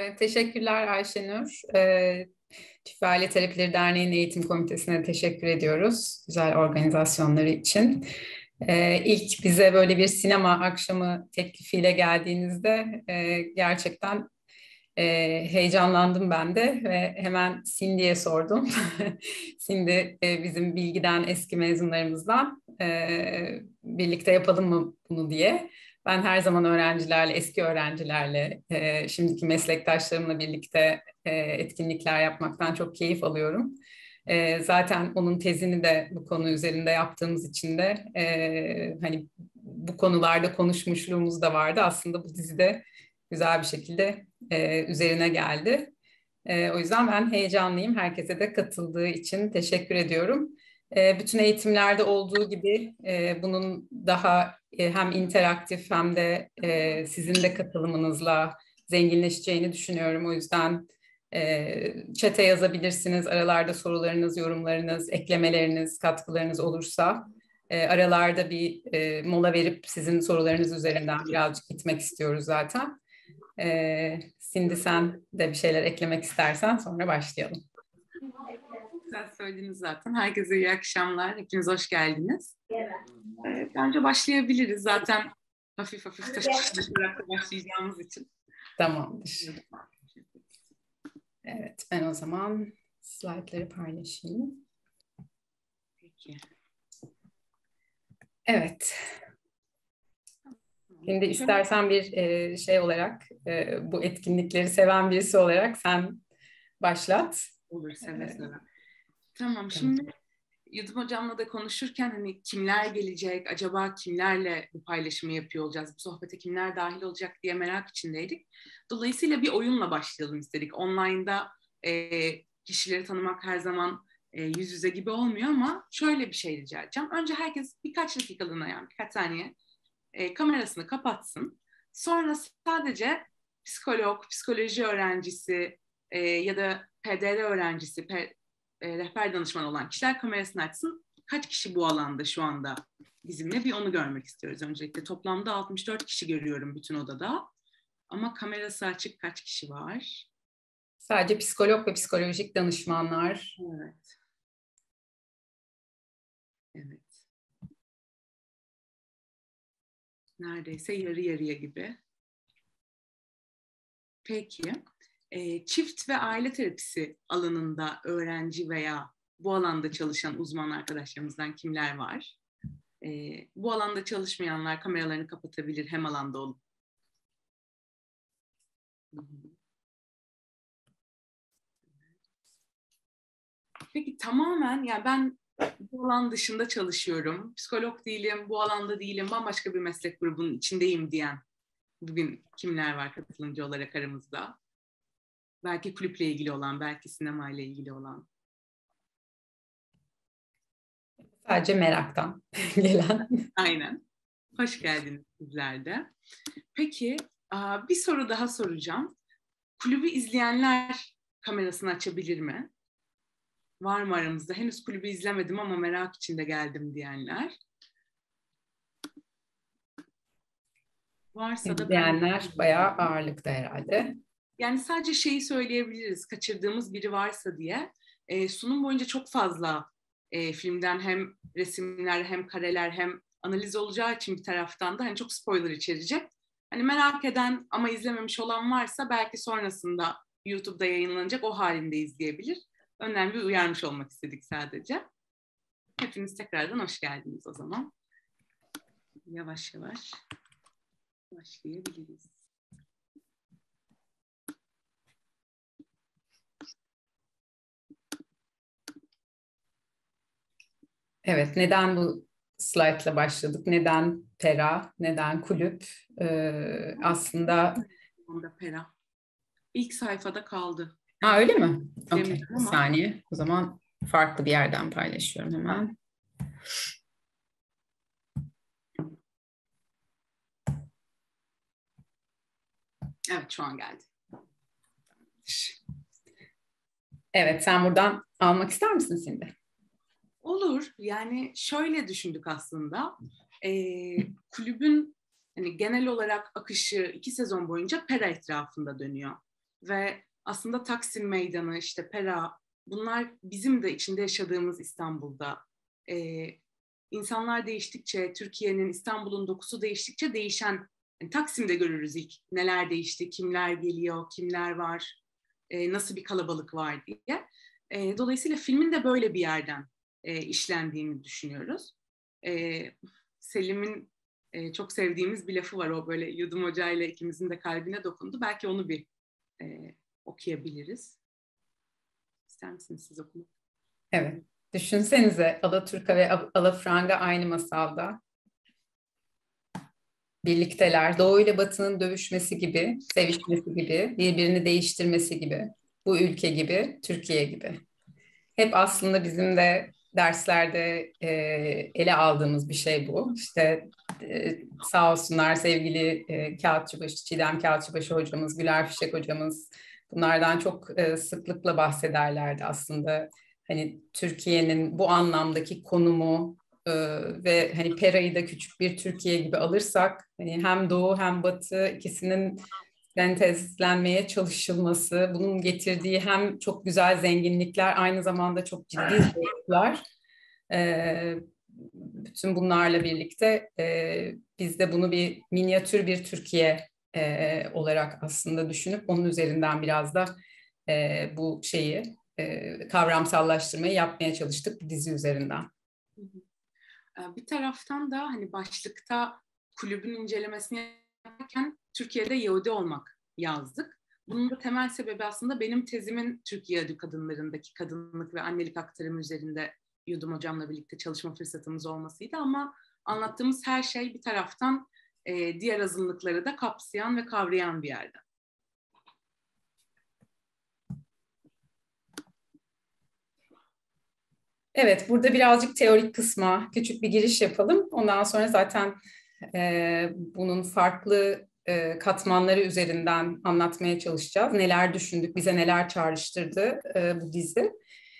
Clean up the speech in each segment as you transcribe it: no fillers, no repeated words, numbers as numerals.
Teşekkürler Ayşenur. Çift ve Aile Terapileri Derneği'nin eğitim komitesine teşekkür ediyoruz güzel organizasyonları için. İlk bize böyle bir sinema akşamı teklifiyle geldiğinizde gerçekten heyecanlandım ben de ve hemen Cindy'ye sordum. Cindy bizim Bilgi'den eski mezunlarımızdan birlikte yapalım mı bunu diye. Ben her zaman öğrencilerle, eski öğrencilerle, şimdiki meslektaşlarımla birlikte etkinlikler yapmaktan çok keyif alıyorum. Zaten onun tezini de bu konu üzerinde yaptığımız için de hani bu konularda konuşmuşluğumuz da vardı. Aslında bu dizide güzel bir şekilde üzerine geldi. O yüzden ben heyecanlıyım. Herkese de katıldığı için teşekkür ediyorum. Bütün eğitimlerde olduğu gibi bunun daha hem interaktif hem de sizin de katılımınızla zenginleşeceğini düşünüyorum. O yüzden chat'e yazabilirsiniz. Aralarda sorularınız, yorumlarınız, eklemeleriniz, katkılarınız olursa aralarda bir mola verip sizin sorularınız üzerinden birazcık gitmek istiyoruz zaten. Cindy sen de bir şeyler eklemek istersen sonra başlayalım. Güzel söylediniz zaten. Herkese iyi akşamlar. Hepiniz hoş geldiniz. Bence başlayabiliriz. Zaten hafif hafif taşıyarak da başlayacağımız için. Tamamdır. Evet, ben o zaman slaytları paylaşayım. Peki. Evet. Şimdi istersen bir şey olarak, bu etkinlikleri seven birisi olarak sen başlat. Olur, seve seve. Tamam, şimdi Yudum Hocam'la da konuşurken hani kimler gelecek, acaba kimlerle bu paylaşımı yapıyor olacağız, bu sohbete kimler dahil olacak diye merak içindeydik. Dolayısıyla bir oyunla başlayalım istedik. Online'da kişileri tanımak her zaman yüz yüze gibi olmuyor ama şöyle bir şey rica edeceğim. Önce herkes birkaç dakikalığına, yani birkaç saniye kamerasını kapatsın. Sonra sadece psikolog, psikoloji öğrencisi ya da PDR öğrencisi, rehber danışman olan kişiler kamerasını açsın. Kaç kişi bu alanda şu anda bizimle, bir onu görmek istiyoruz öncelikle. Toplamda 64 kişi görüyorum bütün odada. Ama kamerası açık kaç kişi var? Sadece psikolog ve psikolojik danışmanlar. Evet. Evet. Neredeyse yarı yarıya gibi. Peki. Çift ve aile terapisi alanında öğrenci veya bu alanda çalışan uzman arkadaşlarımızdan kimler var? Bu alanda çalışmayanlar kameralarını kapatabilir hem alanda olup. Peki tamamen, yani ben bu alan dışında çalışıyorum, psikolog değilim, bu alanda değilim, bambaşka bir meslek grubunun içindeyim diyen bugün kimler var katılımcı olarak aramızda? Belki kulüple ilgili olan, belki sinemayla ilgili olan. Sadece meraktan gelen. Aynen. Hoş geldiniz sizler de. Peki bir soru daha soracağım. Kulübü izleyenler kamerasını açabilir mi? Var mı aramızda? Henüz kulübü izlemedim ama merak içinde geldim diyenler. Varsa da ben... İzleyenler bayağı ağırlıkta herhalde. Yani sadece şeyi söyleyebiliriz, kaçırdığımız biri varsa diye. Sunum boyunca çok fazla filmden hem resimler hem kareler hem analiz olacağı için bir taraftan da hani çok spoiler içerecek. Hani merak eden ama izlememiş olan varsa belki sonrasında YouTube'da yayınlanacak o halinde izleyebilir. Önemli bir uyarmış olmak istedik sadece. Hepiniz tekrardan hoş geldiniz o zaman. Yavaş yavaş başlayabiliriz. Evet, neden bu slaytla başladık? Neden Pera? Neden kulüp? Aslında... Pera. İlk sayfada kaldı. Ha, öyle mi? Okey, bir Ama... saniye. O zaman farklı bir yerden paylaşıyorum hemen. Evet, şu an geldi. Evet, sen buradan almak ister misin şimdi? Olur. Yani şöyle düşündük aslında. Kulübün hani genel olarak akışı 2 sezon boyunca Pera etrafında dönüyor. ve aslında Taksim Meydanı, işte Pera, bunlar bizim de içinde yaşadığımız İstanbul'da. İnsanlar değiştikçe, Türkiye'nin, İstanbul'un dokusu değiştikçe değişen, yani Taksim'de görürüz ilk neler değişti, kimler geliyor, kimler var, nasıl bir kalabalık var diye. Dolayısıyla filmin de böyle bir yerden işlendiğini düşünüyoruz. Selim'in çok sevdiğimiz bir lafı var, o böyle Yudum Hoca ile ikimizin de kalbine dokundu. Belki onu bir okuyabiliriz. İster misiniz siz okumak? Evet. Düşünsenize Alaturka ve Alafranga aynı masalda. Birlikteler. Doğu ile Batı'nın dövüşmesi gibi, sevişmesi gibi, birbirini değiştirmesi gibi. Bu ülke gibi, Türkiye gibi. Hep aslında bizim de derslerde ele aldığımız bir şey bu. İşte sağ olsunlar sevgili Kağıtçıbaşı, Çiğdem Kağıtçıbaşı hocamız, Güler Fişek hocamız bunlardan çok sıklıkla bahsederlerdi aslında. Hani Türkiye'nin bu anlamdaki konumu ve hani Pera'yı da küçük bir Türkiye gibi alırsak hani hem Doğu hem Batı ikisinin sentezlenmeye çalışılması, bunun getirdiği hem çok güzel zenginlikler, aynı zamanda çok ciddi zorluklar. Bütün bunlarla birlikte biz de bunu bir minyatür bir Türkiye olarak aslında düşünüp onun üzerinden biraz da bu şeyi kavramsallaştırmayı yapmaya çalıştık bu dizi üzerinden. Bir taraftan da hani başlıkta kulübün incelemesini yaparken Türkiye'de Yahudi olmak yazdık. Bunun da temel sebebi aslında benim tezimin Türk Yahudi kadınlarındaki kadınlık ve annelik aktarımı üzerinde Yudum Hocam'la birlikte çalışma fırsatımız olmasıydı, ama anlattığımız her şey bir taraftan diğer azınlıkları da kapsayan ve kavrayan bir yerden. Evet, burada birazcık teorik kısma küçük bir giriş yapalım. Ondan sonra zaten bunun farklı katmanları üzerinden anlatmaya çalışacağız. Neler düşündük, bize neler çağrıştırdı bu dizi.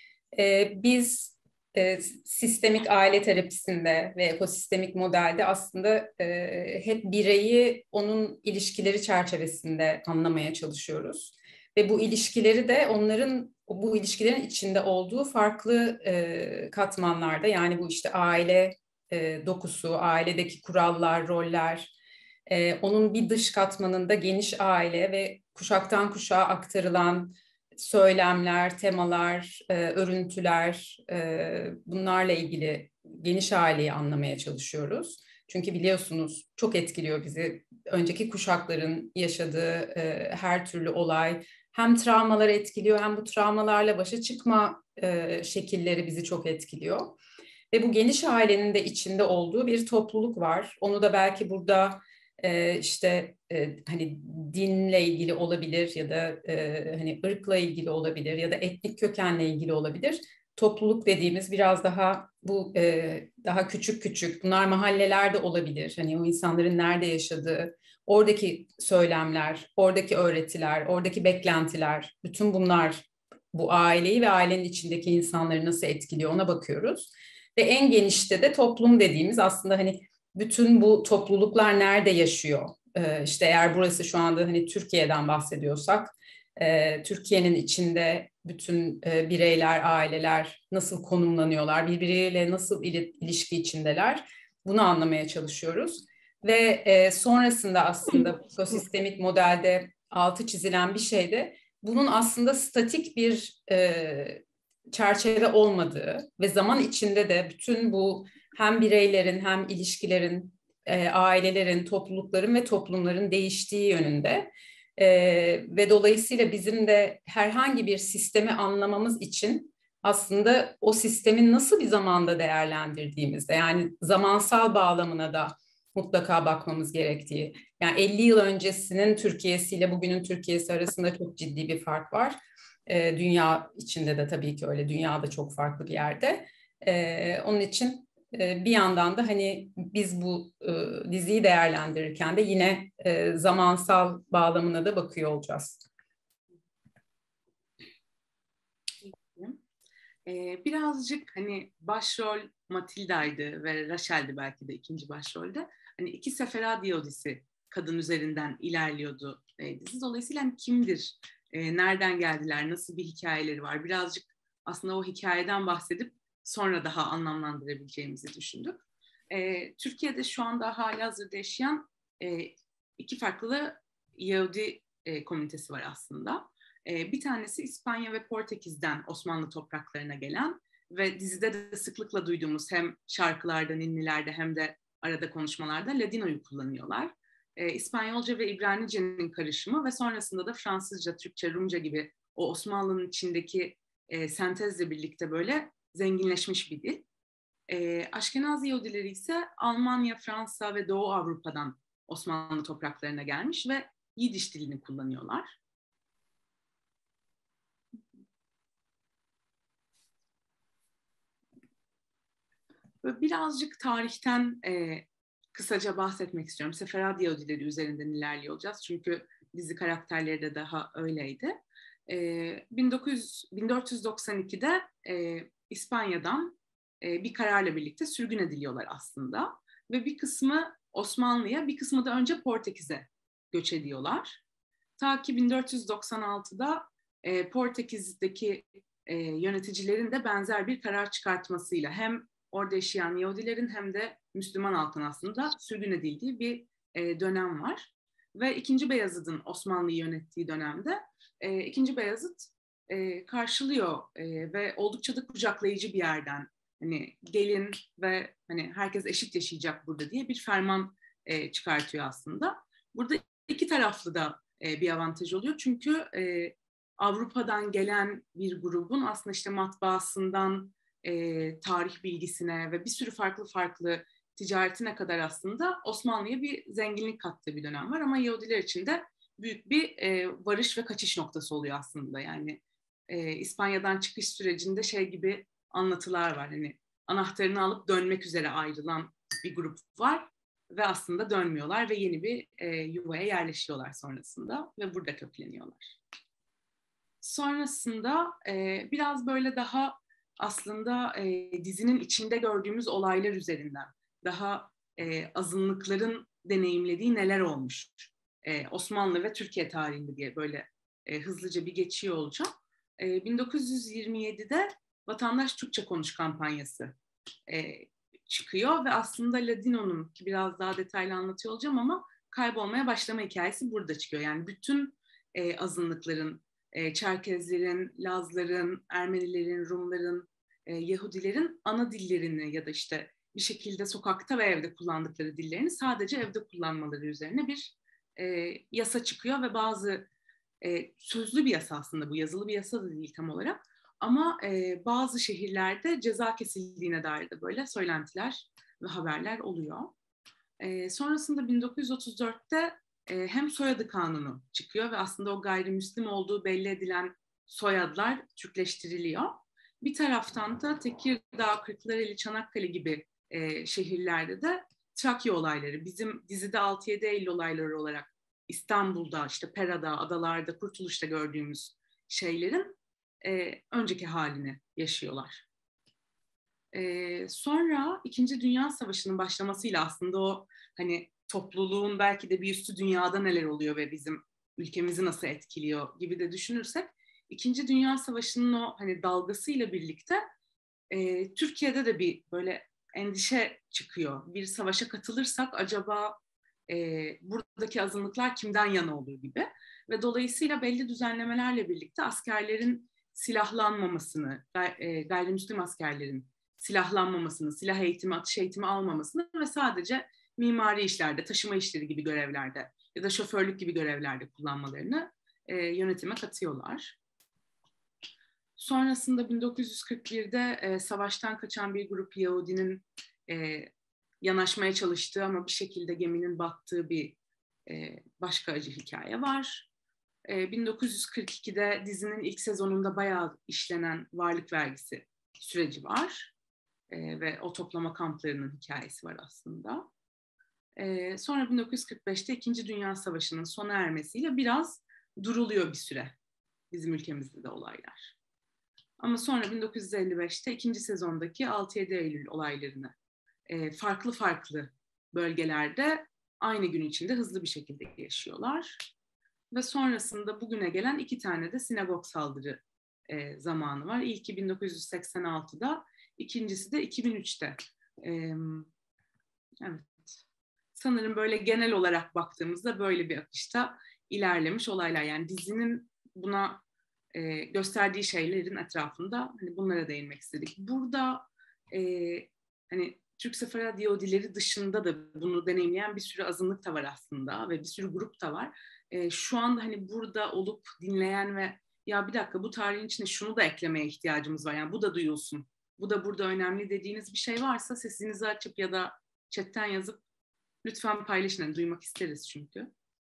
Biz sistemik aile terapisinde ve ekosistemik modelde aslında hep bireyi onun ilişkileri çerçevesinde anlamaya çalışıyoruz. Ve bu ilişkileri de onların bu ilişkilerin içinde olduğu farklı katmanlarda, yani bu işte aile dokusu, ailedeki kurallar, roller, onun bir dış katmanında geniş aile ve kuşaktan kuşağa aktarılan söylemler, temalar, örüntüler, bunlarla ilgili geniş aileyi anlamaya çalışıyoruz. Çünkü biliyorsunuz çok etkiliyor bizi. Önceki kuşakların yaşadığı her türlü olay hem travmaları etkiliyor hem bu travmalarla başa çıkma şekilleri bizi çok etkiliyor. Ve bu geniş ailenin de içinde olduğu bir topluluk var. Onu da belki burada işte hani dinle ilgili olabilir ya da hani ırkla ilgili olabilir ya da etnik kökenle ilgili olabilir. Topluluk dediğimiz biraz daha bu daha küçük küçük, bunlar mahallelerde olabilir. Hani o insanların nerede yaşadığı, oradaki söylemler, oradaki öğretiler, oradaki beklentiler, bütün bunlar bu aileyi ve ailenin içindeki insanları nasıl etkiliyor ona bakıyoruz. Ve en genişte de toplum dediğimiz aslında hani bütün bu topluluklar nerede yaşıyor? İşte eğer burası şu anda hani Türkiye'den bahsediyorsak, Türkiye'nin içinde bütün bireyler, aileler nasıl konumlanıyorlar, birbiriyle nasıl ilişki içindeler? Bunu anlamaya çalışıyoruz. Ve sonrasında aslında ekosistemik modelde altı çizilen bir şey de bunun aslında statik bir çerçeve olmadığı ve zaman içinde de bütün bu hem bireylerin hem ilişkilerin, ailelerin, toplulukların ve toplumların değiştiği yönünde. Ve dolayısıyla bizim de herhangi bir sistemi anlamamız için aslında o sistemin nasıl bir zamanda değerlendirdiğimizde, yani zamansal bağlamına da mutlaka bakmamız gerektiği. Yani 50 yıl öncesinin Türkiye'siyle bugünün Türkiye'si arasında çok ciddi bir fark var. Dünya içinde de tabii ki öyle. Dünya da çok farklı bir yerde. Onun için bir yandan da hani biz bu diziyi değerlendirirken de yine zamansal bağlamına da bakıyor olacağız. Birazcık hani başrol Matilda'ydı ve Rachel'di belki de ikinci başrolde. Hani iki Seferadi Odisi kadın üzerinden ilerliyordu dizi. Dolayısıyla hani kimdir nereden geldiler, nasıl bir hikayeleri var, birazcık aslında o hikayeden bahsedip sonra daha anlamlandırabileceğimizi düşündük. Türkiye'de şu anda halihazırda yaşayan iki farklı Yahudi komünitesi var aslında. Bir tanesi İspanya ve Portekiz'den Osmanlı topraklarına gelen ve dizide de sıklıkla duyduğumuz hem şarkılarda, ninnilerde hem de arada konuşmalarda Ladino'yu kullanıyorlar. İspanyolca ve İbranice'nin karışımı ve sonrasında da Fransızca, Türkçe, Rumca gibi o Osmanlı'nın içindeki sentezle birlikte böyle zenginleşmiş bir dil. Aşkenazi Yahudileri ise Almanya, Fransa ve Doğu Avrupa'dan Osmanlı topraklarına gelmiş ve Yidiş dilini kullanıyorlar. Birazcık tarihten kısaca bahsetmek istiyorum. Seferad Yahudileri üzerinden ilerliyor olacağız. Çünkü dizi karakterleri de daha öyleydi. 1492'de İspanya'dan bir kararla birlikte sürgün ediliyorlar aslında. Ve bir kısmı Osmanlı'ya, bir kısmı da önce Portekiz'e göç ediyorlar. Ta ki 1496'da Portekiz'deki yöneticilerin de benzer bir karar çıkartmasıyla hem orada yaşayan Yahudilerin hem de Müslüman halkın aslında sürgün edildiği bir dönem var. Ve II. Beyazıt'ın Osmanlı'yı yönettiği dönemde II. Beyazıt karşılıyor ve oldukça da kucaklayıcı bir yerden hani gelin ve hani herkes eşit yaşayacak burada diye bir ferman çıkartıyor aslında. Burada iki taraflı da bir avantaj oluyor. Çünkü Avrupa'dan gelen bir grubun aslında işte matbaasından tarih bilgisine ve bir sürü farklı ticaretine kadar aslında Osmanlı'ya bir zenginlik kattığı bir dönem var. Ama Yahudiler için de büyük bir varış ve kaçış noktası oluyor aslında. Yani İspanya'dan çıkış sürecinde şey gibi anlatılar var. Hani anahtarını alıp dönmek üzere ayrılan bir grup var ve aslında dönmüyorlar ve yeni bir yuvaya yerleşiyorlar sonrasında ve burada kökleniyorlar. Sonrasında biraz böyle daha aslında dizinin içinde gördüğümüz olaylar üzerinden daha azınlıkların deneyimlediği neler olmuş Osmanlı ve Türkiye tarihinde diye böyle hızlıca bir geçiyor olacağım. 1927'de Vatandaş Türkçe Konuş kampanyası çıkıyor ve aslında Ladino'nun, ki biraz daha detaylı anlatıyor olacağım ama kaybolmaya başlama hikayesi burada çıkıyor. Yani bütün azınlıkların, Çerkezlerin, Lazların, Ermenilerin, Rumların, Yahudilerin ana dillerini ya da işte bir şekilde sokakta ve evde kullandıkları dillerini sadece evde kullanmaları üzerine bir yasa çıkıyor ve bazı sözlü bir yasa aslında, bu yazılı bir yasa da değil tam olarak, ama bazı şehirlerde ceza kesildiğine dair de böyle söylentiler ve haberler oluyor. Sonrasında 1934'te hem soyadı kanunu çıkıyor ve aslında o gayrimüslim olduğu belli edilen soyadlar Türkleştiriliyor. Bir taraftan da Tekirdağ, Kırklareli, Çanakkale gibi şehirlerde de Trakya olayları, bizim dizide 6-7 Eylül olayları olarak İstanbul'da, işte Pera'da, Adalar'da, Kurtuluş'ta gördüğümüz şeylerin önceki halini yaşıyorlar. Sonra İkinci Dünya Savaşı'nın başlamasıyla aslında o hani topluluğun belki de bir üstü dünyada neler oluyor ve bizim ülkemizi nasıl etkiliyor gibi de düşünürsek, İkinci Dünya Savaşı'nın o hani dalgasıyla birlikte Türkiye'de de bir böyle endişe çıkıyor. Bir savaşa katılırsak acaba buradaki azınlıklar kimden yana olur gibi ve dolayısıyla belli düzenlemelerle birlikte askerlerin silahlanmamasını, gayrimüslim askerlerin silahlanmamasını, silah eğitimi, atış eğitimi almamasını ve sadece mimari işlerde, taşıma işleri gibi görevlerde ya da şoförlük gibi görevlerde kullanmalarını yönetime katıyorlar. Sonrasında 1941'de savaştan kaçan bir grup Yahudinin yanaşmaya çalıştığı ama bir şekilde geminin battığı bir başka acı hikaye var. 1942'de dizinin ilk sezonunda bayağı işlenen varlık vergisi süreci var. Ve o toplama kamplarının hikayesi var aslında. Sonra 1945'te İkinci Dünya Savaşı'nın sona ermesiyle biraz duruluyor bir süre bizim ülkemizde de olaylar. Ama sonra 1955'te ikinci sezondaki 6-7 Eylül olaylarını farklı bölgelerde aynı gün içinde hızlı bir şekilde yaşıyorlar. ve sonrasında bugüne gelen 2 tane de sinagog saldırı zamanı var. İlki 1986'da, ikincisi de 2003'te. Evet. Sanırım böyle genel olarak baktığımızda böyle bir akışta ilerlemiş olaylar. Yani dizinin buna gösterdiği şeylerin etrafında hani bunlara değinmek istedik. Burada hani Türk Seferad Yahudileri dışında da bunu deneyimleyen bir sürü azınlık da var aslında ve bir sürü grup da var. Şu anda hani burada olup dinleyen ve ya bir dakika bu tarihin içine şunu da eklemeye ihtiyacımız var. Yani bu da duyulsun. Bu da burada önemli dediğiniz bir şey varsa sesinizi açıp ya da chatten yazıp lütfen paylaşın. Yani duymak isteriz çünkü.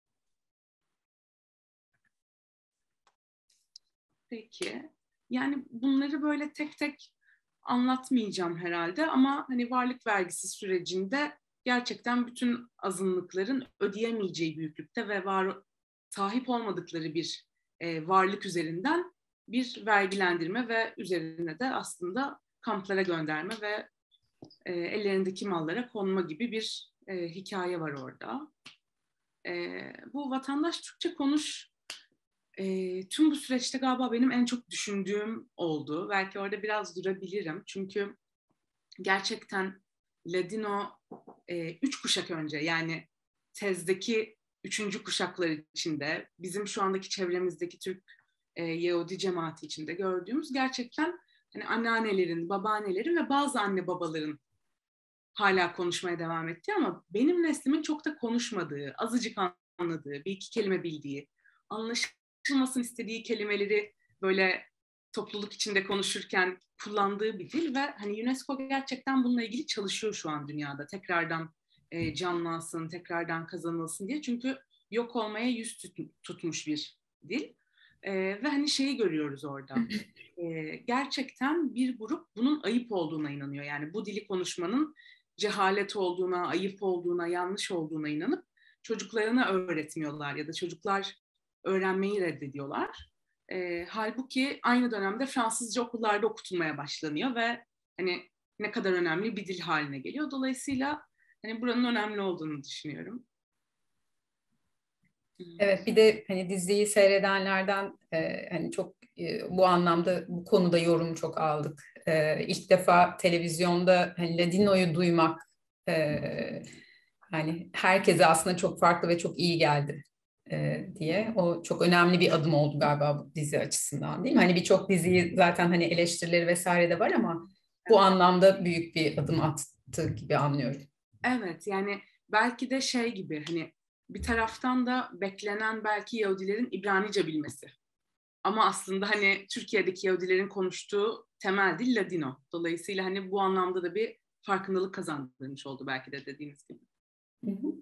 Peki. Yani bunları böyle tek tek anlatmayacağım herhalde ama hani varlık vergisi sürecinde gerçekten bütün azınlıkların ödeyemeyeceği büyüklükte ve sahip olmadıkları bir varlık üzerinden bir vergilendirme ve üzerine de aslında kamplara gönderme ve ellerindeki mallara konma gibi bir hikaye var orada. Bu Vatandaş Türkçe Konuş tüm bu süreçte galiba benim en çok düşündüğüm oldu. Belki orada biraz durabilirim. Çünkü gerçekten Ladino 3 kuşak önce, yani tezdeki 3. kuşaklar içinde, bizim şu andaki çevremizdeki Türk Yahudi cemaati içinde gördüğümüz gerçekten hani anneannelerin, babaannelerin ve bazı anne babaların hala konuşmaya devam ettiği ama benim neslimin çok da konuşmadığı, azıcık anladığı, bir iki kelime bildiği, anlaşılmasını istediği kelimeleri böyle topluluk içinde konuşurken kullandığı bir dil ve hani UNESCO gerçekten bununla ilgili çalışıyor şu an dünyada. Tekrardan canlansın, tekrardan kazanılsın diye. Çünkü yok olmaya yüz tutmuş bir dil. Ve hani şeyi görüyoruz orada. Gerçekten bir grup bunun ayıp olduğuna inanıyor. Yani bu dili konuşmanın cehalet olduğuna, ayıp olduğuna, yanlış olduğuna inanıp çocuklarına öğretmiyorlar ya da çocuklar öğrenmeyi reddediyorlar. Halbuki aynı dönemde Fransızca okullarda okutulmaya başlanıyor ve hani ne kadar önemli bir dil haline geliyor. Dolayısıyla hani buranın önemli olduğunu düşünüyorum. Evet, bir de hani diziyi seyredenlerden hani çok bu anlamda bu konuda yorum çok aldık. İlk defa televizyonda hani Ladino'yu duymak hani herkese aslında çok farklı ve çok iyi geldi diye. O çok önemli bir adım oldu galiba bu dizi açısından, değil mi? Hani birçok diziyi zaten hani eleştirileri vesaire de var ama bu anlamda büyük bir adım attı gibi anlıyorum. Evet, yani belki de şey gibi hani bir taraftan da beklenen belki Yahudilerin İbranice bilmesi. Ama aslında hani Türkiye'deki Yahudilerin konuştuğu temel dil Ladino. Dolayısıyla hani bu anlamda da bir farkındalık kazandırmış oldu belki de dediğiniz gibi. Hı hı.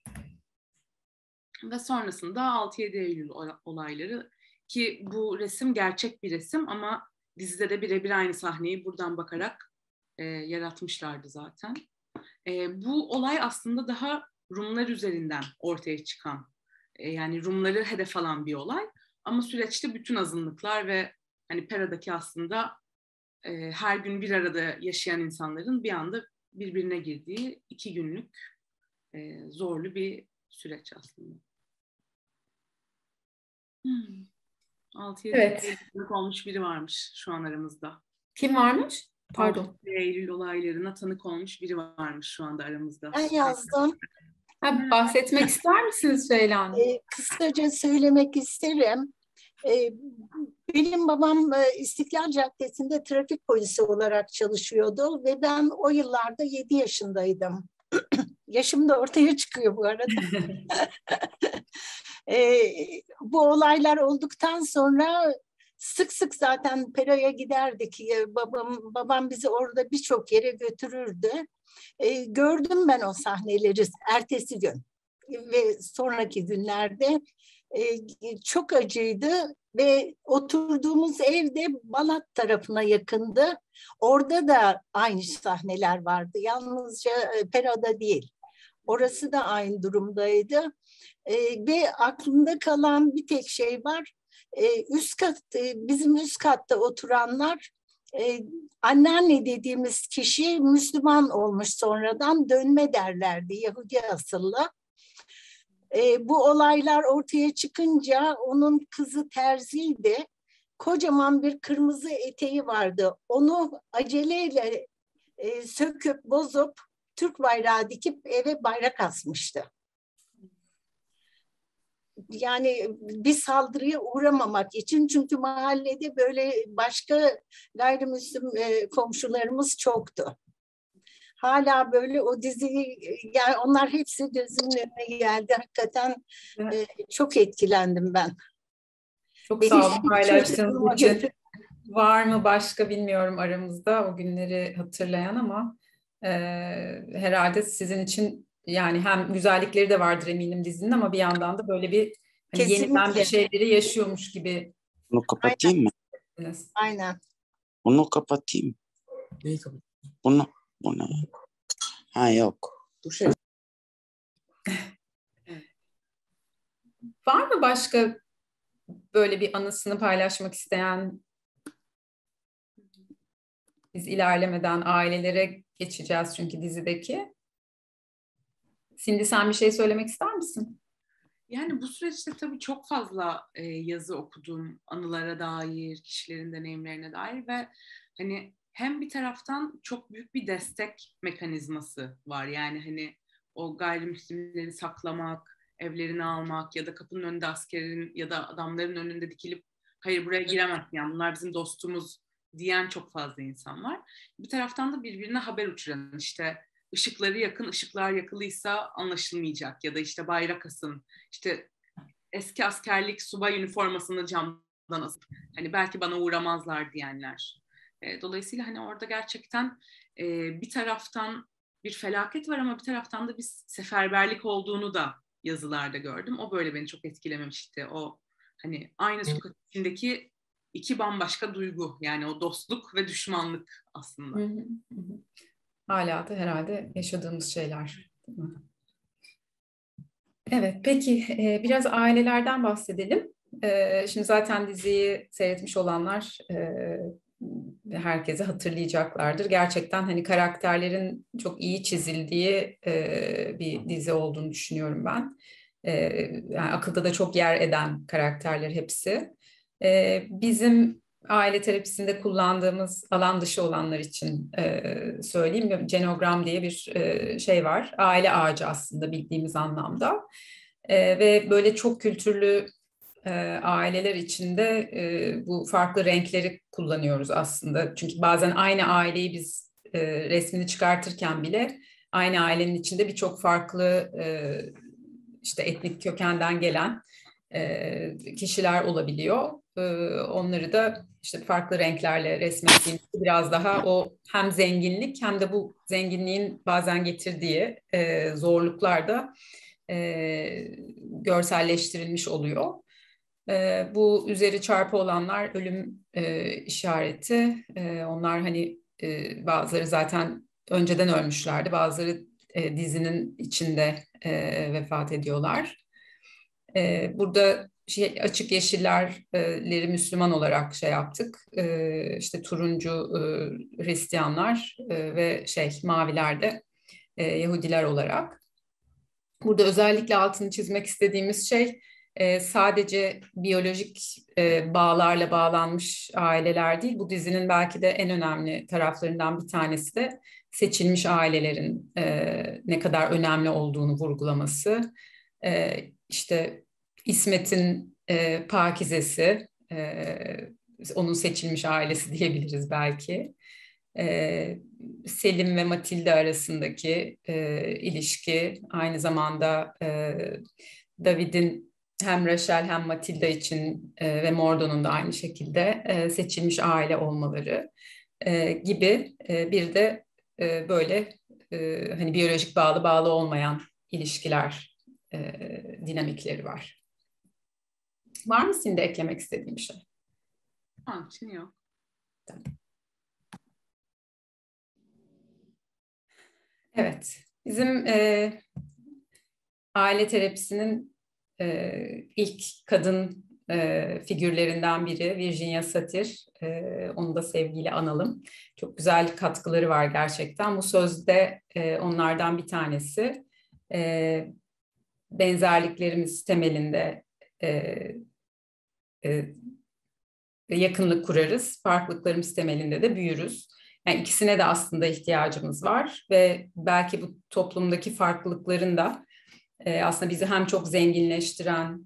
Ve sonrasında 6-7 Eylül olayları, ki bu resim gerçek bir resim ama dizide de birebir aynı sahneyi buradan bakarak yaratmışlardı zaten. Bu olay aslında daha Rumlar üzerinden ortaya çıkan, yani Rumları hedef alan bir olay. Ama süreçte bütün azınlıklar ve hani Pera'daki aslında her gün bir arada yaşayan insanların bir anda birbirine girdiği 2 günlük zorlu bir süreç aslında. 6-7 Evet. Eylül olmuş biri varmış şu an aramızda. Kim varmış? 6 Pardon. Eylül olaylarına tanık olmuş biri varmış şu anda aramızda. Ben yazdım. Bahsetmek ister misiniz Ceylan? Kısaca söylemek isterim. Benim babam İstiklal Caddesi'nde trafik polisi olarak çalışıyordu ve ben o yıllarda 7 yaşındaydım. Yaşım da ortaya çıkıyor bu arada. Bu olaylar olduktan sonra sık sık zaten Pera'ya giderdik. Babam bizi orada birçok yere götürürdü. Gördüm ben o sahneleri ertesi gün ve sonraki günlerde. Çok acıydı ve oturduğumuz ev de Balat tarafına yakındı. Orada da aynı sahneler vardı. Yalnızca Pera'da değil. Orası da aynı durumdaydı. Ve aklımda kalan bir tek şey var. Bizim üst katta oturanlar, anneanne dediğimiz kişi Müslüman olmuş, sonradan dönme derlerdi, Yahudi asıllı. Bu olaylar ortaya çıkınca onun kızı terziydi. Kocaman bir kırmızı eteği vardı. Onu aceleyle söküp bozup Türk bayrağı dikip eve bayrak asmıştı. Yani bir saldırıya uğramamak için, çünkü mahallede böyle başka gayrimüslim komşularımız çoktu. Hala böyle o diziyi, yani onlar hepsi gözümün önüne geldi. Hakikaten çok etkilendim ben. Çok sağ olun Benim paylaştığınız için. Var mı başka bilmiyorum aramızda o günleri hatırlayan ama herhalde sizin için yani hem güzellikleri de vardır eminim dizinin ama bir yandan da böyle bir hani yeniden bir Kesinlikle. şeyleri yaşıyormuş gibi. Bunu kapatayım mı? Aynen. Bunu kapatayım. Neyi kapatayım? Bunu. Ha yok. Bu şey. Var mı başka böyle bir anısını paylaşmak isteyen? Biz ilerlemeden ailelere geçeceğiz çünkü dizideki. Cindy sen bir şey söylemek ister misin? Yani bu süreçte tabii çok fazla yazı okudum anılara dair, kişilerin deneyimlerine dair ve hani hem bir taraftan çok büyük bir destek mekanizması var. Yani hani o gayrimüslimleri saklamak, evlerini almak ya da kapının önünde askerin ya da adamların önünde dikilip hayır buraya giremezsin yani bunlar bizim dostumuz diyen çok fazla insan var. Bir taraftan da birbirine haber uçuran işte ışıkları yakın, ışıklar yakılıysa anlaşılmayacak ya da işte bayrak asın, işte eski askerlik subay üniformasını camdan asın. Hani belki bana uğramazlar diyenler. Dolayısıyla hani orada gerçekten bir taraftan bir felaket var ama bir taraftan da bir seferberlik olduğunu da yazılarda gördüm. O böyle beni çok etkilememişti. O hani aynı sokak içindeki iki bambaşka duygu. Yani o dostluk ve düşmanlık aslında. Hı hı, hı. Hala da herhalde yaşadığımız şeyler. Değil mi? Evet, peki biraz ailelerden bahsedelim. Şimdi zaten diziyi seyretmiş olanlar herkese hatırlayacaklardır. Gerçekten hani karakterlerin çok iyi çizildiği bir dizi olduğunu düşünüyorum ben. Yani akılda da çok yer eden karakterler hepsi. Bizim aile terapisinde kullandığımız alan dışı olanlar için söyleyeyim. Genogram diye bir şey var. Aile ağacı aslında bildiğimiz anlamda. Ve böyle çok kültürlü aileler içinde bu farklı renkleri kullanıyoruz aslında. Çünkü bazen aynı aileyi biz resmini çıkartırken bile aynı ailenin içinde birçok farklı işte etnik kökenden gelen kişiler olabiliyor. Onları da işte farklı renklerle resmettiğimizde biraz daha o hem zenginlik hem de bu zenginliğin bazen getirdiği zorluklar da görselleştirilmiş oluyor. Bu üzeri çarpı olanlar ölüm işareti. Onlar hani bazıları zaten önceden ölmüşlerdi. Bazıları dizinin içinde vefat ediyorlar. Burada açık yeşillerleri Müslüman olarak şey yaptık. İşte turuncu Hristiyanlar ve maviler de Yahudiler olarak. Burada özellikle altını çizmek istediğimiz şey sadece biyolojik bağlarla bağlanmış aileler değil. Bu dizinin belki de en önemli taraflarından bir tanesi de seçilmiş ailelerin ne kadar önemli olduğunu vurgulaması. İşte İsmet'in Pakizesi, onun seçilmiş ailesi diyebiliriz belki. Selim ve Matilde arasındaki ilişki, aynı zamanda David'in hem Rachel hem Matilda için ve Mordon'un da aynı şekilde seçilmiş aile olmaları gibi bir de böyle hani biyolojik bağlı olmayan ilişkiler dinamikleri var. Var mı senin de eklemek istediğin bir şey? Onun için yok. Tamam. Evet, bizim aile terapisinin ilk kadın figürlerinden biri Virginia Satir. Onu da sevgiyle analım. Çok güzel katkıları var gerçekten. Bu sözde onlardan bir tanesi. benzerliklerimiz temelinde yakınlık kurarız, farklılıklarımız temelinde de büyürüz. Yani ikisine de aslında ihtiyacımız var ve belki bu toplumdaki farklılıkların da aslında bizi hem çok zenginleştiren,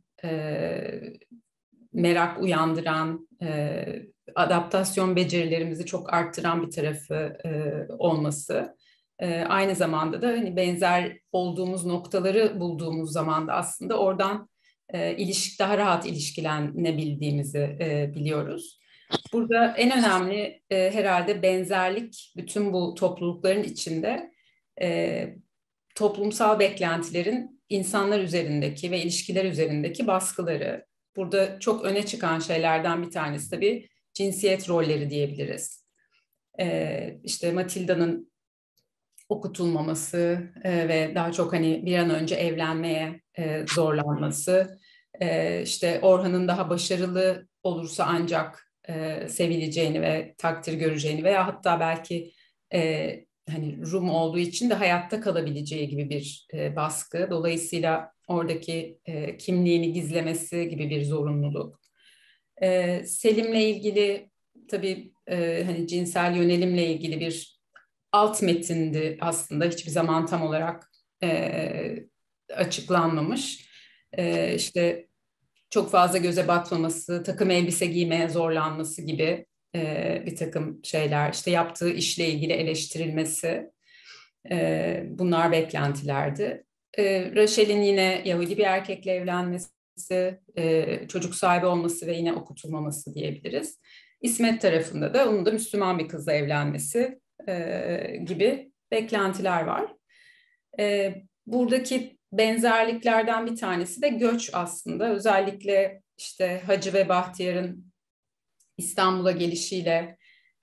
merak uyandıran, adaptasyon becerilerimizi çok arttıran bir tarafı olması. Aynı zamanda da hani benzer olduğumuz noktaları bulduğumuz zaman da aslında oradan daha rahat ilişkilenebildiğimizi biliyoruz. Burada en önemli herhalde benzerlik bütün bu toplulukların içinde toplumsal beklentilerin insanlar üzerindeki ve ilişkiler üzerindeki baskıları. Burada çok öne çıkan şeylerden bir tanesi tabii cinsiyet rolleri diyebiliriz. İşte Matilda'nın okutulmaması ve daha çok hani bir an önce evlenmeye zorlanması, işte Orhan'ın daha başarılı olursa ancak sevileceğini ve takdir göreceğini veya hatta belki hani Rum olduğu için de hayatta kalabileceği gibi bir baskı. Dolayısıyla oradaki kimliğini gizlemesi gibi bir zorunluluk. Selim'le ilgili tabii hani cinsel yönelimle ilgili bir alt metindi aslında hiçbir zaman tam olarak açıklanmamış. İşte çok fazla göze batmaması, takım elbise giymeye zorlanması gibi bir takım şeyler, işte yaptığı işle ilgili eleştirilmesi, bunlar beklentilerdi. Rachel'in yine Yahudi bir erkekle evlenmesi, çocuk sahibi olması ve yine okutulmaması diyebiliriz. İsmet tarafında da onun da Müslüman bir kızla evlenmesi gibi beklentiler var. Buradaki benzerliklerden bir tanesi de göç aslında. Özellikle işte Hacı ve Bahtiyar'ın İstanbul'a gelişiyle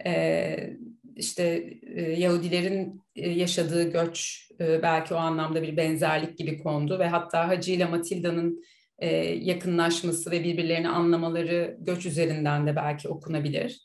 işte Yahudilerin yaşadığı göç belki o anlamda bir benzerlik gibi kondu ve hatta Hacı ile Matilda'nın yakınlaşması ve birbirlerini anlamaları göç üzerinden de belki okunabilir.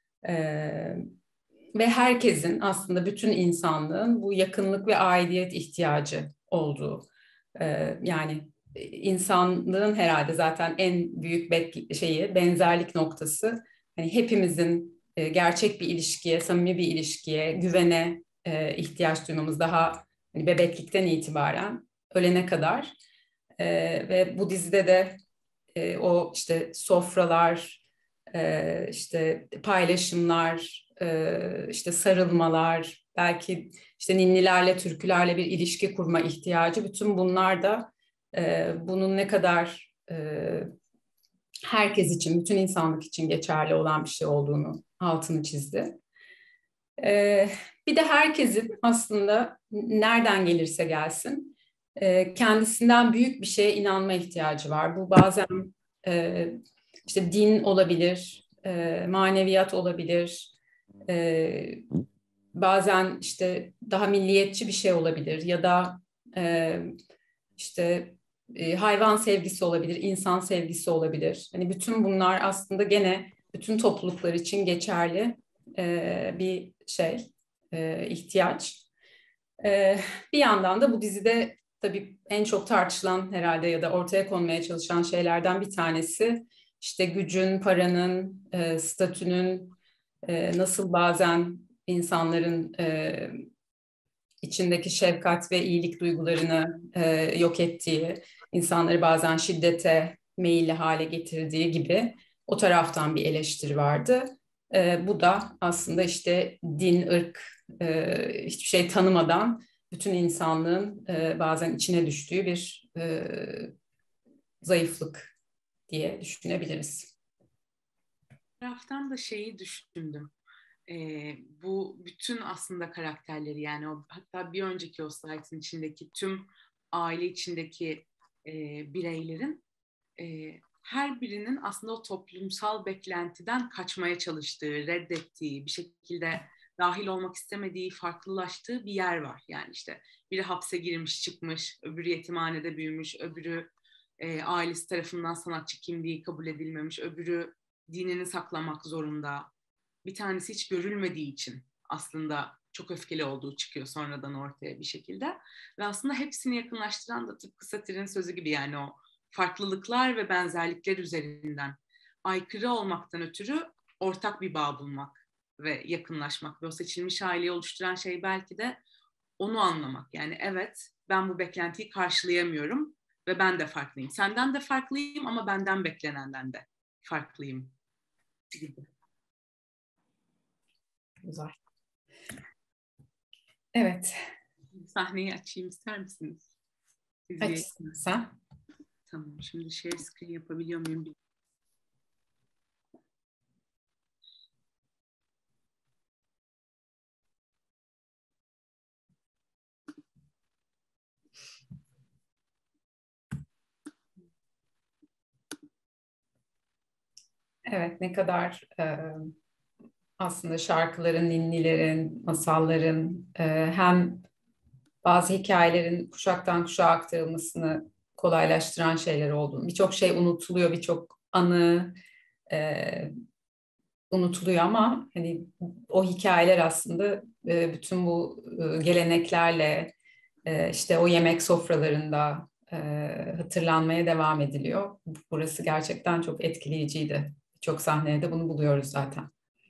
Ve herkesin aslında bütün insanlığın bu yakınlık ve aidiyet ihtiyacı olduğu. Yani insanlığın herhalde zaten en büyük benzerlik noktası. Yani hepimizin gerçek bir ilişkiye, samimi bir ilişkiye, güvene ihtiyaç duymamız daha hani bebeklikten itibaren ölene kadar. Ve bu dizide de o işte sofralar, işte paylaşımlar, işte sarılmalar, belki işte ninnilerle, türkülerle bir ilişki kurma ihtiyacı, bütün bunlar da bunun ne kadar herkes için, bütün insanlık için geçerli olan bir şey olduğunu altını çizdi. Bir de herkesin aslında nereden gelirse gelsin, kendisinden büyük bir şeye inanma ihtiyacı var. Bu bazen işte din olabilir, maneviyat olabilir, bazen işte daha milliyetçi bir şey olabilir ya da işte hayvan sevgisi olabilir, insan sevgisi olabilir. Hani bütün bunlar aslında gene bütün topluluklar için geçerli bir ihtiyaç. Bir yandan da bu dizide tabii en çok tartışılan herhalde ya da ortaya konmaya çalışan şeylerden bir tanesi işte gücün, paranın, statünün nasıl bazen insanların içindeki şefkat ve iyilik duygularını yok ettiği, insanları bazen şiddete meyilli hale getirdiği gibi o taraftan bir eleştiri vardı. Bu da aslında işte din, ırk, hiçbir şey tanımadan bütün insanlığın bazen içine düştüğü bir zayıflık diye düşünebiliriz. Taraftan da şeyi düşündüm. Bu bütün aslında karakterleri yani hatta bir önceki o slaytın içindeki tüm aile içindeki bireylerin her birinin aslında o toplumsal beklentiden kaçmaya çalıştığı, reddettiği, bir şekilde dahil olmak istemediği, farklılaştığı bir yer var. Yani işte biri hapse girmiş çıkmış, öbürü yetimhanede büyümüş, öbürü ailesi tarafından sanatçı kimliği kabul edilmemiş, öbürü dinini saklamak zorunda. Bir tanesi hiç görülmediği için aslında çok öfkeli olduğu çıkıyor sonradan ortaya bir şekilde. Ve aslında hepsini yakınlaştıran da tıpkı Satyr'in sözü gibi, yani o farklılıklar ve benzerlikler üzerinden aykırı olmaktan ötürü ortak bir bağ bulmak ve yakınlaşmak. Ve o seçilmiş aileyi oluşturan şey belki de onu anlamak. Yani evet, ben bu beklentiyi karşılayamıyorum ve ben de farklıyım. Senden de farklıyım ama benden beklenenden de farklıyım gibi. Güzel. Evet. Sahneyi açayım ister misiniz? Açsın sen. Tamam. Şimdi share screen yapabiliyor muyum? Evet, ne kadar aslında şarkıların, ninnilerin, masalların hem bazı hikayelerin kuşaktan kuşağa aktarılmasını kolaylaştıran şeyler olduğunu. Birçok şey unutuluyor, birçok anı unutuluyor ama hani o hikayeler aslında bütün bu geleneklerle işte o yemek sofralarında hatırlanmaya devam ediliyor. Burası gerçekten çok etkileyiciydi. Çok sahnede de bunu buluyoruz zaten.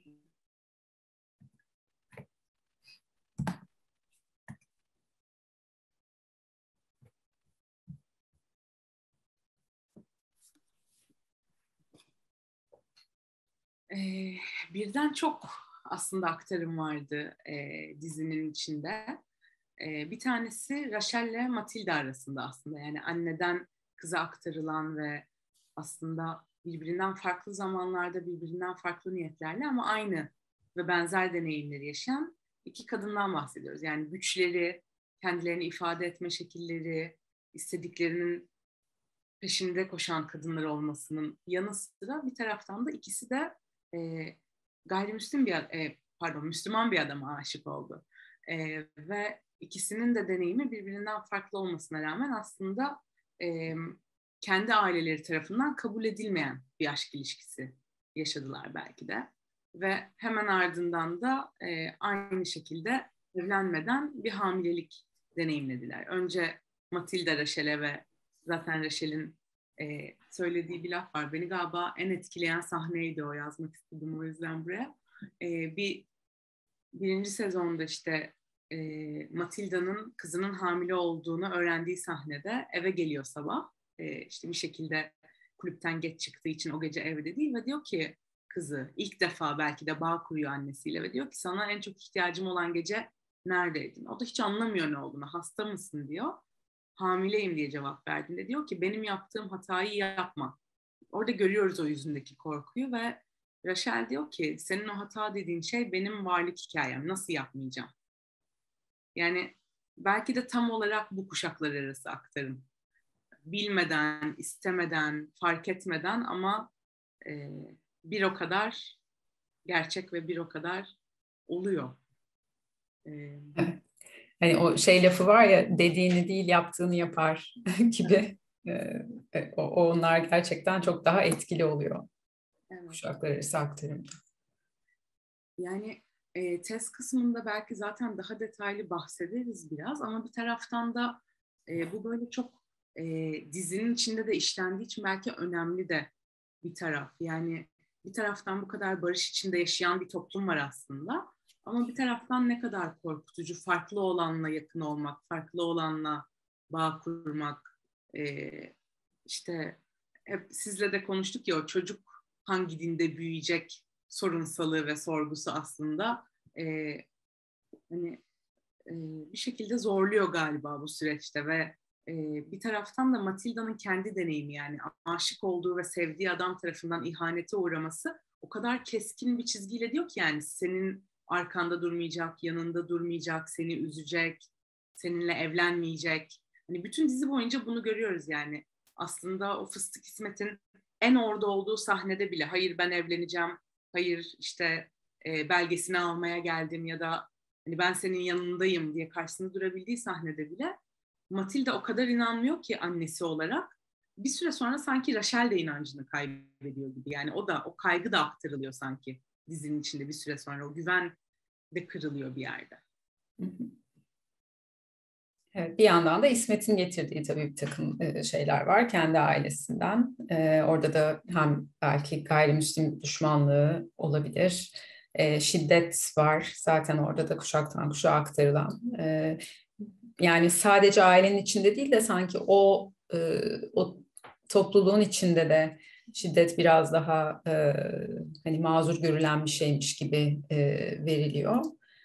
Birden çok aslında aktarım vardı dizinin içinde. Bir tanesi Rachel'le Matilda arasında aslında. Yani anneden kıza aktarılan ve aslında birbirinden farklı zamanlarda, birbirinden farklı niyetlerle ama aynı ve benzer deneyimleri yaşayan iki kadından bahsediyoruz. Yani güçleri, kendilerini ifade etme şekilleri, istediklerinin peşinde koşan kadınlar olmasının yanı sıra bir taraftan da ikisi de gayrimüslim Müslüman bir adama aşık oldu. Ve ikisinin de deneyimi birbirinden farklı olmasına rağmen aslında kendi aileleri tarafından kabul edilmeyen bir aşk ilişkisi yaşadılar belki de. Ve hemen ardından da aynı şekilde evlenmeden bir hamilelik deneyimlediler. Önce Matilda Rachel'e ve zaten Rachel'in söylediği bir laf var. Beni galiba en etkileyen sahneydi o, yazmak istedim o yüzden buraya. Birinci sezonda işte Matilda'nın kızının hamile olduğunu öğrendiği sahnede eve geliyor sabah. İşte bir şekilde kulüpten geç çıktığı için o gece evde değil ve diyor ki kızı ilk defa belki de bağ kuruyor annesiyle ve diyor ki sana en çok ihtiyacım olan gece neredeydin? O da hiç anlamıyor ne olduğunu. Hasta mısın diyor. Hamileyim diye cevap verdiğinde diyor ki benim yaptığım hatayı yapma. Orada görüyoruz o yüzündeki korkuyu ve Rachel diyor ki senin o hata dediğin şey benim varlık hikayem. Nasıl yapmayacağım? Yani belki de tam olarak bu kuşaklar arası aktarım. Bilmeden, istemeden, fark etmeden ama bir o kadar gerçek ve bir o kadar oluyor. Evet. Hani o şey lafı var ya, dediğini değil yaptığını yapar gibi. Onlar gerçekten çok daha etkili oluyor. Evet. Kuşaklar arası aktarımda. Yani test kısmında belki zaten daha detaylı bahsederiz biraz ama bir taraftan da bu böyle çok dizinin içinde de işlendiği için belki önemli de bir taraf. Yani bir taraftan bu kadar barış içinde yaşayan bir toplum var aslında ama bir taraftan ne kadar korkutucu, farklı olanla yakın olmak, farklı olanla bağ kurmak. İşte hep sizle de konuştuk ya, o çocuk hangi dinde büyüyecek sorunsalı ve sorgusu aslında hani bir şekilde zorluyor galiba bu süreçte ve bir taraftan da Matilda'nın kendi deneyimi, yani aşık olduğu ve sevdiği adam tarafından ihanete uğraması o kadar keskin bir çizgiyle diyor ki yani senin arkanda durmayacak, yanında durmayacak, seni üzecek, seninle evlenmeyecek. Hani bütün dizi boyunca bunu görüyoruz yani. Aslında o Fıstık İsmet'in en orada olduğu sahnede bile hayır ben evleneceğim, hayır işte belgesini almaya geldim ya da hani ben senin yanındayım diye karşısında durabildiği sahnede bile Matilda o kadar inanmıyor ki annesi olarak. Bir süre sonra sanki Rachel de inancını kaybediyor gibi. Yani o kaygı da aktarılıyor sanki dizinin içinde bir süre sonra. O güven de kırılıyor bir yerde. Evet, bir yandan da İsmet'in getirdiği tabii bir takım şeyler var kendi ailesinden. Orada da hem belki gayrimüslim düşmanlığı olabilir, şiddet var zaten orada da kuşaktan kuşağa aktarılan. Yani sadece ailenin içinde değil de sanki o topluluğun içinde de şiddet biraz daha hani mazur görülen bir şeymiş gibi veriliyor.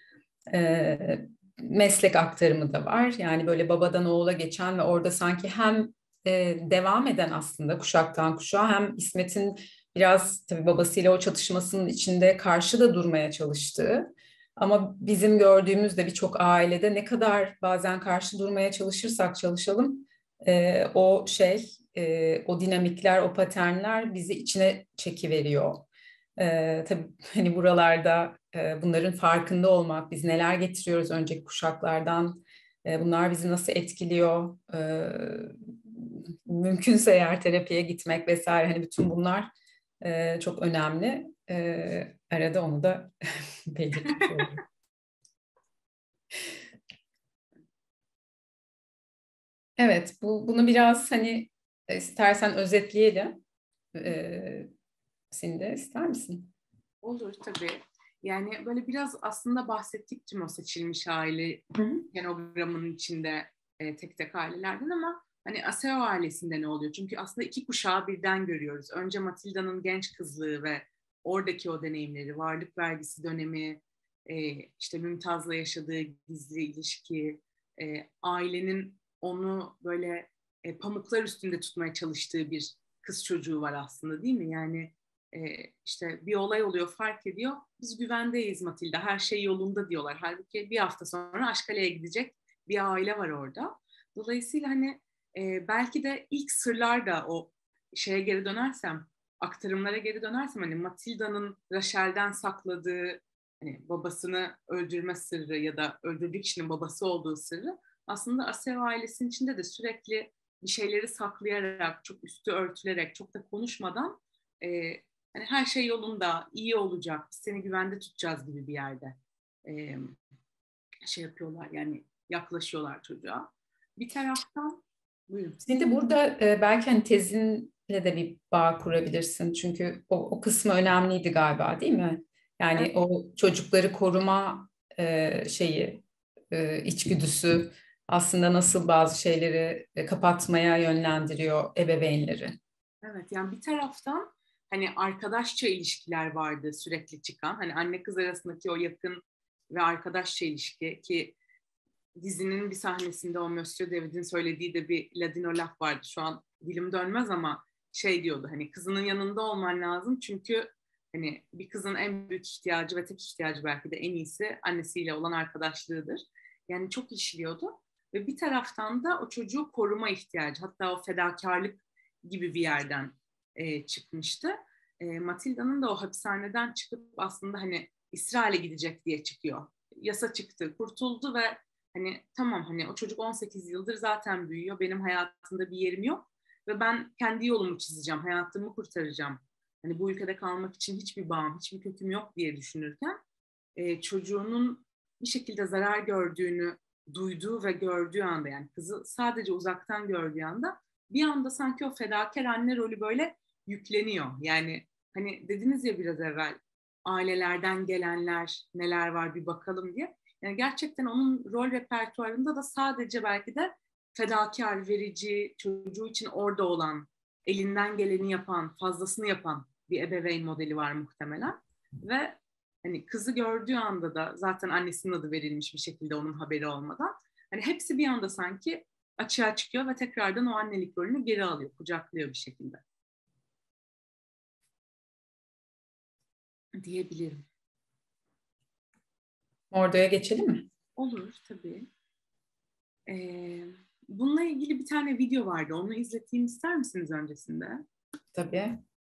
Meslek aktarımı da var. Yani böyle babadan oğula geçen ve orada sanki hem devam eden aslında kuşaktan kuşağa hem İsmet'in biraz tabii babasıyla o çatışmasının içinde karşı da durmaya çalıştığı ama bizim gördüğümüz de birçok ailede ne kadar bazen karşı durmaya çalışırsak çalışalım o o dinamikler, o paternler bizi içine çekiveriyor. Tabii hani buralarda bunların farkında olmak, biz neler getiriyoruz önceki kuşaklardan, bunlar bizi nasıl etkiliyor, mümkünse eğer terapiye gitmek vesaire hani bütün bunlar çok önemli. Arada onu da belirtmiş olayım. Evet, bunu biraz hani istersen özetleyelim. Sinde ister misin? Olur tabii. Yani böyle biraz aslında bahsettik tüm o seçilmiş aile genogramının içinde tek tek ailelerden ama hani Aseo ailesinde ne oluyor? Çünkü aslında iki kuşağı birden görüyoruz. Önce Matilda'nın genç kızlığı ve oradaki o deneyimleri, varlık vergisi dönemi, işte Mümtaz'la yaşadığı gizli ilişki, ailenin onu böyle pamuklar üstünde tutmaya çalıştığı bir kız çocuğu var aslında değil mi? Yani işte bir olay oluyor, fark ediyor. Biz güvendeyiz Matilda, her şey yolunda diyorlar. Halbuki bir hafta sonra Aşkale'ye gidecek bir aile var orada. Dolayısıyla hani belki de ilk sırlar da o şeye geri dönersem, aktarımlara geri dönersem hani Matilda'nın Rachel'den sakladığı hani babasını öldürme sırrı ya da öldürdüğü kişinin babası olduğu sırrı aslında Aseo ailesinin içinde de sürekli bir şeyleri saklayarak, çok üstü örtülerek, çok da konuşmadan hani her şey yolunda, iyi olacak, biz seni güvende tutacağız gibi bir yerde şey yapıyorlar yani yaklaşıyorlar çocuğa. Bir taraftan buyurun. Şimdi burada belki hani tezinle de bir bağ kurabilirsin. Çünkü o kısmı önemliydi galiba değil mi? Yani Evet. o çocukları koruma içgüdüsü aslında nasıl bazı şeyleri kapatmaya yönlendiriyor ebeveynleri. Evet yani bir taraftan hani arkadaşça ilişkiler vardı sürekli çıkan. Hani anne kız arasındaki o yakın ve arkadaşça ilişki ki dizinin bir sahnesinde o Monsieur David'in söylediği de bir Ladino laf vardı. Şu an dilim dönmez ama şey diyordu hani kızının yanında olman lazım çünkü hani bir kızın en büyük ihtiyacı ve tek ihtiyacı belki de en iyisi annesiyle olan arkadaşlığıdır. Yani çok işliyordu ve bir taraftan da o çocuğu koruma ihtiyacı hatta o fedakarlık gibi bir yerden çıkmıştı. Matilda'nın da o hapishaneden çıkıp aslında hani İsrail'e gidecek diye çıkıyor. Yasa çıktı, kurtuldu ve hani tamam hani o çocuk 18 yıldır zaten büyüyor. Benim hayatımda bir yerim yok ve ben kendi yolumu çizeceğim, hayatımı kurtaracağım. Hani bu ülkede kalmak için hiçbir bağım, hiçbir köküm yok diye düşünürken çocuğunun bir şekilde zarar gördüğünü duyduğu ve gördüğü anda yani kızı sadece uzaktan gördüğü anda bir anda sanki o fedakar anne rolü böyle yükleniyor. Yani hani dediniz ya biraz evvel ailelerden gelenler neler var bir bakalım diye. Yani gerçekten onun rol repertuarında da sadece belki de fedakar, verici, çocuğu için orada olan, elinden geleni yapan, fazlasını yapan bir ebeveyn modeli var muhtemelen. Ve hani kızı gördüğü anda da zaten annesinin adı verilmiş bir şekilde onun haberi olmadan. Hani hepsi bir anda sanki açığa çıkıyor ve tekrardan o annelik rolünü geri alıyor, kucaklıyor bir şekilde. Diyebilirim. Oraya geçelim mi? Olur tabii. Bununla ilgili bir tane video vardı. Onu izleteyim ister misiniz öncesinde? Tabii.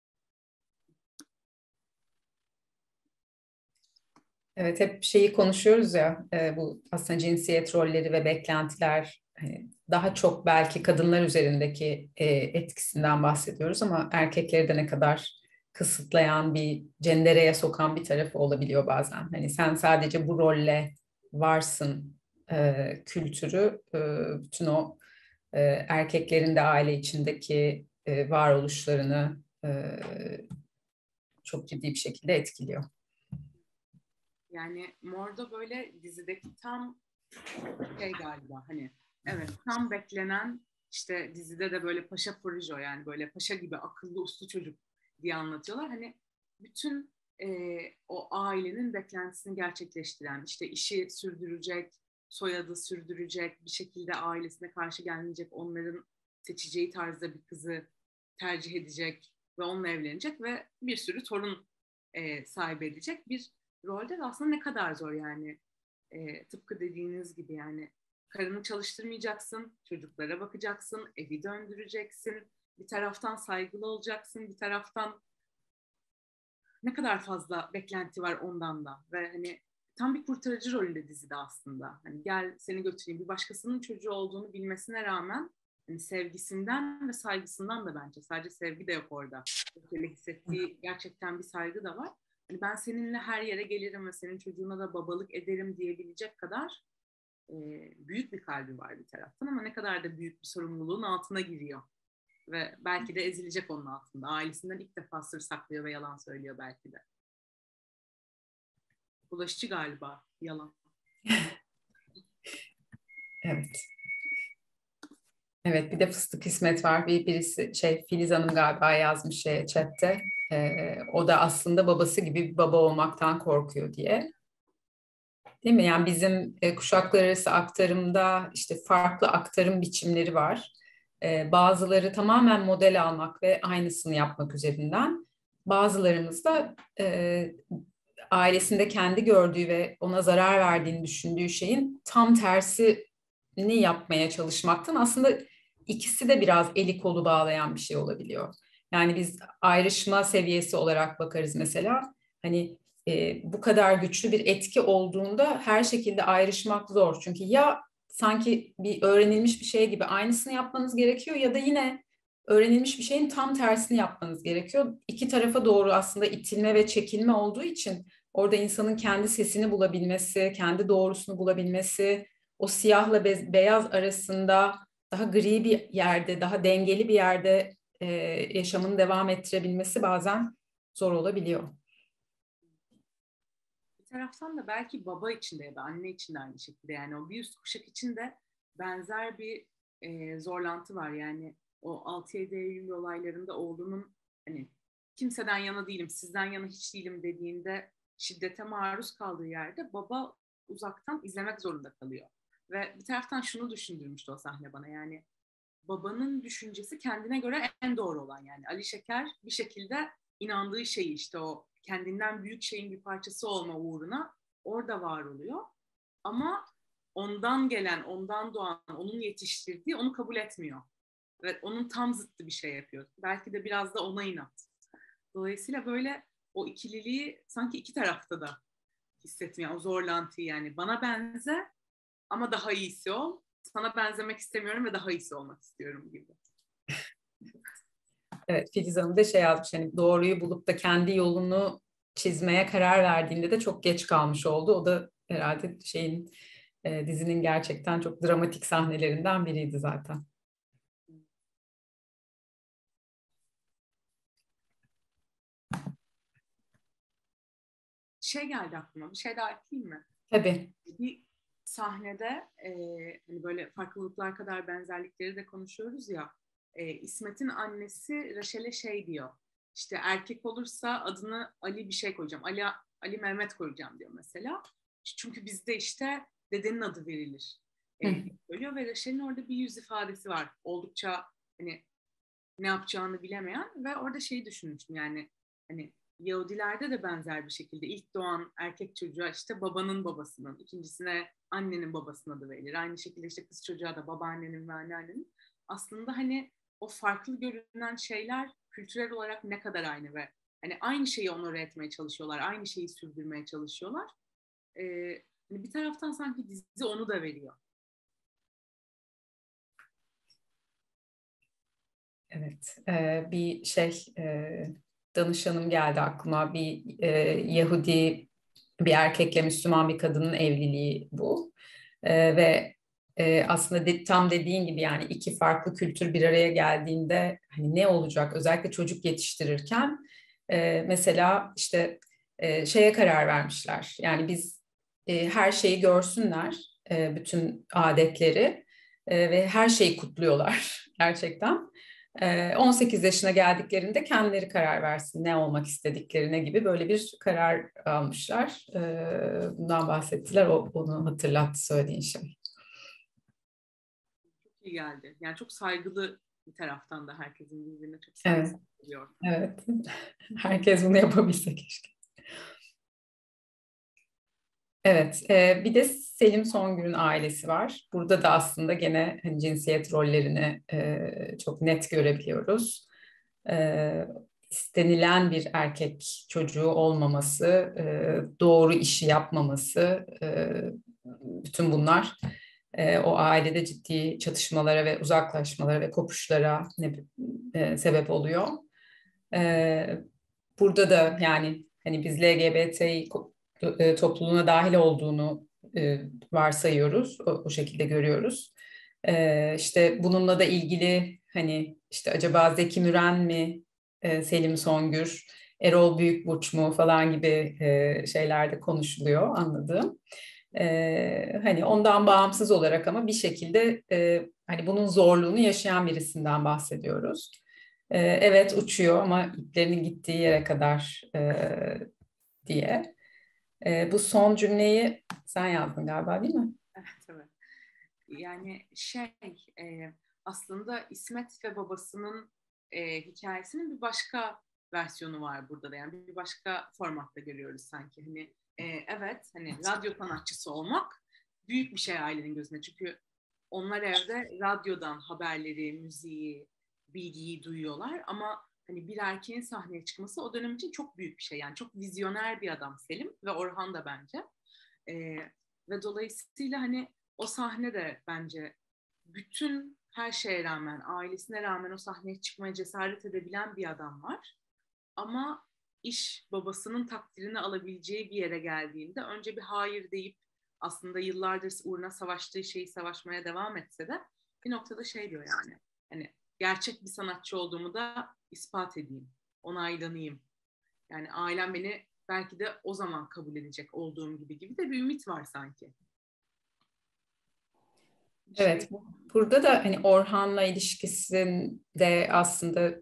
Evet, hep şeyi konuşuyoruz ya, bu aslında cinsiyet rolleri ve beklentiler daha çok belki kadınlar üzerindeki etkisinden bahsediyoruz ama erkekleri de ne kadar kısıtlayan bir cendereye sokan bir tarafı olabiliyor bazen. Hani sen sadece bu rolle varsın kültürü, bütün o erkeklerin de aile içindeki varoluşlarını çok ciddi bir şekilde etkiliyor. Yani Mor'da böyle dizideki tam şey galiba hani evet tam beklenen işte dizide de böyle paşa projo yani böyle paşa gibi akıllı uslu çocuk diye anlatıyorlar. Hani bütün o ailenin beklentisini gerçekleştiren işte işi sürdürecek, soyadı sürdürecek, bir şekilde ailesine karşı gelmeyecek, onların seçeceği tarzda bir kızı tercih edecek ve onunla evlenecek ve bir sürü torun sahibi edecek bir rolde de aslında ne kadar zor yani. Tıpkı dediğiniz gibi yani karını çalıştırmayacaksın, çocuklara bakacaksın, evi döndüreceksin, bir taraftan saygılı olacaksın, bir taraftan ne kadar fazla beklenti var ondan da ve hani tam bir kurtarıcı rolünde dizide aslında. Hani gel seni götüreyim, bir başkasının çocuğu olduğunu bilmesine rağmen hani sevgisinden ve saygısından da bence sadece sevgi de yok orada. Böyle hissettiği gerçekten bir saygı da var. Hani ben seninle her yere gelirim ve senin çocuğuna da babalık ederim diyebilecek kadar büyük bir kalbi var bir taraftan ama ne kadar da büyük bir sorumluluğun altına giriyor. Ve belki de ezilecek onun altında. Ailesinden ilk defa sır saklıyor ve yalan söylüyor belki de. Bulaşıcı galiba yalan. Evet. Evet, bir de Fıstık İsmet var. Birisi Filiz Hanım galiba yazmış chatte. O da aslında babası gibi bir baba olmaktan korkuyor diye. Değil mi? Yani bizim kuşaklar arası aktarımda işte farklı aktarım biçimleri var. Bazıları tamamen model almak ve aynısını yapmak üzerinden. Bazılarımız da ailesinde kendi gördüğü ve ona zarar verdiğini düşündüğü şeyin tam tersini yapmaya çalışmaktan aslında ikisi de biraz eli kolu bağlayan bir şey olabiliyor. Yani biz ayrışma seviyesi olarak bakarız mesela. Hani bu kadar güçlü bir etki olduğunda her şekilde ayrışmak zor. Çünkü ya sanki bir öğrenilmiş bir şey gibi aynısını yapmanız gerekiyor ya da yine öğrenilmiş bir şeyin tam tersini yapmanız gerekiyor. İki tarafa doğru aslında itilme ve çekilme olduğu için orada insanın kendi sesini bulabilmesi, kendi doğrusunu bulabilmesi, o siyahla beyaz arasında daha gri bir yerde, daha dengeli bir yerde yaşamını devam ettirebilmesi bazen zor olabiliyor. Bir taraftan da belki baba için de ya da anne için de aynı şekilde yani o bir üst kuşak için de benzer bir zorlantı var. Yani o 6-7 Eylül olaylarında oğlunun hani kimseden yana değilim, sizden yana hiç değilim dediğinde şiddete maruz kaldığı yerde baba uzaktan izlemek zorunda kalıyor. Ve bir taraftan şunu düşündürmüştü o sahne bana yani babanın düşüncesi kendine göre en doğru olan yani Ali Şeker bir şekilde inandığı şeyi işte o kendinden büyük şeyin bir parçası olma uğruna orada var oluyor. Ama ondan gelen, ondan doğan, onun yetiştirdiği onu kabul etmiyor. Ve onun tam zıttı bir şey yapıyor. Belki de biraz da ona inat. Dolayısıyla böyle o ikililiği sanki iki tarafta da hissetmiyor. O zorlantıyı yani bana benze ama daha iyisi ol. Sana benzemek istemiyorum ve daha iyisi olmak istiyorum gibi. Evet, Filiz Hanım da yazmış, hani doğruyu bulup da kendi yolunu çizmeye karar verdiğinde de çok geç kalmış oldu. O da herhalde dizinin gerçekten çok dramatik sahnelerinden biriydi zaten. Geldi aklıma, bir şey daha ekleyeyim mi? Tabii. Bir sahnede hani böyle farklılıklar kadar benzerlikleri de konuşuyoruz ya. İsmet'in annesi Raşel'e diyor. İşte erkek olursa adını Ali bir şey koyacağım. Ali Mehmet koyacağım diyor mesela. Çünkü bizde işte dedenin adı verilir. Söylüyor ve Raşel'in orada bir yüz ifadesi var. Oldukça hani ne yapacağını bilemeyen ve orada düşünmüştüm yani hani Yahudilerde de benzer bir şekilde ilk doğan erkek çocuğa işte babanın babasının, ikincisine annenin babasının adı verilir. Aynı şekilde işte kız çocuğa da babaannenin ve anneannenin. Aslında hani o farklı görünen şeyler kültürel olarak ne kadar aynı ve hani aynı şeyi onore etmeye çalışıyorlar, aynı şeyi sürdürmeye çalışıyorlar. Hani bir taraftan sanki dizi onu da veriyor. Evet, bir danışanım geldi aklıma. Bir Yahudi bir erkekle Müslüman bir kadının evliliği bu. Ve aslında tam dediğin gibi yani iki farklı kültür bir araya geldiğinde hani ne olacak? Özellikle çocuk yetiştirirken mesela işte şeye karar vermişler. Yani biz her şeyi görsünler, bütün adetleri ve her şeyi kutluyorlar gerçekten. 18 yaşına geldiklerinde kendileri karar versin ne olmak istediklerine gibi böyle bir karar almışlar. Bundan bahsettiler, onu hatırlattı söylediğin şey. Çok iyi geldi. Yani çok saygılı bir taraftan da herkesin birbirine çok Evet, saygısı oluyor. evet. Herkes bunu yapabilse keşke. Evet, bir de Selim Songür'ün ailesi var. Burada da aslında gene hani cinsiyet rollerini çok net görebiliyoruz. İstenilen bir erkek çocuğu olmaması, doğru işi yapmaması, bütün bunlar o ailede ciddi çatışmalara ve uzaklaşmalara ve kopuşlara sebep oluyor. E, Burada da yani hani biz LGBT topluluğuna dahil olduğunu varsayıyoruz, o şekilde görüyoruz. İşte bununla da ilgili hani işte acaba Zeki Müren mi, Selim Songür, Erol Büyükburç mu falan gibi şeyler de konuşuluyor anladığım. Hani ondan bağımsız olarak ama bir şekilde hani bunun zorluğunu yaşayan birisinden bahsediyoruz. Evet uçuyor ama iplerinin gittiği yere kadar diye. Bu son cümleyi sen yazdın galiba değil mi? Evet, evet. Yani aslında İsmet ve babasının hikayesinin bir başka versiyonu var burada da. Yani bir başka formatta görüyoruz sanki. Hani evet, hani radyo sanatçısı olmak büyük bir şey ailenin gözünde. Çünkü onlar evde radyodan haberleri, müziği, bilgiyi duyuyorlar. Ama hani bir erkeğin sahneye çıkması o dönem için çok büyük bir şey. Yani çok vizyoner bir adam Selim ve Orhan da bence. E, Ve dolayısıyla hani o sahne de bence bütün her şeye rağmen, ailesine rağmen o sahneye çıkmaya cesaret edebilen bir adam var. Ama iş babasının takdirini alabileceği bir yere geldiğinde önce bir hayır deyip aslında yıllardır uğruna savaştığı şeyi savaşmaya devam etse de bir noktada şey diyor yani. Hani gerçek bir sanatçı olduğumu da ispat edeyim, onaylanayım. Yani ailem beni belki de o zaman kabul edecek olduğum gibi de bir ümit var sanki. Evet, burada da hani Orhan'la ilişkisinde aslında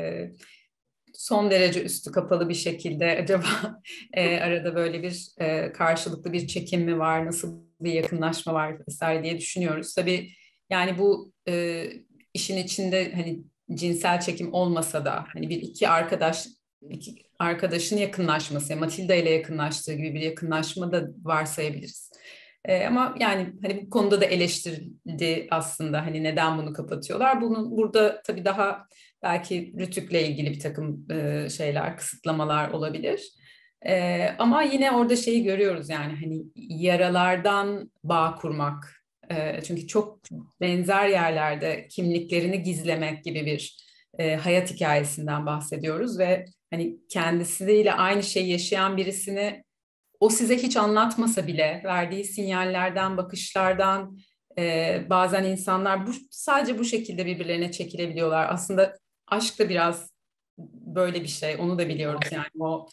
son derece üstü kapalı bir şekilde acaba arada böyle bir karşılıklı bir çekim mi var, nasıl bir yakınlaşma var vesaire diye düşünüyoruz. Tabii yani bu işin içinde hani cinsel çekim olmasa da hani iki arkadaşın yakınlaşması, yani Matilda ile yakınlaştığı gibi bir yakınlaşma da varsayabiliriz. Ama yani hani bu konuda da eleştirildi aslında hani neden bunu kapatıyorlar. Bunun burada tabii daha belki Rütük'le ilgili bir takım şeyler, kısıtlamalar olabilir. Ama yine orada şeyi görüyoruz yani hani yaralardan bağ kurmak. Çünkü çok benzer yerlerde kimliklerini gizlemek gibi bir hayat hikayesinden bahsediyoruz ve hani kendisiyle aynı şeyi yaşayan birisini o size hiç anlatmasa bile verdiği sinyallerden, bakışlardan bazen insanlar sadece bu şekilde birbirlerine çekilebiliyorlar. Aslında aşk da biraz böyle bir şey. Onu da biliyoruz yani o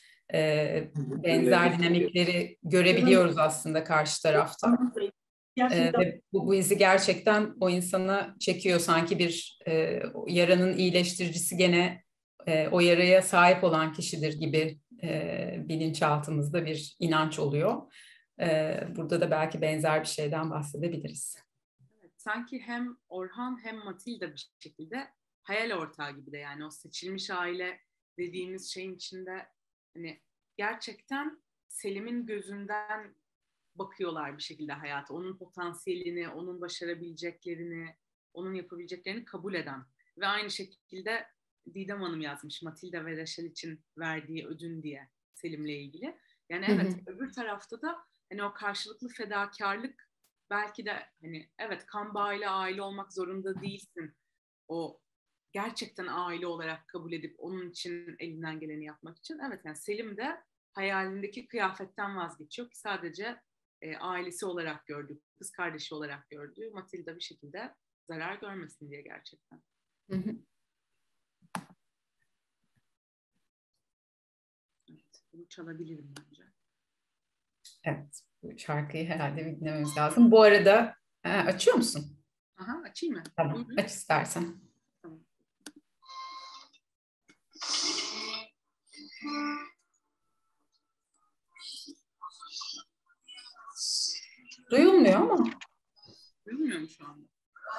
benzer dinamikleri görebiliyoruz aslında karşı tarafta. Ve bu bizi gerçekten o insana çekiyor. Sanki bir yaranın iyileştiricisi gene o yaraya sahip olan kişidir gibi bilinçaltımızda bir inanç oluyor. Burada da belki benzer bir şeyden bahsedebiliriz. Evet, sanki hem Orhan hem Matilda bir şekilde hayal ortağı gibi de, yani o seçilmiş aile dediğimiz şeyin içinde hani gerçekten Selim'in gözünden bakıyorlar bir şekilde hayata. Onun potansiyelini, onun başarabileceklerini, onun yapabileceklerini kabul eden ve aynı şekilde Didem Hanım yazmış Matilda ve Reşel için verdiği ödün diye Selim'le ilgili. Yani evet, öbür tarafta da hani o karşılıklı fedakarlık, belki de hani evet, kan bağıyla aile olmak zorunda değilsin. O gerçekten aile olarak kabul edip onun için elinden geleni yapmak için. Evet, yani Selim de hayalindeki kıyafetten vazgeçiyor ki sadece ailesi olarak gördü, kız kardeşi olarak gördü. Matilda bir şekilde zarar görmesin diye gerçekten. Hı hı. Evet, bunu çalabilirim bence. Evet, bu şarkıyı herhalde bir dinlememiz lazım. Bu arada açıyor musun? Aha, açayım mı? Tamam, Buyurun. aç istersen. Tamam. Duyulmuyor ama. Duyulmuyor mu şu anda?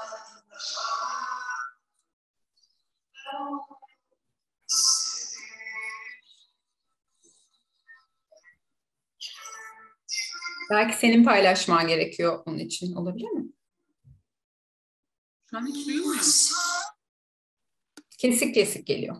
Belki senin paylaşman gerekiyor onun için. Olabilir mi? Şu an hiç duyulmuyor mu? Kesik kesik geliyor.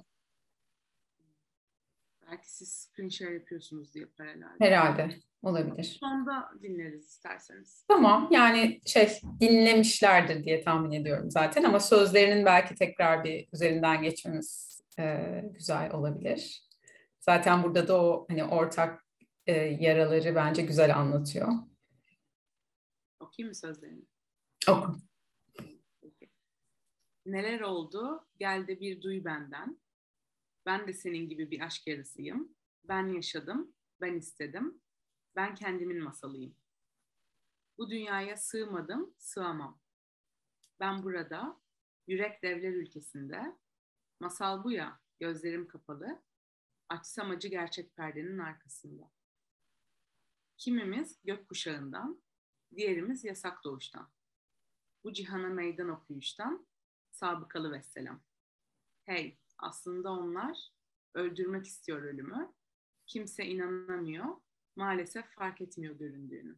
Belki siz screen share yapıyorsunuz diye paralel. Herhalde. Olabilir. Sonda dinleriz isterseniz. Tamam, yani dinlemişlerdir diye tahmin ediyorum zaten ama sözlerinin belki tekrar bir üzerinden geçmemiz güzel olabilir. Zaten burada da o hani ortak yaraları bence güzel anlatıyor. Okuyayım mı sözlerini? Oku. Peki. Neler oldu? Gel de bir duy benden. Ben de senin gibi bir aşk yarısıyım. Ben yaşadım, ben istedim. Ben kendimin masalıyım. Bu dünyaya sığmadım, sığamam. Ben burada, yürek devler ülkesinde. Masal bu ya, gözlerim kapalı. Açsam acı gerçek perdenin arkasında. Kimimiz gökkuşağından, diğerimiz yasak doğuştan. Bu cihana meydan okuyuştan, sabıkalı vesselam. Hey, aslında onlar öldürmek istiyor ölümü. Kimse inanamıyor, maalesef fark etmiyor göründüğünü.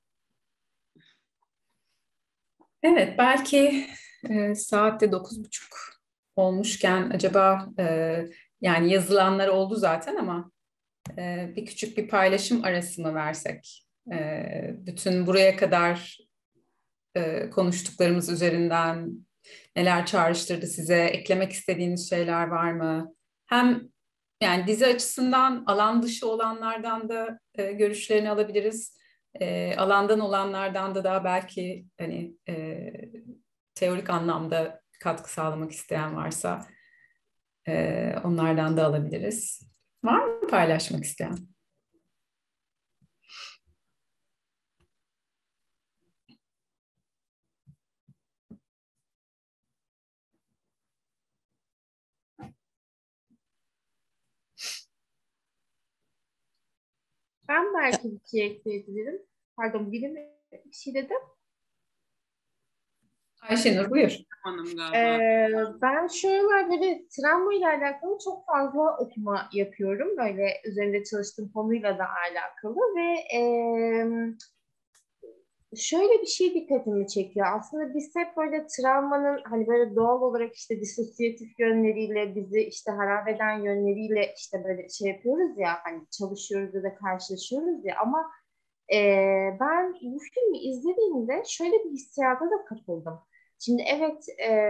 Evet, belki saatte 9:30 olmuşken acaba yani yazılanlar oldu zaten ama bir küçük bir paylaşım arası mı versek? Bütün buraya kadar konuştuklarımız üzerinden neler çağrıştırdı size? Eklemek istediğiniz şeyler var mı? Hem yani dizi açısından alan dışı olanlardan da görüşlerini alabiliriz. Alandan olanlardan da daha belki hani teorik anlamda katkı sağlamak isteyen varsa onlardan da alabiliriz. Var mı paylaşmak isteyen? Ben belki bir şey ekleyebilirim. Pardon, biri mi bir şey dedi? Ayşenur buyur. Hanım galiba. Ben şu aralar böyle travma ile alakalı çok fazla okuma yapıyorum. Böyle üzerinde çalıştığım konuyla da alakalı ve şöyle bir şey dikkatimi çekiyor. Aslında biz hep böyle travmanın hani böyle doğal olarak işte disosiyatif yönleriyle bizi işte harap eden yönleriyle işte böyle şey yapıyoruz ya hani çalışıyoruz ya da karşılaşıyoruz ya ama ben bu filmi izlediğimde şöyle bir hissiyata da kapıldım. Şimdi evet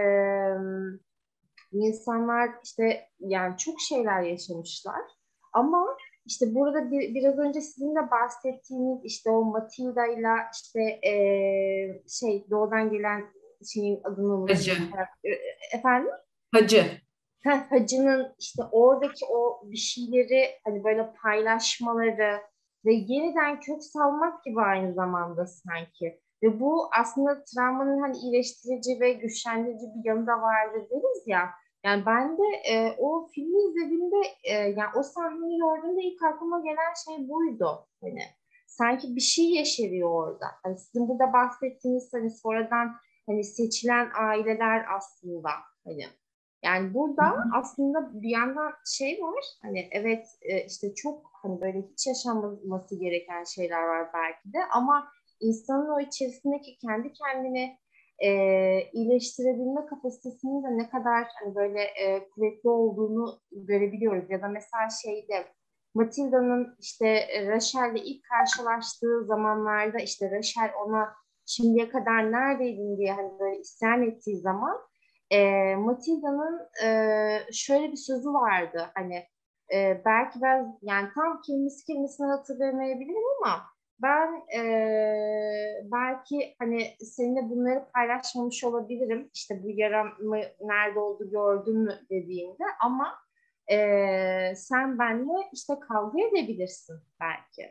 insanlar işte yani çok şeyler yaşamışlar ama işte burada biraz önce sizin de bahsettiğiniz işte o Matilda ile işte şey doğudan gelen şeyin adını Hacı. unuttum. Efendim? Hacı. Hacı'nın işte oradaki o bir şeyleri hani böyle paylaşmaları ve yeniden kök salmak gibi aynı zamanda sanki. Ve bu aslında travmanın hani iyileştirici ve güçlendirici bir yanı da vardır deriz ya. Yani ben de o filmi izlediğimde yani o sahneyi gördüğümde ilk aklıma gelen şey buydu. Hani sanki bir şey yeşeriyor orada. Hani sizin burada bahsettiğiniz hani sonradan hani seçilen aileler aslında hani yani burada aslında bir yandan şey var hani evet işte çok hani böyle hiç yaşanmaması gereken şeyler var belki de ama insanın o içerisindeki kendi kendini iyileştirebilme kapasitesinin de ne kadar hani böyle kuvvetli olduğunu görebiliyoruz ya da mesela şeyde Matilda'nın işte Rachel'le ilk karşılaştığı zamanlarda işte Rachel ona şimdiye kadar neredeydin diye hani böyle isyan ettiği zaman Matilda'nın şöyle bir sözü vardı hani belki ben yani tam kelimesine hatırlayamayabilirim ama Ben belki hani seninle bunları paylaşmamış olabilirim. İşte bu yaramı nerede oldu gördün mü dediğinde ama sen benimle işte kavga edebilirsin belki.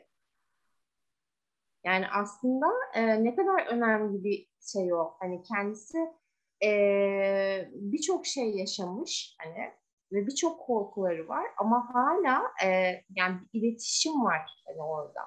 Yani aslında ne kadar önemli bir şey o. Hani kendisi birçok şey yaşamış hani ve birçok korkuları var ama hala yani bir iletişim var hani orada.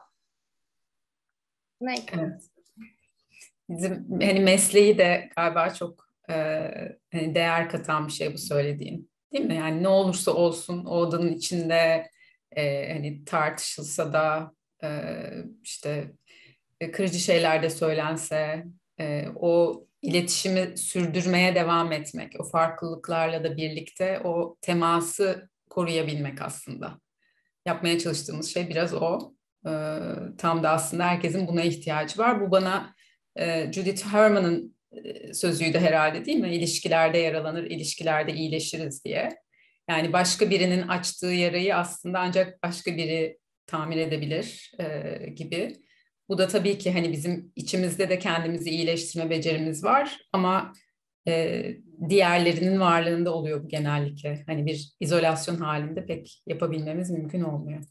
Ne? Evet. Bizim hani mesleği de galiba çok hani değer katan bir şey bu söylediğin. Değil mi? Yani ne olursa olsun o odanın içinde hani tartışılsa da işte kırıcı şeyler de söylense o iletişimi sürdürmeye devam etmek, o farklılıklarla da birlikte o teması koruyabilmek aslında. Yapmaya çalıştığımız şey biraz o. Tam da aslında herkesin buna ihtiyacı var. Bu bana Judith Herman'ın sözüydü herhalde değil mi? İlişkilerde yaralanır, ilişkilerde iyileşiriz diye. Yani başka birinin açtığı yarayı aslında ancak başka biri tamir edebilir gibi. Bu da tabii ki hani bizim içimizde de kendimizi iyileştirme becerimiz var ama diğerlerinin varlığında oluyor bu genellikle. Hani bir izolasyon halinde pek yapabilmemiz mümkün olmuyor.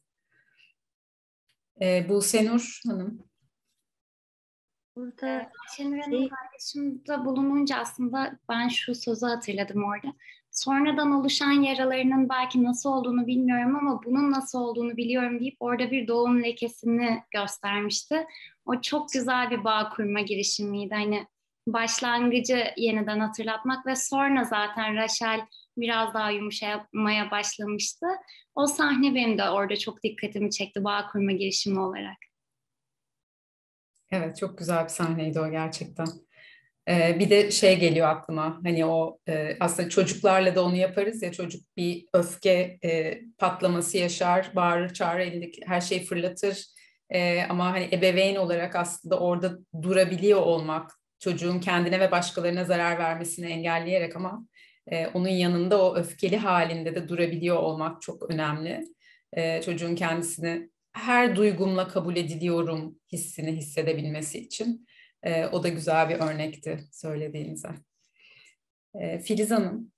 Buse Nur Hanım. Burada Şenur'un paylaşımda bulununca aslında ben şu sözü hatırladım orada. Sonradan oluşan yaralarının belki nasıl olduğunu bilmiyorum ama bunun nasıl olduğunu biliyorum deyip orada bir doğum lekesini göstermişti. O çok güzel bir bağ kurma girişimiydi. Hani başlangıcı yeniden hatırlatmak ve sonra zaten Rachel biraz daha yumuşamaya başlamıştı. O sahne benim de orada çok dikkatimi çekti bağ kurma girişimi olarak. Evet, çok güzel bir sahneydi o gerçekten. Bir de şey geliyor aklıma, hani o aslında çocuklarla da onu yaparız ya, çocuk bir öfke patlaması yaşar, bağırır, çağırır, elindeki her şeyi fırlatır. Ama hani ebeveyn olarak aslında orada durabiliyor olmak, çocuğun kendine ve başkalarına zarar vermesini engelleyerek ama onun yanında o öfkeli halinde de durabiliyor olmak çok önemli. Çocuğun kendisini her duygumla kabul ediliyorum hissini hissedebilmesi için. O da güzel bir örnekti söylediğinize. Filiz Hanım.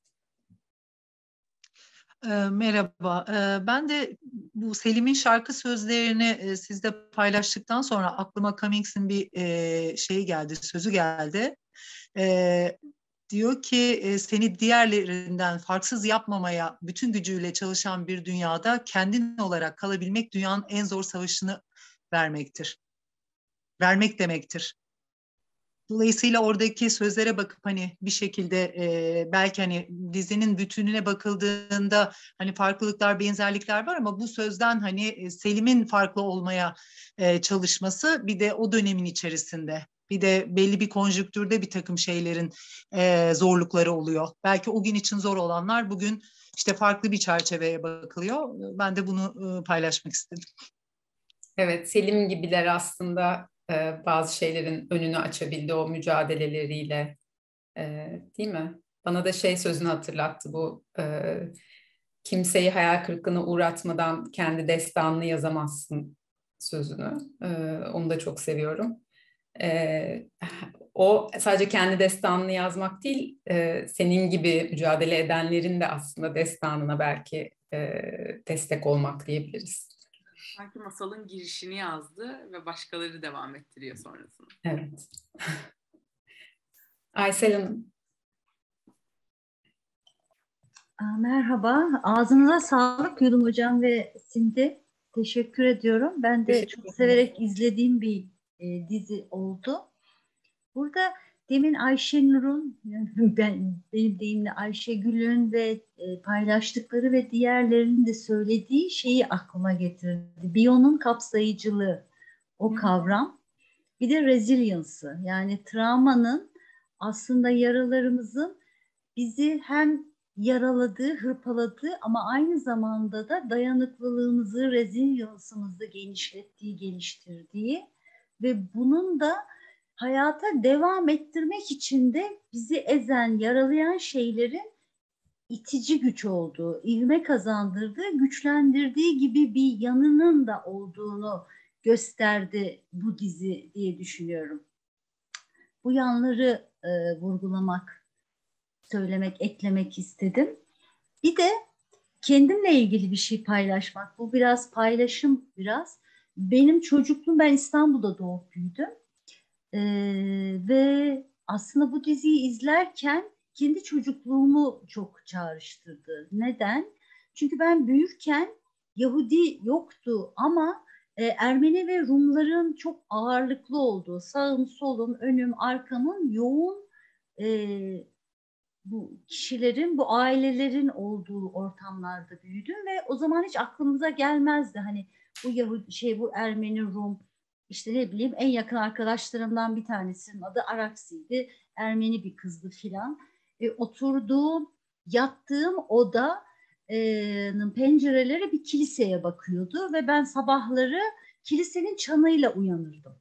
Merhaba. Ben de bu Selim'in şarkı sözlerini sizde paylaştıktan sonra aklıma Cummings'in bir şeyi geldi, sözü geldi. Diyor ki seni diğerlerinden farksız yapmamaya bütün gücüyle çalışan bir dünyada kendin olarak kalabilmek dünyanın en zor savaşını vermektir. Vermek demektir. Dolayısıyla oradaki sözlere bakıp hani bir şekilde belki hani dizinin bütününe bakıldığında hani farklılıklar, benzerlikler var ama bu sözden hani Selim'in farklı olmaya çalışması bir de o dönemin içerisinde. Bir de belli bir konjüktürde bir takım şeylerin zorlukları oluyor. Belki o gün için zor olanlar bugün işte farklı bir çerçeveye bakılıyor. Ben de bunu paylaşmak istedim. Evet, Selim gibiler aslında bazı şeylerin önünü açabildi o mücadeleleriyle, değil mi? Bana da şey sözünü hatırlattı bu. Kimseyi hayal kırıklığına uğratmadan kendi destanını yazamazsın sözünü. Onu da çok seviyorum. O sadece kendi destanını yazmak değil, senin gibi mücadele edenlerin de aslında destanına belki destek olmak diyebiliriz. Sanki masalın girişini yazdı ve başkaları devam ettiriyor sonrasında. Evet. Aysel Hanım. Merhaba, ağzınıza sağlık Yudum Hocam ve Sinde. Teşekkür ediyorum. Ben de çok severek izlediğim bir dizi oldu. Burada demin Ayşenur'un, benim deyimle Ayşegül'ün ve paylaştıkları ve diğerlerinin de söylediği şeyi aklıma getirdi. Biyonun kapsayıcılığı, o kavram. Bir de resilience'ı, yani travmanın aslında yaralarımızın bizi hem yaraladığı, hırpaladığı ama aynı zamanda da dayanıklılığımızı, resilience'ımızı genişlettiği, geliştirdiği ve bunun da hayata devam ettirmek için de bizi ezen, yaralayan şeylerin itici güç olduğu, ivme kazandırdığı, güçlendirdiği gibi bir yanının da olduğunu gösterdi bu dizi diye düşünüyorum. Bu yanları vurgulamak, söylemek, eklemek istedim. Bir de kendimle ilgili bir şey paylaşmak. Bu biraz paylaşım biraz. Benim çocukluğum, ben İstanbul'da doğup büyüdüm. Ve aslında bu diziyi izlerken kendi çocukluğumu çok çağrıştırdı. Neden? Çünkü ben büyürken Yahudi yoktu ama Ermeni ve Rumların çok ağırlıklı olduğu, sağım solum, önüm arkamın yoğun bu kişilerin, bu ailelerin olduğu ortamlarda büyüdüm ve o zaman hiç aklımıza gelmezdi. Hani bu Yahudi, bu Ermeni, Rum, işte ne bileyim, en yakın arkadaşlarımdan bir tanesinin adı Araksi'ydi. Ermeni bir kızdı filan. Oturduğum, yattığım odanın pencereleri bir kiliseye bakıyordu ve ben sabahları kilisenin çanıyla uyanırdım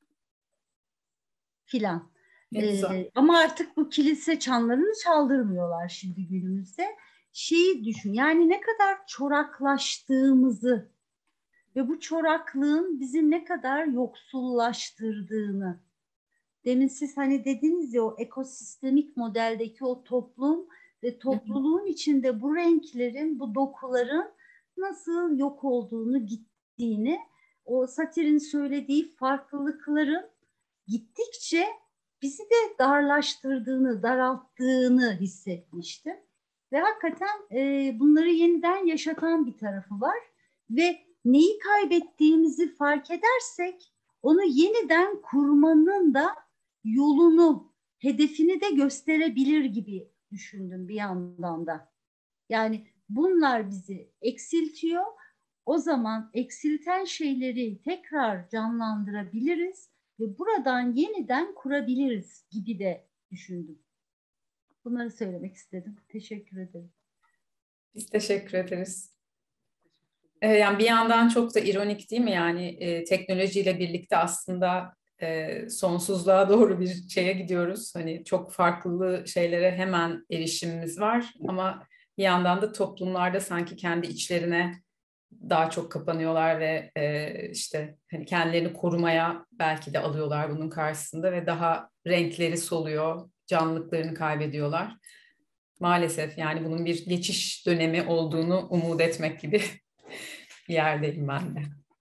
filan. Ama artık bu kilise çanlarını çaldırmıyorlar şimdi günümüzde. Şeyi düşün, yani ne kadar çoraklaştığımızı ve bu çoraklığın bizi ne kadar yoksullaştırdığını. Demin siz hani dediniz ya, o ekosistemik modeldeki o toplum ve topluluğun içinde bu renklerin, bu dokuların nasıl yok olduğunu, gittiğini, o Satyr'in söylediği farklılıkların gittikçe bizi de darlaştırdığını, daralttığını hissetmiştim. Ve hakikaten bunları yeniden yaşatan bir tarafı var. Ve neyi kaybettiğimizi fark edersek onu yeniden kurmanın da yolunu, hedefini de gösterebilir gibi düşündüm bir yandan da. Yani bunlar bizi eksiltiyor. O zaman eksilten şeyleri tekrar canlandırabiliriz ve buradan yeniden kurabiliriz gibi de düşündüm. Bunları söylemek istedim. Teşekkür ederim. Biz teşekkür ederiz. Yani bir yandan çok da ironik değil mi? Yani teknolojiyle birlikte aslında sonsuzluğa doğru bir şeye gidiyoruz. Hani çok farklı şeylere hemen erişimimiz var ama bir yandan da toplumlarda sanki kendi içlerine daha çok kapanıyorlar ve işte hani kendilerini korumaya belki de alıyorlar bunun karşısında ve daha renkleri soluyor, canlılıklarını kaybediyorlar. Maalesef yani bunun bir geçiş dönemi olduğunu umut etmek gibi bir yerdeyim ben de.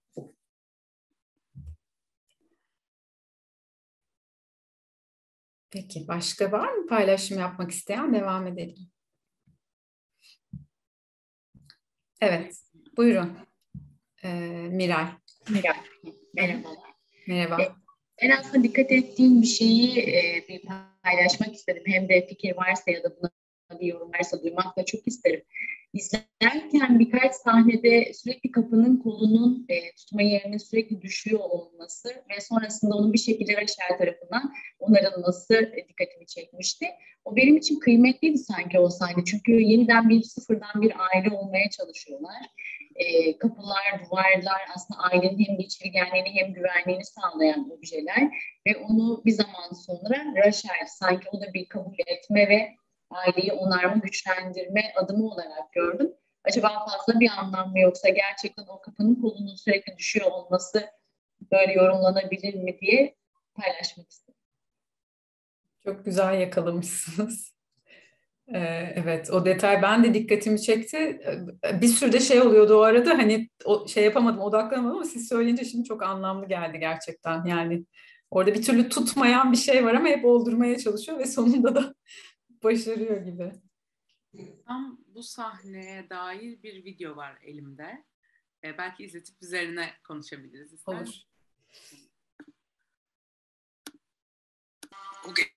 Peki başka var mı paylaşım yapmak isteyen? Devam edelim. Evet, buyurun. Miray. Merhabalar. Merhaba. Ben aslında dikkat ettiğim bir şeyi bir paylaşmak istedim. Hem de fikir varsa ya da buna bir yorum varsa duymak da çok isterim. İzlerken birkaç sahnede sürekli kapının kolunun tutma yerinin sürekli düşüyor olması ve sonrasında onun bir şekilde Rachel tarafından onarılması dikkatimi çekmişti. O benim için kıymetliydi sanki o sahne. Çünkü yeniden sıfırdan bir aile olmaya çalışıyorlar. Kapılar, duvarlar aslında ailenin hem geçirgenliğini hem güvenliğini sağlayan objeler ve onu bir zaman sonra Rachel sanki o da bir kabul etme ve aileyi onarma, güçlendirme adımı olarak gördüm. Acaba fazla bir anlam mı yoksa gerçekten o kapının kolunun sürekli düşüyor olması böyle yorumlanabilir mi diye paylaşmak istedim. Çok güzel yakalamışsınız. Evet, o detay ben de dikkatimi çekti. Bir sürü de şey oluyordu o arada. Hani şey yapamadım, odaklanamadım ama siz söyleyince şimdi çok anlamlı geldi gerçekten. Yani orada bir türlü tutmayan bir şey var ama hep oldurmaya çalışıyor ve sonunda da başarıyor gibi. Tam bu sahneye dair bir video var elimde. Belki izletip üzerine konuşabiliriz. İster Olur. Okay.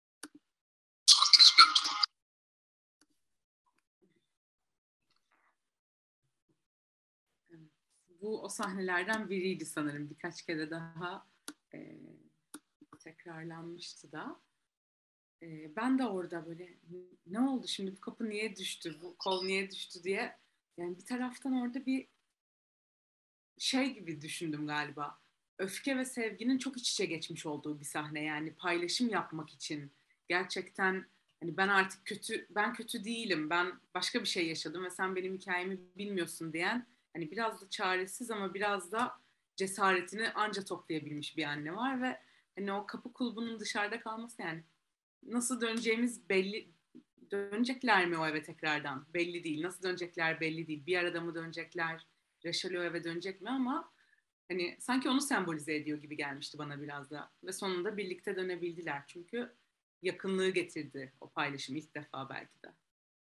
Bu o sahnelerden biriydi sanırım. Birkaç kere daha tekrarlanmıştı da. Ben de orada böyle ne oldu şimdi, bu kapı niye düştü, bu kol niye düştü diye. Yani bir taraftan orada bir şey gibi düşündüm galiba. Öfke ve sevginin çok iç içe geçmiş olduğu bir sahne. Yani paylaşım yapmak için gerçekten hani ben kötü değilim, ben başka bir şey yaşadım ve sen benim hikayemi bilmiyorsun diyen, hani biraz da çaresiz ama biraz da cesaretini anca toplayabilmiş bir anne var ve hani o kapı kulbunun dışarıda kalması, yani nasıl döneceğimiz belli, dönecekler mi o eve tekrardan belli değil, nasıl dönecekler belli değil, bir arada mı dönecekler, Rachel o eve dönecek mi, ama hani sanki onu sembolize ediyor gibi gelmişti bana biraz da ve sonunda birlikte dönebildiler çünkü yakınlığı getirdi o paylaşım ilk defa belki de.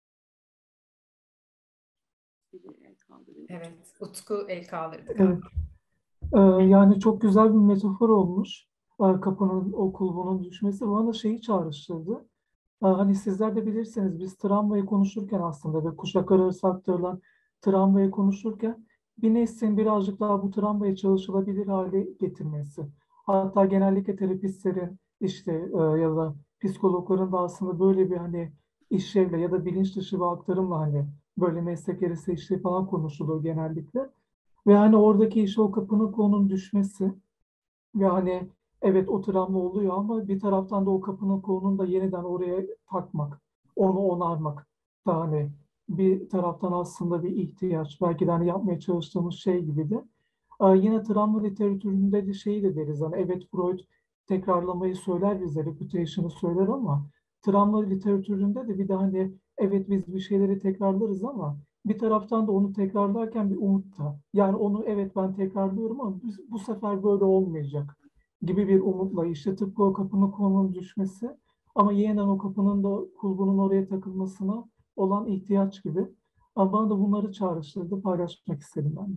Evet, Utku el kaldırdı. Evet. Yani çok güzel bir metafor olmuş. Kapının, o kulbunun düşmesi bana şeyi çağrıştırdı. Hani sizler de bilirsiniz, biz travmayı konuşurken aslında ve kuşaklar arası aktarılan travmayı konuşurken bir neslin birazcık daha bu travmayı çalışılabilir hale getirmesi. Hatta genellikle terapistlerin işte ya da psikologların da aslında böyle bir hani işlevle ya da bilinç dışı bir aktarımla hani böyle meslek arası işleri falan konuşuluyor genellikle. Ve hani oradaki işte o kapının kolunun düşmesi ve hani evet o travma oluyor ama bir taraftan da o kapının kolunu da yeniden oraya takmak, onu onarmak da hani bir taraftan aslında bir ihtiyaç. Belki de hani yapmaya çalıştığımız şey gibi de. Yine travma literatüründe de şeyi de deriz. Hani evet Freud tekrarlamayı söyler bize, reputation'ı söyler ama travma literatüründe de bir de hani evet biz bir şeyleri tekrarlarız ama bir taraftan da onu tekrarlarken bir umut da. Yani onu evet ben tekrarlıyorum ama bu sefer böyle olmayacak gibi bir umutla işte tıpkı o kapının kolunun düşmesi ama yeniden o kapının da kulbunun oraya takılmasına olan ihtiyaç gibi. Ama bana da bunları çağrıştırdı, paylaşmak istedim ben de.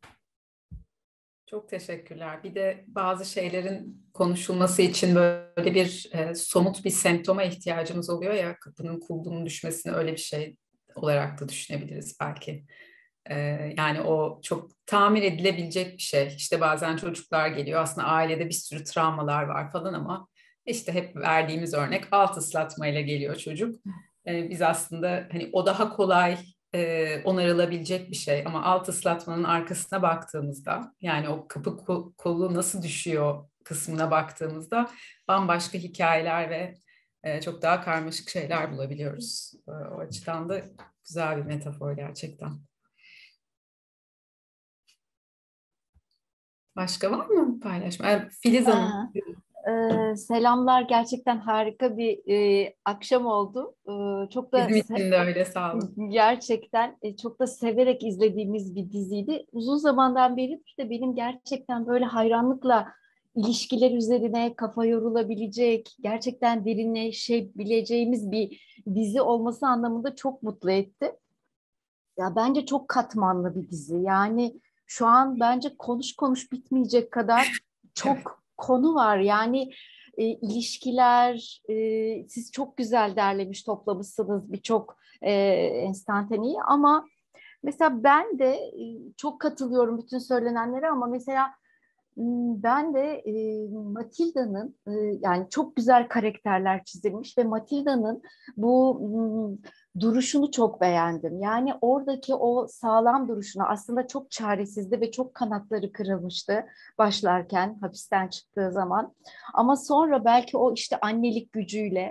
Çok teşekkürler. Bir de bazı şeylerin konuşulması için böyle bir somut bir semptoma ihtiyacımız oluyor ya, kapının kulbunun düşmesini öyle bir şey olarak da düşünebiliriz belki. Yani o çok tamir edilebilecek bir şey. İşte bazen çocuklar geliyor, aslında ailede bir sürü travmalar var falan ama işte hep verdiğimiz örnek alt ıslatmayla geliyor çocuk. Biz aslında hani o daha kolay onarılabilecek bir şey ama alt ıslatmanın arkasına baktığımızda, yani o kapı kolu nasıl düşüyor kısmına baktığımızda bambaşka hikayeler ve çok daha karmaşık şeyler bulabiliyoruz. O açıdan da güzel bir metafor gerçekten. Başka var mı paylaşma? Filiz Hanım. Selamlar. Gerçekten harika bir akşam oldu. Çok da Bizim için de öyle, sağ olun. gerçekten çok da severek izlediğimiz bir diziydi. Uzun zamandan beri de benim gerçekten böyle hayranlıkla ilişkiler üzerine kafa yorulabilecek, gerçekten derinleşebileceğimiz bir dizi olması anlamında çok mutlu etti. Ya bence çok katmanlı bir dizi. Yani şu an bence konuş bitmeyecek kadar çok konu var. Yani ilişkiler, siz çok güzel derlemiş, toplamışsınız birçok enstantaneyi ama mesela ben de çok katılıyorum bütün söylenenlere ama mesela ben de Matilda'nın yani çok güzel karakterler çizilmiş ve Matilda'nın bu duruşunu çok beğendim. Yani oradaki o sağlam duruşunu, aslında çok çaresizdi ve çok kanatları kırılmıştı başlarken hapisten çıktığı zaman. Ama sonra belki o işte annelik gücüyle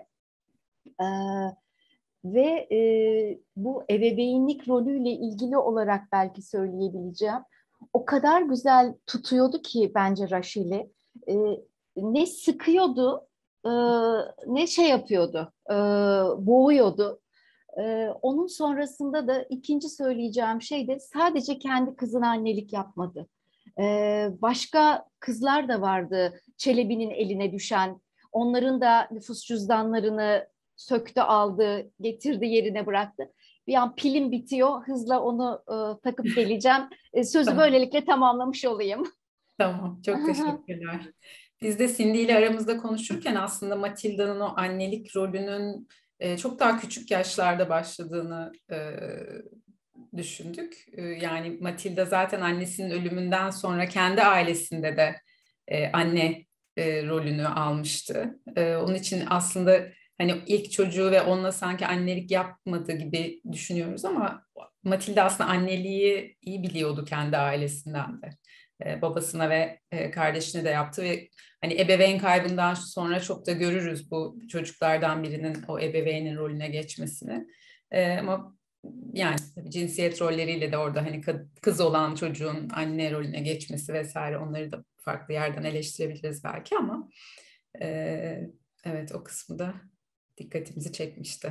ve bu ebeveynlik rolüyle ilgili olarak belki söyleyebileceğim. O kadar güzel tutuyordu ki bence Rachel'i. Ne sıkıyordu, ne şey yapıyordu, boğuyordu. Onun sonrasında da ikinci söyleyeceğim şey de sadece kendi kızına annelik yapmadı. Başka kızlar da vardı Çelebi'nin eline düşen. Onların da nüfus cüzdanlarını söktü, aldı, getirdi, yerine bıraktı. Bir an pilim bitiyor, hızla onu takıp geleceğim. Sözü Tamam. böylelikle tamamlamış olayım. Tamam, çok teşekkürler. Biz de Cindy ile aramızda konuşurken aslında Matilda'nın o annelik rolünün çok daha küçük yaşlarda başladığını düşündük. Yani Matilda zaten annesinin ölümünden sonra kendi ailesinde de anne rolünü almıştı. Onun için aslında hani ilk çocuğu ve onunla sanki annelik yapmadığı gibi düşünüyoruz ama Matilda aslında anneliği iyi biliyordu kendi ailesinden de. Babasına ve kardeşine de yaptı ve hani ebeveyn kaybından sonra çok da görürüz bu çocuklardan birinin o ebeveynin rolüne geçmesini. Ama yani tabii cinsiyet rolleriyle de orada hani kız olan çocuğun anne rolüne geçmesi vesaire, onları da farklı yerden eleştirebiliriz belki ama evet, o kısmı da dikkatimizi çekmişti.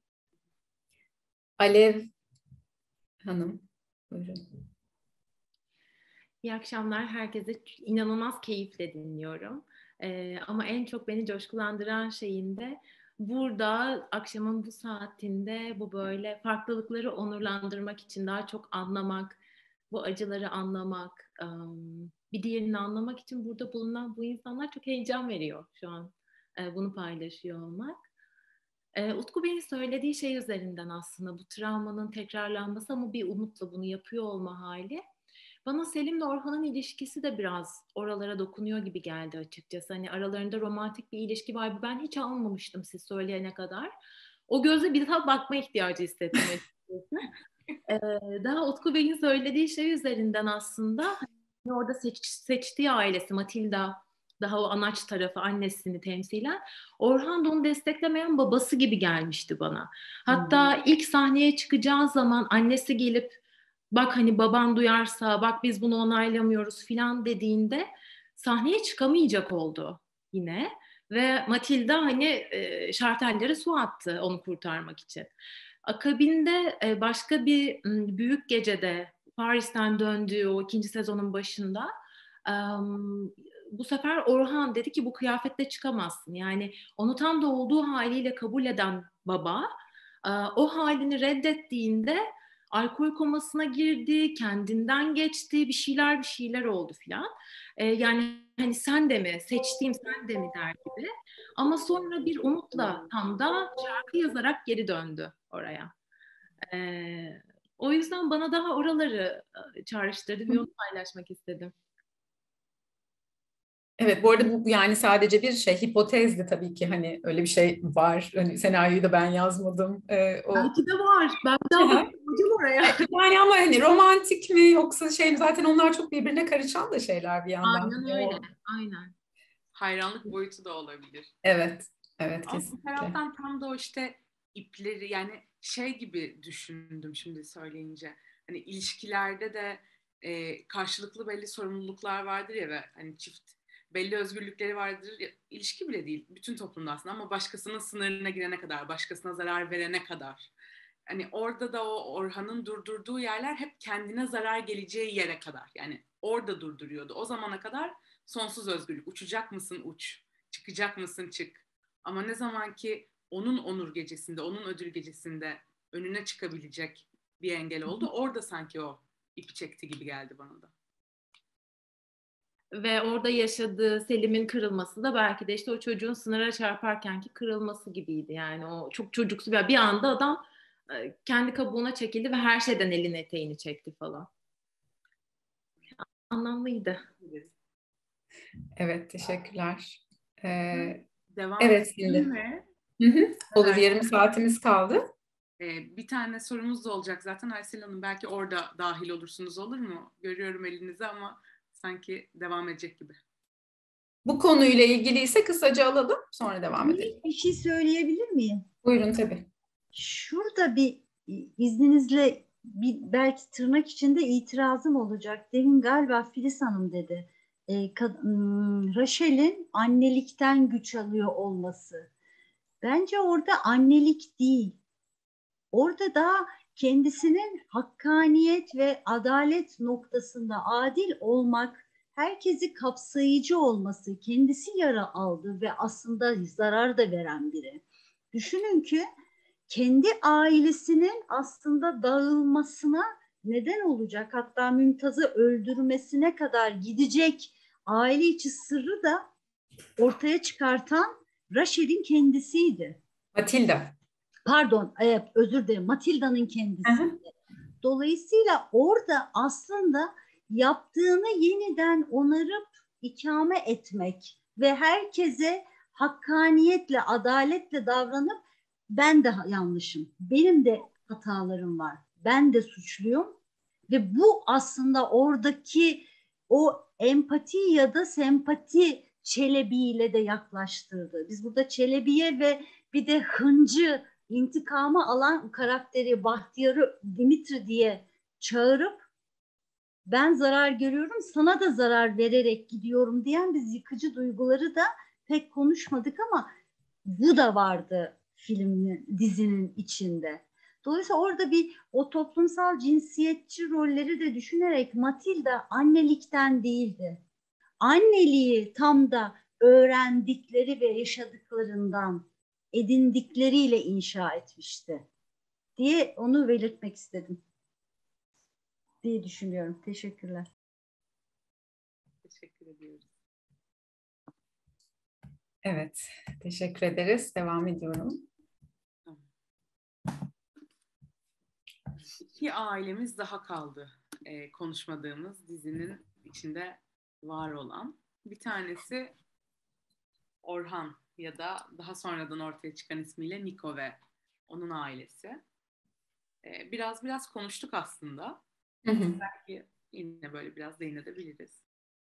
Alev Hanım, buyurun. İyi akşamlar herkese. İnanılmaz keyifle dinliyorum. Ama en çok beni coşkulandıran şeyin de burada akşamın bu saatinde bu böyle farklılıkları onurlandırmak için daha çok anlamak, bu acıları anlamak, bir diğerini anlamak için burada bulunan bu insanlar çok heyecan veriyor şu an bunu paylaşıyor olmak. Utku Bey'in söylediği şey üzerinden aslında bu travmanın tekrarlanması ama bir umutla bunu yapıyor olma hali. Bana Selim'le Orhan'ın ilişkisi de biraz oralara dokunuyor gibi geldi açıkçası. Hani aralarında romantik bir ilişki var. Ben hiç almamıştım siz söyleyene kadar. O gözle bir daha bakma ihtiyacı hissettim açıkçası. Daha Utku Bey'in söylediği şey üzerinden aslında hani orada seçtiği ailesi Matilda, daha o anaç tarafı annesini temsilen, Orhan da onu desteklemeyen babası gibi gelmişti bana. Hatta ilk sahneye çıkacağı zaman annesi gelip bak hani baban duyarsa, bak biz bunu onaylamıyoruz filan dediğinde sahneye çıkamayacak oldu yine. Ve Matilda hani şartellere su attı onu kurtarmak için. Akabinde başka bir büyük gecede Paris'ten döndüğü o 2. sezonun başında bu sefer Orhan dedi ki bu kıyafetle çıkamazsın. Yani onu tam da olduğu haliyle kabul eden baba o halini reddettiğinde alkol komasına girdi, kendinden geçti, bir şeyler oldu filan. Yani hani sen de mi, seçtiğim sen de mi der gibi. Ama sonra bir umutla tam da şarkı yazarak geri döndü oraya. O yüzden bana daha oraları çağrıştırdı ve onu paylaşmak istedim. Evet, bu arada bu yani sadece bir hipotezdi tabii ki, hani öyle bir şey var. Hani senaryoyu da ben yazmadım. Belki de var. Ben de bakacağım oraya. Yani ama hani romantik mi yoksa mi, zaten onlar çok birbirine karışan da şeyler bir yandan. Aynen öyle. Aynen. Hayranlık boyutu da olabilir. Evet. Evet, ama kesinlikle. bir taraftan tam da o ipleri, yani gibi düşündüm şimdi söyleyince. Hani ilişkilerde de karşılıklı belli sorumluluklar vardır ya ve hani çift belli özgürlükleri vardır. İlişki bile değil, bütün toplumda aslında, ama başkasının sınırına girene kadar, başkasına zarar verene kadar. Hani orada da o Orhan'ın durdurduğu yerler hep kendine zarar geleceği yere kadar. Yani orada durduruyordu. O zamana kadar sonsuz özgürlük. Uçacak mısın uç, çıkacak mısın çık. Ama ne zaman ki onun onur gecesinde, onun ödül gecesinde önüne çıkabilecek bir engel oldu, orada sanki o ipi çekti gibi geldi bana da. Ve orada yaşadığı Selim'in kırılması da belki de işte o çocuğun sınıra çarparkenki kırılması gibiydi. Yani o çok çocuksu bir anda adam kendi kabuğuna çekildi ve her şeyden elini eteğini çekti falan. Anlamlıydı. Evet, teşekkürler. Devam evet, edelim mi? Olur, yarım saatimiz kaldı. Bir tane sorumuz da olacak zaten Aysel Hanım. Belki orada dahil olursunuz, olur mu? Görüyorum elinizi ama sanki devam edecek gibi. Bu konuyla ilgiliyse kısaca alalım, sonra devam edelim. Bir şey söyleyebilir miyim? Buyurun tabii. Şurada bir izninizle belki tırnak içinde itirazım olacak. Demin galiba Filiz Hanım dedi. Rachel'in annelikten güç alıyor olması. Bence orada annelik değil. Orada daha kendisinin hakkaniyet ve adalet noktasında adil olmak, herkesi kapsayıcı olması, kendisi yara aldı ve aslında zarar da veren biri. Düşünün ki kendi ailesinin aslında dağılmasına neden olacak, hatta Mümtaz'ı öldürmesine kadar gidecek aile içi sırrı da ortaya çıkartan Rachel'in kendisiydi. Matilda. Pardon, özür dilerim, Matilda'nın kendisiydi. Dolayısıyla orada aslında yaptığını yeniden onarıp ikame etmek ve herkese hakkaniyetle, adaletle davranıp ben de yanlışım, benim de hatalarım var, ben de suçluyum ve bu aslında oradaki o empati ya da sempati Çelebi'yle de yaklaştırdı. Biz burada Çelebi'ye ve bir de Hıncı intikamı alan karakteri Bahtiyar'ı Dimitri diye çağırıp ben zarar görüyorum, sana da zarar vererek gidiyorum diyen biz yıkıcı duyguları da pek konuşmadık ama bu da vardı dizinin içinde. Dolayısıyla orada bir o toplumsal cinsiyetçi rolleri de düşünerek Matilda annelikten değildi. Anneliği tam da öğrendikleri ve yaşadıklarından, edindikleriyle inşa etmişti diye onu belirtmek istedim diye düşünüyorum. Teşekkürler. Teşekkür ediyoruz. Evet, teşekkür ederiz. Devam ediyorum. İki ailemiz daha kaldı konuşmadığımız dizinin içinde var olan. Bir tanesi Orhan ya da daha sonradan ortaya çıkan ismiyle Niko ve onun ailesi. Biraz konuştuk aslında. Belki yine böyle biraz değinebiliriz.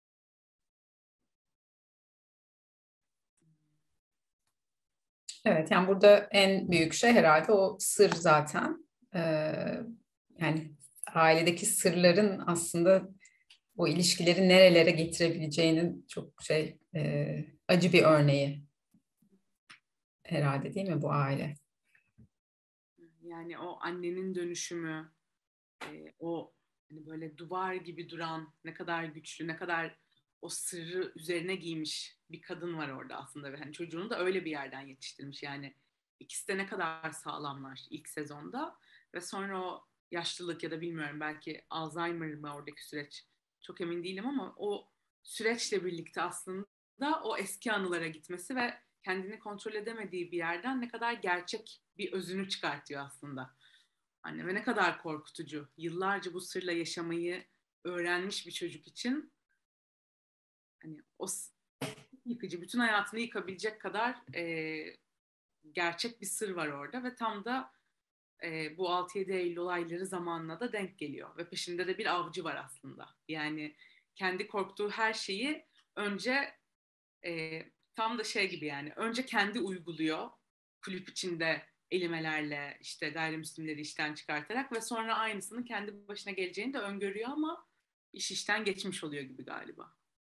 Evet, yani burada en büyük şey herhalde o sır zaten. Yani ailedeki sırların aslında o ilişkileri nerelere getirebileceğinin çok acı bir örneği herhalde, değil mi bu aile? Yani o annenin dönüşümü, o hani böyle duvar gibi duran, ne kadar güçlü, ne kadar o sırrı üzerine giymiş bir kadın var orada aslında ve hani çocuğunu da öyle bir yerden yetiştirmiş. Yani ikisi de ne kadar sağlamlar ilk sezonda ve sonra o yaşlılık ya da bilmiyorum belki Alzheimer mı oradaki süreç, çok emin değilim ama o süreçle birlikte aslında o eski anılara gitmesi ve kendini kontrol edemediği bir yerden ne kadar gerçek bir özünü çıkartıyor aslında. Anne ve ne kadar korkutucu. Yıllarca bu sırla yaşamayı öğrenmiş bir çocuk için hani o yıkıcı, bütün hayatını yıkabilecek kadar gerçek bir sır var orada ve tam da bu 6-7 Eylül olayları zamanına da denk geliyor ve peşinde de bir avcı var aslında. Yani kendi korktuğu her şeyi önce tam da şey gibi, yani önce kendi uyguluyor kulüp içinde elimelerle, işte gayrimüslimleri işten çıkartarak ve sonra aynısının kendi başına geleceğini de öngörüyor ama iş işten geçmiş oluyor gibi galiba.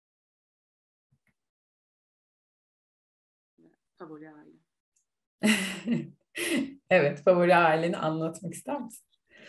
Favori aile. Evet, favori aileni anlatmak ister misin?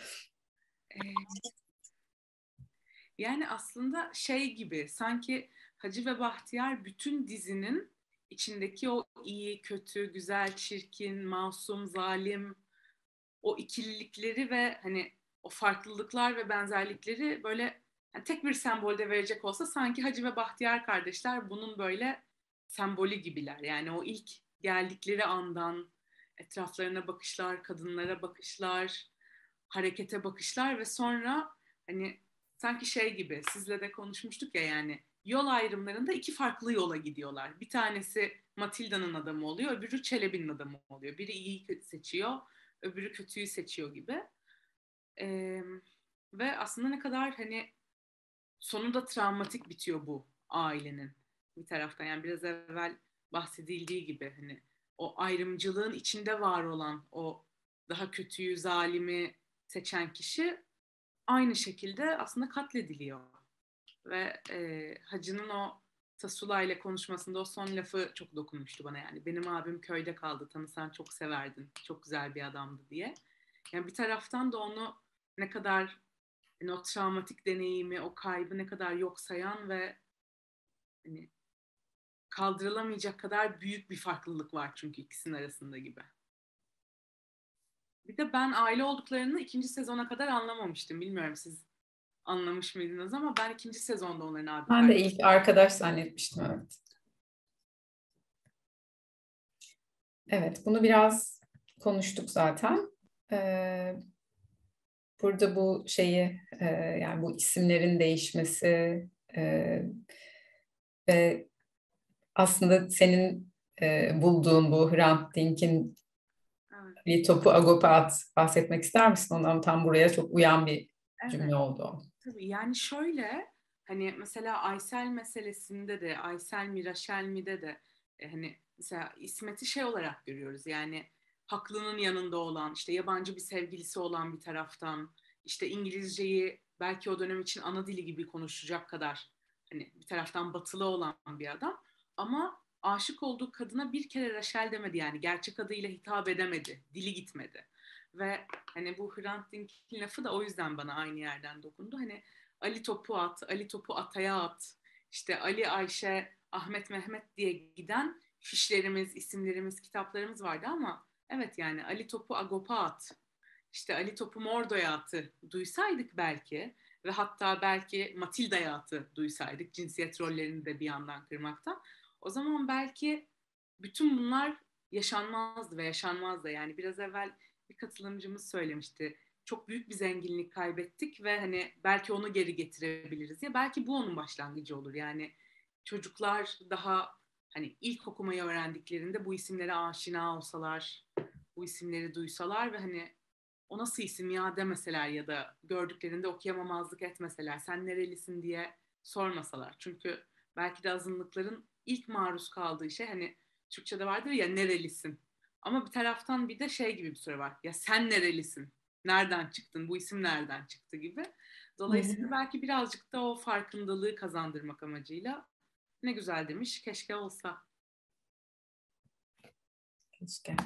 Yani aslında şey gibi, sanki Hacı ve Bahtiyar bütün dizinin içindeki o iyi, kötü, güzel, çirkin, masum, zalim, o ikililikleri ve hani o farklılıklar ve benzerlikleri böyle yani tek bir sembolde verecek olsa sanki Hacı ve Bahtiyar kardeşler bunun böyle sembolü gibiler. Yani o ilk geldikleri andan etraflarına bakışlar, kadınlara bakışlar, harekete bakışlar ve sonra hani sanki şey gibi, sizle de konuşmuştuk ya, yani yol ayrımlarında iki farklı yola gidiyorlar. Bir tanesi Matilda'nın adamı oluyor, öbürü Çelebi'nin adamı oluyor. Biri iyiyi seçiyor, öbürü kötüyü seçiyor gibi. Ve aslında ne kadar hani sonunda travmatik bitiyor bu ailenin bir taraftan. Yani biraz evvel bahsedildiği gibi hani o ayrımcılığın içinde var olan o daha kötüyü, zalimi seçen kişi aynı şekilde aslında katlediliyor. Ve Hacı'nın o Tasula ile konuşmasında o son lafı çok dokunmuştu bana, yani. Benim abim köyde kaldı, tanısan çok severdin, çok güzel bir adamdı diye. Yani bir taraftan da onu ne kadar, yani o travmatik deneyimi, o kaybı ne kadar yok sayan ve hani kaldırılamayacak kadar büyük bir farklılık var çünkü ikisinin arasında gibi. Bir de ben aile olduklarını ikinci sezona kadar anlamamıştım. Bilmiyorum siz anlamış mıydınız ama ben ikinci sezonda onların abi Ben de kardeşi. ilk arkadaş zannetmiştim, evet. Evet, bunu biraz konuştuk zaten. Burada bu şeyi, yani bu isimlerin değişmesi ve aslında senin bulduğun bu Hrant Dink'in Evet. bir topu Agop'a at, bahsetmek ister misin? Ondan tam buraya çok uyan bir cümle Evet. oldu o. Tabii, yani şöyle, hani mesela Aysel meselesinde de, Aysel mi Raşel mi'de de hani mesela İsmet'i şey olarak görüyoruz, yani haklının yanında olan, işte yabancı bir sevgilisi olan bir taraftan, işte İngilizceyi belki o dönem için ana dili gibi konuşacak kadar hani bir taraftan batılı olan bir adam. Ama aşık olduğu kadına bir kere Rachel demedi, yani gerçek adıyla hitap edemedi, dili gitmedi. Ve hani bu Hrant Dink'in lafı da o yüzden bana aynı yerden dokundu. Hani Ali topu at, Ali topu ataya at, işte Ali, Ayşe, Ahmet, Mehmet diye giden fişlerimiz, isimlerimiz, kitaplarımız vardı ama evet, yani Ali topu Agop'a at, işte Ali topu Mordo'ya atı duysaydık belki ve hatta belki Matilda'ya atı duysaydık, cinsiyet rollerini de bir yandan kırmaktan, o zaman belki bütün bunlar yaşanmazdı ve yaşanmazdı. Yani biraz evvel bir katılımcımız söylemişti. Çok büyük bir zenginlik kaybettik ve hani belki onu geri getirebiliriz ya. Belki bu onun başlangıcı olur. Yani çocuklar daha hani ilk okumayı öğrendiklerinde bu isimlere aşina olsalar, bu isimleri duysalar ve hani o nasıl isim ya demeseler ya da gördüklerinde okuyamamazlık etmeseler, sen nerelisin diye sormasalar. Çünkü belki de azınlıkların ilk maruz kaldığı şey, hani Türkçe'de vardır ya, nerelisin. Ama bir taraftan bir de şey gibi bir soru var. Ya sen nerelisin? Nereden çıktın? Bu isim nereden çıktı gibi. Dolayısıyla belki birazcık da o farkındalığı kazandırmak amacıyla ne güzel demiş, keşke olsa. Keşke.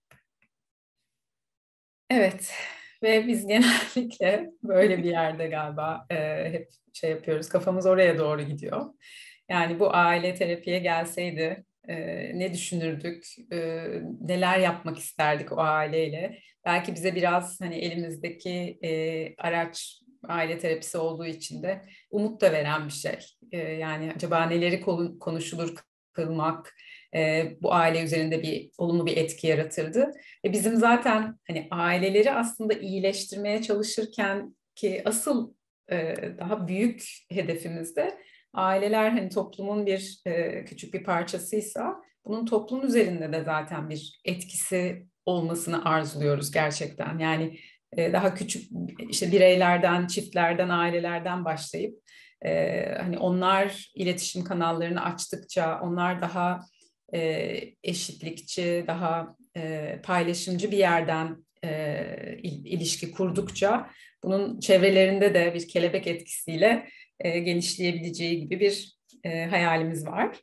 Evet ve biz genellikle böyle bir yerde galiba hep şey yapıyoruz, kafamız oraya doğru gidiyor. Yani bu aile terapiye gelseydi ne düşünürdük, neler yapmak isterdik o aileyle. Belki bize biraz hani elimizdeki araç aile terapisi olduğu için de umut da veren bir şey. Yani acaba neleri konuşulur kılmak bu aile üzerinde bir olumlu bir etki yaratırdı. Bizim zaten hani aileleri aslında iyileştirmeye çalışırken ki asıl daha büyük hedefimizde aileler hani toplumun bir küçük bir parçasıysa bunun toplum üzerinde de zaten bir etkisi olmasını arzuluyoruz gerçekten. Yani daha küçük işte bireylerden, çiftlerden, ailelerden başlayıp hani onlar iletişim kanallarını açtıkça, onlar daha eşitlikçi, daha paylaşımcı bir yerden ilişki kurdukça bunun çevrelerinde de bir kelebek etkisiyle genişleyebileceği gibi bir hayalimiz var.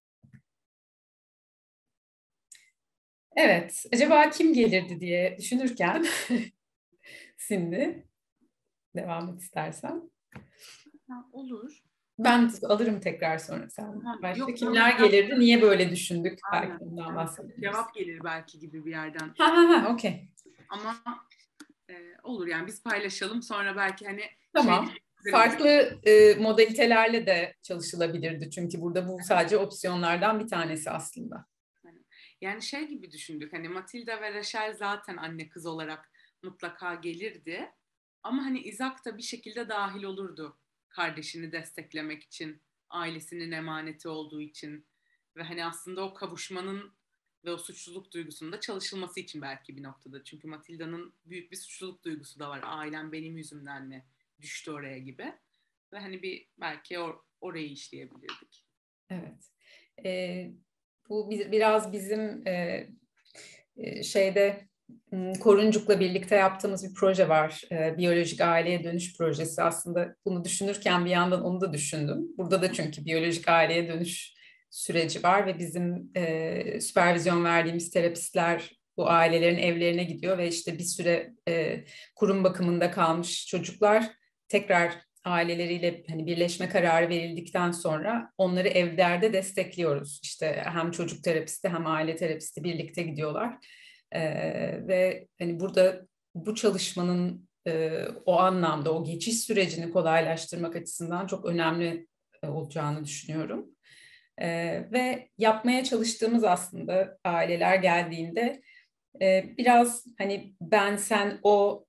Evet, acaba kim gelirdi diye düşünürken şimdi devam et istersen. Olur. Ben alırım tekrar sonra sen. Başka Yok, kimler gelirdi? Niye böyle düşündük? Belki bundan bahsedebiliriz. Cevap gelir belki gibi bir yerden. Okey. Ama olur yani, biz paylaşalım sonra belki hani tamam. Farklı modalitelerle de çalışılabilirdi. Çünkü burada bu sadece opsiyonlardan bir tanesi aslında. Yani şey gibi düşündük, hani Matilda ve Rachel zaten anne kız olarak mutlaka gelirdi. Ama hani Isaac da bir şekilde dahil olurdu. Kardeşini desteklemek için, ailesinin emaneti olduğu için ve hani aslında o kavuşmanın ve o suçluluk duygusunun da çalışılması için belki bir noktada. Çünkü Matilda'nın büyük bir suçluluk duygusu da var. Ailem benim yüzümden mi düştü oraya gibi. Ve hani bir belki orayı işleyebilirdik. Evet. Bu biraz bizim şeyde Koruncuk'la birlikte yaptığımız bir proje var. Biyolojik aileye dönüş projesi. Aslında bunu düşünürken bir yandan onu da düşündüm. Burada da çünkü biyolojik aileye dönüş süreci var ve bizim süpervizyon verdiğimiz terapistler bu ailelerin evlerine gidiyor ve işte bir süre kurum bakımında kalmış çocuklar tekrar aileleriyle hani birleşme kararı verildikten sonra onları evlerde destekliyoruz. İşte hem çocuk terapisti hem aile terapisti birlikte gidiyorlar. Ve hani burada bu çalışmanın o anlamda o geçiş sürecini kolaylaştırmak açısından çok önemli olacağını düşünüyorum. Ve yapmaya çalıştığımız aslında aileler geldiğinde biraz hani ben sen o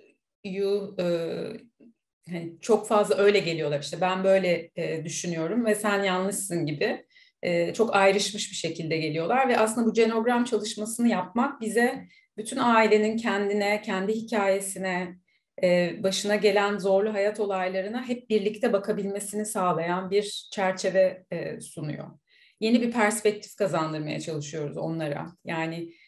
hani çok fazla öyle geliyorlar, işte ben böyle düşünüyorum ve sen yanlışsın gibi çok ayrışmış bir şekilde geliyorlar ve aslında bu genogram çalışmasını yapmak bize bütün ailenin kendine, kendi hikayesine, başına gelen zorlu hayat olaylarına hep birlikte bakabilmesini sağlayan bir çerçeve sunuyor. Yeni bir perspektif kazandırmaya çalışıyoruz onlara. Yani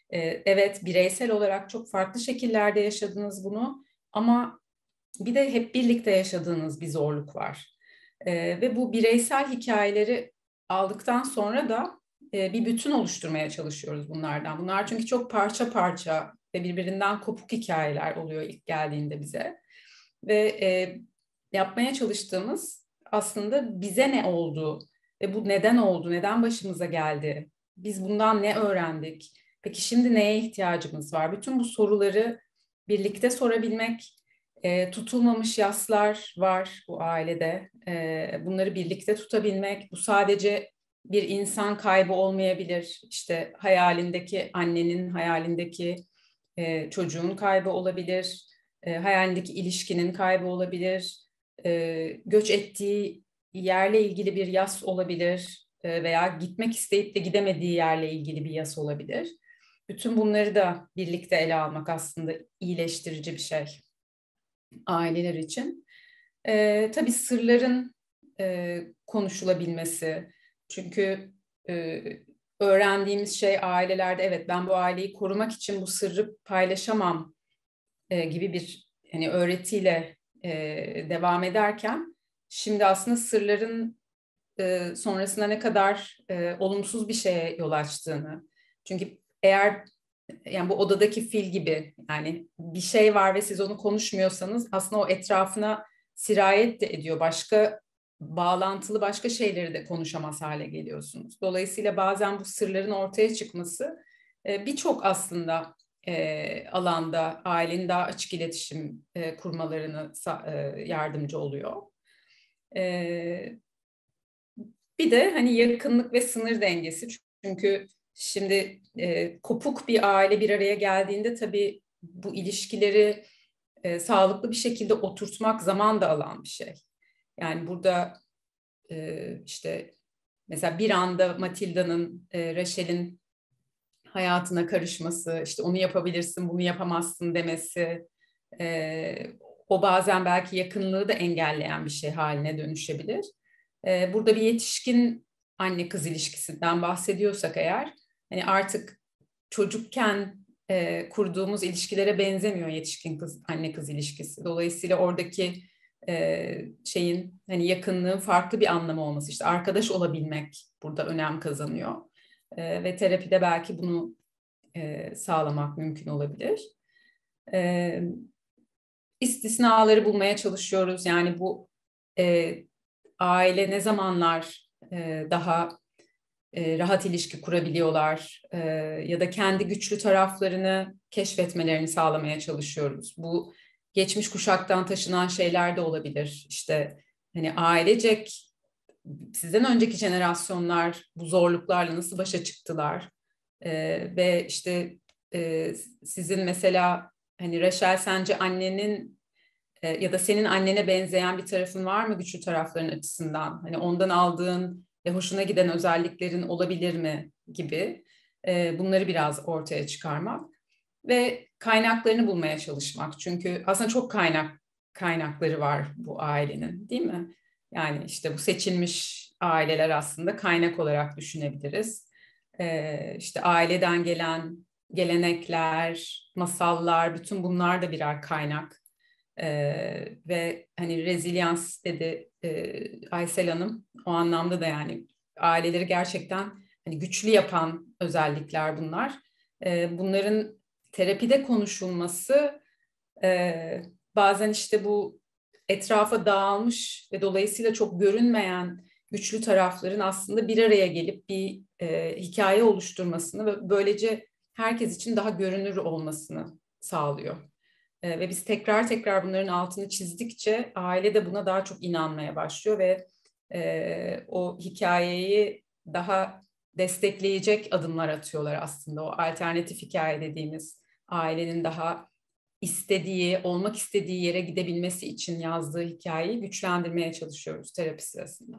Evet, bireysel olarak çok farklı şekillerde yaşadınız bunu ama bir de hep birlikte yaşadığınız bir zorluk var. Ve bu bireysel hikayeleri aldıktan sonra da bir bütün oluşturmaya çalışıyoruz bunlardan. Bunlar çünkü çok parça parça ve birbirinden kopuk hikayeler oluyor ilk geldiğinde bize. Ve yapmaya çalıştığımız aslında bize ne oldu ve bu neden oldu, neden başımıza geldi, biz bundan ne öğrendik, peki şimdi neye ihtiyacımız var? Bütün bu soruları birlikte sorabilmek, tutulmamış yaslar var bu ailede. Bunları birlikte tutabilmek, bu sadece bir insan kaybı olmayabilir. İşte hayalindeki annenin, hayalindeki çocuğun kaybı olabilir, hayalindeki ilişkinin kaybı olabilir, göç ettiği yerle ilgili bir yas olabilir veya gitmek isteyip de gidemediği yerle ilgili bir yas olabilir. Bütün bunları da birlikte ele almak aslında iyileştirici bir şey aileler için. Tabii sırların konuşulabilmesi. Çünkü öğrendiğimiz şey ailelerde evet ben bu aileyi korumak için bu sırrı paylaşamam gibi bir hani öğretiyle devam ederken şimdi aslında sırların sonrasında ne kadar olumsuz bir şeye yol açtığını. Çünkü eğer yani bu odadaki fil gibi yani bir şey var ve siz onu konuşmuyorsanız aslında o etrafına sirayet de ediyor. Başka bağlantılı başka şeyleri de konuşamaz hale geliyorsunuz. Dolayısıyla bazen bu sırların ortaya çıkması birçok aslında alanda ailenin daha açık iletişim kurmalarını yardımcı oluyor. Bir de hani yakınlık ve sınır dengesi. Çünkü şimdi kopuk bir aile bir araya geldiğinde tabii bu ilişkileri sağlıklı bir şekilde oturtmak zaman da alan bir şey. Yani burada işte mesela bir anda Matilda'nın, Rachel'in hayatına karışması, işte onu yapabilirsin, bunu yapamazsın demesi, o bazen belki yakınlığı da engelleyen bir şey haline dönüşebilir. Burada bir yetişkin anne kız ilişkisinden bahsediyorsak eğer, hani artık çocukken kurduğumuz ilişkilere benzemiyor yetişkin kız anne kız ilişkisi. Dolayısıyla oradaki şeyin hani yakınlığın farklı bir anlamı olması, işte arkadaş olabilmek burada önem kazanıyor. Ve terapide belki bunu sağlamak mümkün olabilir. İstisnaları bulmaya çalışıyoruz. Yani bu aile ne zamanlar daha rahat ilişki kurabiliyorlar ya da kendi güçlü taraflarını keşfetmelerini sağlamaya çalışıyoruz. Bu geçmiş kuşaktan taşınan şeyler de olabilir. İşte hani ailecek sizden önceki jenerasyonlar bu zorluklarla nasıl başa çıktılar ve işte sizin mesela hani Rachel sence annenin ya da senin annene benzeyen bir tarafın var mı güçlü tarafların açısından? Hani ondan aldığın hoşuna giden özelliklerin olabilir mi gibi bunları biraz ortaya çıkarmak ve kaynaklarını bulmaya çalışmak. Çünkü aslında çok kaynakları var bu ailenin, değil mi? Yani işte bu seçilmiş aileler aslında kaynak olarak düşünebiliriz. İşte aileden gelen gelenekler, masallar, bütün bunlar da birer kaynak. Ve hani rezilyans dedi Aysel Hanım, o anlamda da yani aileleri gerçekten hani güçlü yapan özellikler bunlar. Bunların terapide konuşulması bazen işte bu etrafa dağılmış ve dolayısıyla çok görünmeyen güçlü tarafların aslında bir araya gelip bir hikaye oluşturmasını ve böylece herkes için daha görünür olmasını sağlıyor. Ve biz tekrar tekrar bunların altını çizdikçe aile de buna daha çok inanmaya başlıyor ve o hikayeyi daha destekleyecek adımlar atıyorlar aslında. O alternatif hikaye dediğimiz ailenin daha istediği, olmak istediği yere gidebilmesi için yazdığı hikayeyi güçlendirmeye çalışıyoruz terapi sırasında.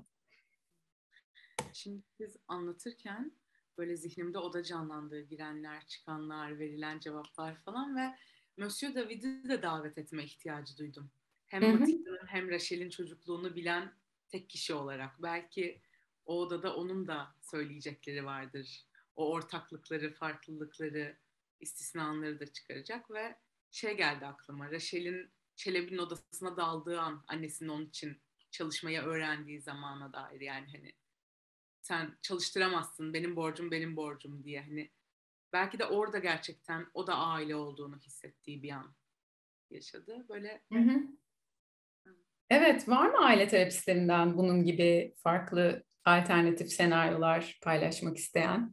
Şimdi siz anlatırken böyle zihnimde oda canlandı, girenler, çıkanlar, verilen cevaplar falan ve Monsieur David'i de davet etme ihtiyacı duydum. Hem Matilda'nın hem Rachel'in çocukluğunu bilen tek kişi olarak. Belki o odada onun da söyleyecekleri vardır. O ortaklıkları, farklılıkları istisnaları da çıkaracak ve şey geldi aklıma. Raşel'in Çelebi'nin odasına daldığı an, annesinin onun için çalışmayı öğrendiği zamana dair, yani hani sen çalıştıramazsın, benim borcum benim borcum diye, hani belki de orada gerçekten o da aile olduğunu hissettiği bir an yaşadı. Böyle. Hı hı. Evet, var mı aile terapistlerinden bunun gibi farklı alternatif senaryolar paylaşmak isteyen?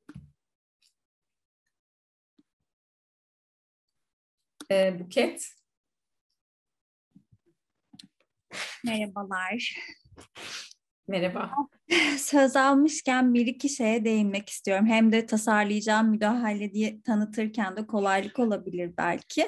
Buket? Merhabalar. Merhaba. Söz almışken bir iki şeye değinmek istiyorum. Hem de tasarlayacağım müdahale diye tanıtırken de kolaylık olabilir belki.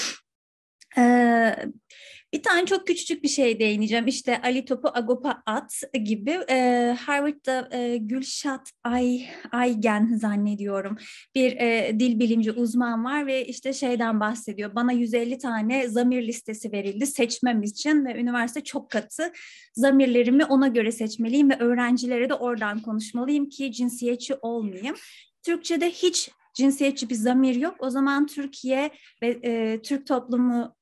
Bir tane çok küçücük bir şey değineceğim. İşte Ali topu Agop'a at gibi. Harvard'da Gülşat Aygen zannediyorum bir dil bilimci uzman var ve işte şeyden bahsediyor. Bana 150 tane zamir listesi verildi seçmem için ve üniversite çok katı. Zamirlerimi ona göre seçmeliyim ve öğrencilere de oradan konuşmalıyım ki cinsiyetçi olmayayım. Türkçe'de hiç cinsiyetçi bir zamir yok. O zaman Türkiye ve Türk toplumu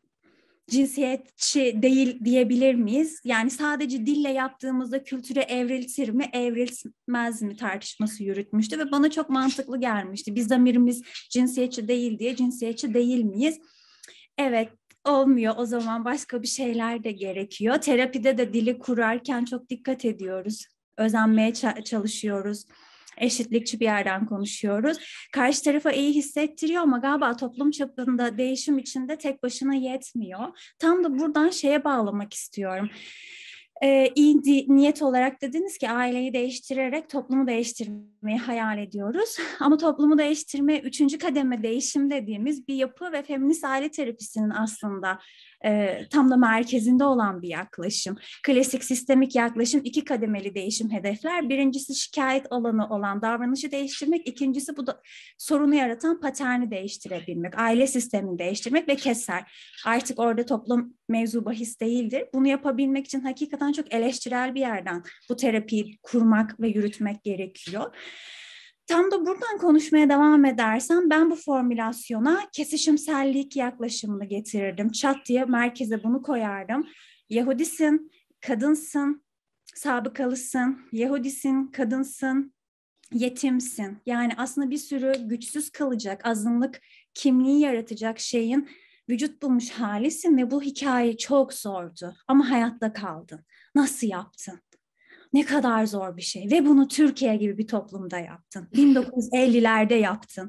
cinsiyetçi değil diyebilir miyiz? Yani sadece dille yaptığımızda kültüre evriltir mi, evrilmez mi tartışması yürütmüştü ve bana çok mantıklı gelmişti. Biz zamirimiz cinsiyetçi değil diye cinsiyetçi değil miyiz? Evet, olmuyor. O zaman başka bir şeyler de gerekiyor. Terapide de dili kurarken çok dikkat ediyoruz. Özenmeye çalışıyoruz. Eşitlikçi bir yerden konuşuyoruz. Karşı tarafa iyi hissettiriyor ama galiba toplum çapında değişim içinde tek başına yetmiyor. Tam da buradan şeye bağlamak istiyorum. İyi niyet olarak dediniz ki aileyi değiştirerek toplumu değiştirmeyi hayal ediyoruz. Ama toplumu değiştirme 3. kademe değişim dediğimiz bir yapı ve feminist aile terapisinin aslında tam da merkezinde olan bir yaklaşım. Klasik sistemik yaklaşım 2 kademeli değişim hedefler. Birincisi şikayet alanı olan davranışı değiştirmek. İkincisi bu da sorunu yaratan paterni değiştirebilmek. Aile sistemini değiştirmek ve keser. Artık orada toplum mevzu bahis değildir. Bunu yapabilmek için hakikaten çok eleştirel bir yerden bu terapiyi kurmak ve yürütmek gerekiyor. Tam da buradan konuşmaya devam edersem ben bu formülasyona kesişimsellik yaklaşımını getirirdim. Çat diye merkeze bunu koyardım. Yahudisin, kadınsın, sabıkalısın, Yahudisin, kadınsın, yetimsin. Yani aslında bir sürü güçsüz kalacak, azınlık kimliği yaratacak şeyin vücut bulmuş halisin ve bu hikaye çok zordu ama hayatta kaldın. Nasıl yaptın? Ne kadar zor bir şey ve bunu Türkiye gibi bir toplumda yaptın. 1950'lerde yaptın.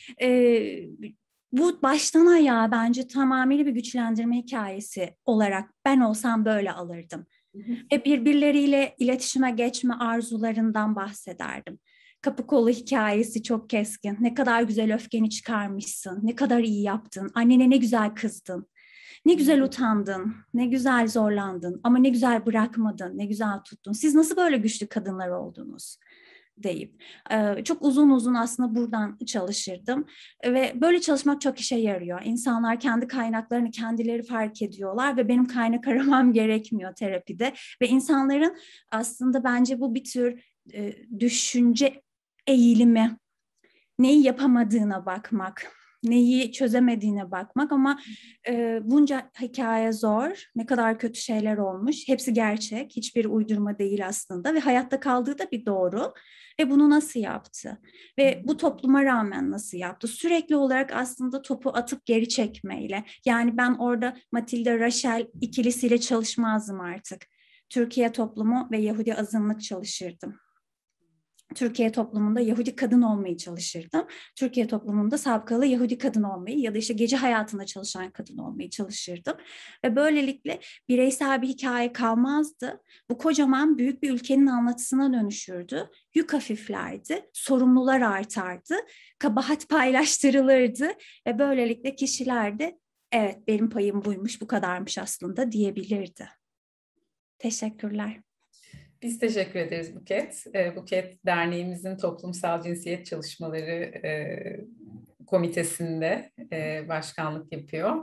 Bu baştan ayağa bence tamamıyla bir güçlendirme hikayesi olarak ben olsam böyle alırdım. Ve birbirleriyle iletişime geçme arzularından bahsederdim. Kapı kolu hikayesi çok keskin. Ne kadar güzel öfkeni çıkarmışsın, ne kadar iyi yaptın, annene ne güzel kızdın. Ne güzel utandın, ne güzel zorlandın ama ne güzel bırakmadın, ne güzel tuttun. Siz nasıl böyle güçlü kadınlar oldunuz deyip çok uzun uzun aslında buradan çalışırdım ve böyle çalışmak çok işe yarıyor. İnsanlar kendi kaynaklarını kendileri fark ediyorlar ve benim kaynak aramam gerekmiyor terapide ve insanların aslında bence bu bir tür düşünce eğilimi, neyi yapamadığına bakmak, neyi çözemediğine bakmak ama bunca hikaye zor, ne kadar kötü şeyler olmuş, hepsi gerçek, hiçbir uydurma değil aslında ve hayatta kaldığı da bir doğru ve bunu nasıl yaptı ve bu topluma rağmen nasıl yaptı? Sürekli olarak aslında topu atıp geri çekmeyle, yani ben orada Matilda Rachel ikilisiyle çalışmazdım artık. Türkiye toplumu ve Yahudi azınlık çalışırdım. Türkiye toplumunda Yahudi kadın olmayı çalışırdım. Türkiye toplumunda sabıkalı Yahudi kadın olmayı ya da işte gece hayatında çalışan kadın olmayı çalışırdım. Ve böylelikle bireysel bir hikaye kalmazdı. Bu kocaman büyük bir ülkenin anlatısına dönüşürdü. Yük hafiflerdi, sorumlular artardı, kabahat paylaştırılırdı ve böylelikle kişiler de evet benim payım buymuş, bu kadarmış aslında diyebilirdi. Teşekkürler. Biz teşekkür ederiz Buket. Buket Derneğimizin Toplumsal Cinsiyet Çalışmaları Komitesi'nde başkanlık yapıyor.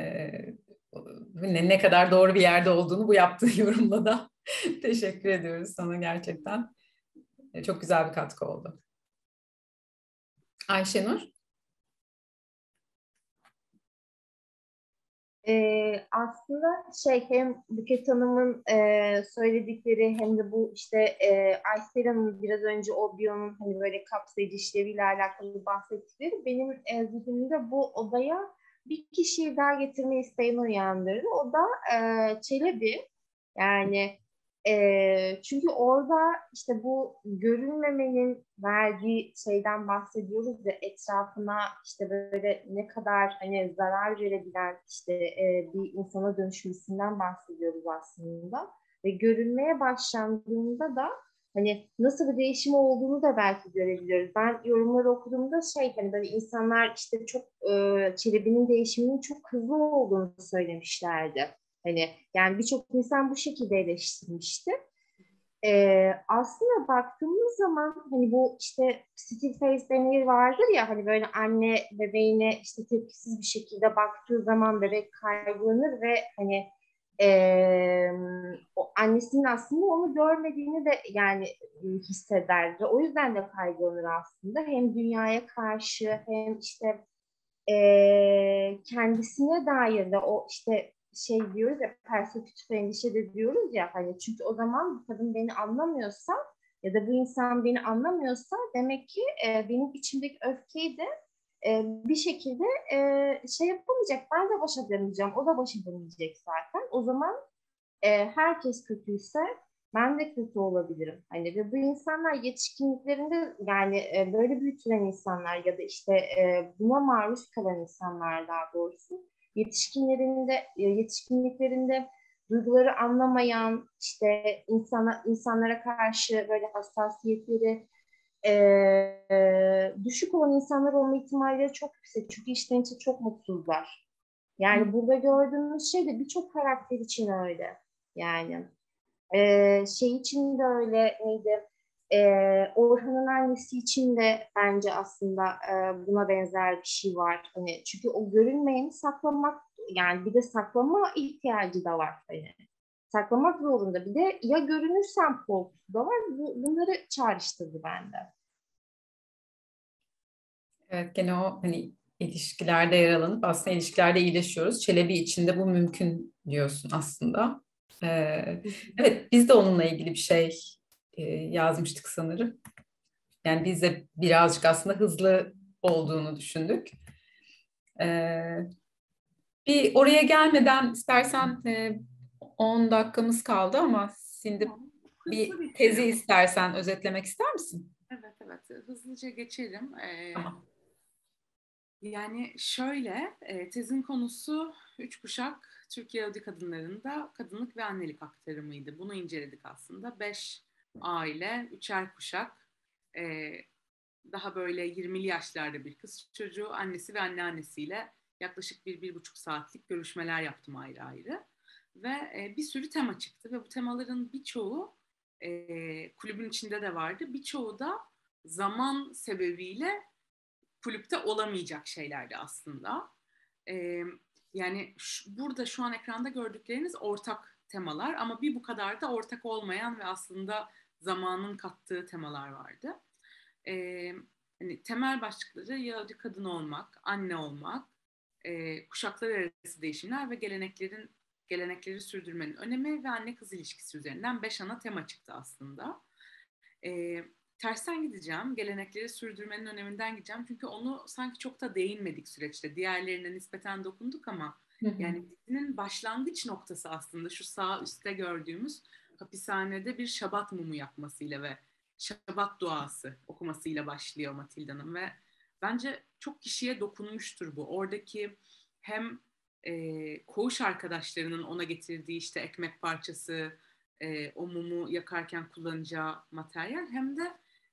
Ne kadar doğru bir yerde olduğunu bu yaptığı yorumla da teşekkür ediyoruz sana gerçekten. Çok güzel bir katkı oldu. Ayşenur? Aslında hem Buket Hanım'ın söyledikleri hem de bu işte Aysel Hanım'ın biraz önce o biyonun hani böyle kapsayıcı işleviyle alakalı bahsettikleri benim zihnimde bu odaya bir kişiyi daha getirme isteğini uyandırdı. O da Çelebi. Yani çünkü orada işte bu görünmemenin verdiği şeyden bahsediyoruz ya, etrafına işte böyle ne kadar hani zarar verebilen işte bir insana dönüşmesinden bahsediyoruz aslında. Ve görünmeye başlandığında da hani nasıl bir değişim olduğunu da belki görebiliyoruz. Ben yorumları okuduğumda hani böyle insanlar işte çok Çelebi'nin değişiminin çok hızlı olduğunu söylemişlerdi. Hani yani birçok insan bu şekilde eleştirmişti. Aslında baktığımız zaman hani bu işte still face denir vardır ya, hani böyle anne bebeğine işte tepkisiz bir şekilde baktığı zaman bebek kaygılanır ve hani o annesinin aslında onu görmediğini de yani hisseder ve o yüzden de kaygılanır aslında. Hem dünyaya karşı hem işte kendisine dair de o işte diyoruz ya, perspektif endişe de diyoruz ya, hani çünkü o zaman bu kadın beni anlamıyorsa ya da bu insan beni anlamıyorsa demek ki benim içimdeki öfkeyi de bir şekilde yapamayacak. Ben de baş edemeyeceğim. O da baş edemeyecek zaten. O zaman herkes kötüyse ben de kötü olabilirim. Hani ve bu insanlar yetişkinliklerinde yani böyle büyütülen insanlar ya da işte buna maruz kalan insanlar daha doğrusu yetişkinliklerinde duyguları anlamayan, işte insanlara karşı böyle hassasiyetleri düşük olan insanlar olma ihtimalleri çok yüksek. Çünkü içten içe çok mutsuzlar. Yani burada gördüğümüz şey de birçok karakter için öyle. Yani için de öyle neydi? Orhan'ın annesi için de bence aslında buna benzer bir şey var. Hani çünkü o görünmeyeni saklamak, yani bir de saklama ihtiyacı da var. Hani saklamak zorunda. Bir de ya görünürsem korkusu da var. Bunları çağrıştırdı bende. Evet, gene o hani ilişkilerde yer alanıp aslında ilişkilerde iyileşiyoruz. Çelebi içinde bu mümkün diyorsun aslında. Evet, biz de onunla ilgili bir şey yazmıştık sanırım. Yani biz de birazcık aslında hızlı olduğunu düşündük. Bir oraya gelmeden istersen 10 dakikamız kaldı ama şimdi bir tezi istersen özetlemek ister misin? Evet. Hızlıca geçelim. Tamam. Yani şöyle, tezin konusu 3 kuşak Türk Yahudi kadınlarında kadınlık ve annelik aktarımıydı. Bunu inceledik aslında. 5 aile, 3'er kuşak, daha böyle 20'li yaşlarda bir kız çocuğu, annesi ve anneannesiyle yaklaşık 1-1,5 saatlik görüşmeler yaptım ayrı ayrı. Ve bir sürü tema çıktı ve bu temaların birçoğu kulübün içinde de vardı. Birçoğu da zaman sebebiyle kulüpte olamayacak şeylerdi aslında. Yani burada şu an ekranda gördükleriniz ortak temalar ama bir bu kadar da ortak olmayan ve aslında zamanın kattığı temalar vardı. Hani temel başlıkları Yahudi kadın olmak, anne olmak, kuşaklar arası değişimler ve gelenekleri sürdürmenin önemi ve anne kız ilişkisi üzerinden 5 ana tema çıktı aslında. Tersten gideceğim, gelenekleri sürdürmenin öneminden gideceğim çünkü onu sanki çok da değinmedik süreçte. Diğerlerine nispeten dokunduk ama yani dizinin başlangıç noktası aslında şu sağ üstte gördüğümüz hapishanede bir şabat mumu yakmasıyla ve şabat duası okumasıyla başlıyor Matilda'nın ve bence çok kişiye dokunmuştur bu. Oradaki hem koğuş arkadaşlarının ona getirdiği işte ekmek parçası, o mumu yakarken kullanacağı materyal hem de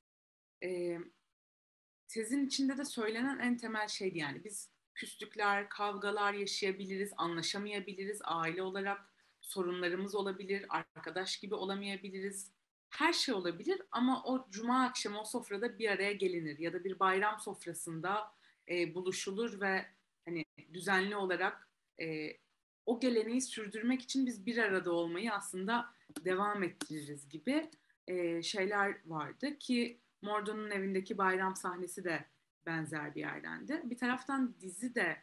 tezin içinde de söylenen en temel şeydi, yani biz küslükler, kavgalar yaşayabiliriz, anlaşamayabiliriz, aile olarak sorunlarımız olabilir, arkadaş gibi olamayabiliriz, her şey olabilir ama o cuma akşamı o sofrada bir araya gelinir ya da bir bayram sofrasında buluşulur ve hani düzenli olarak o geleneği sürdürmek için biz bir arada olmayı aslında devam ettiririz gibi şeyler vardı ki Mordo'nun evindeki bayram sahnesi de benzer bir yerdendi. Bir taraftan dizi de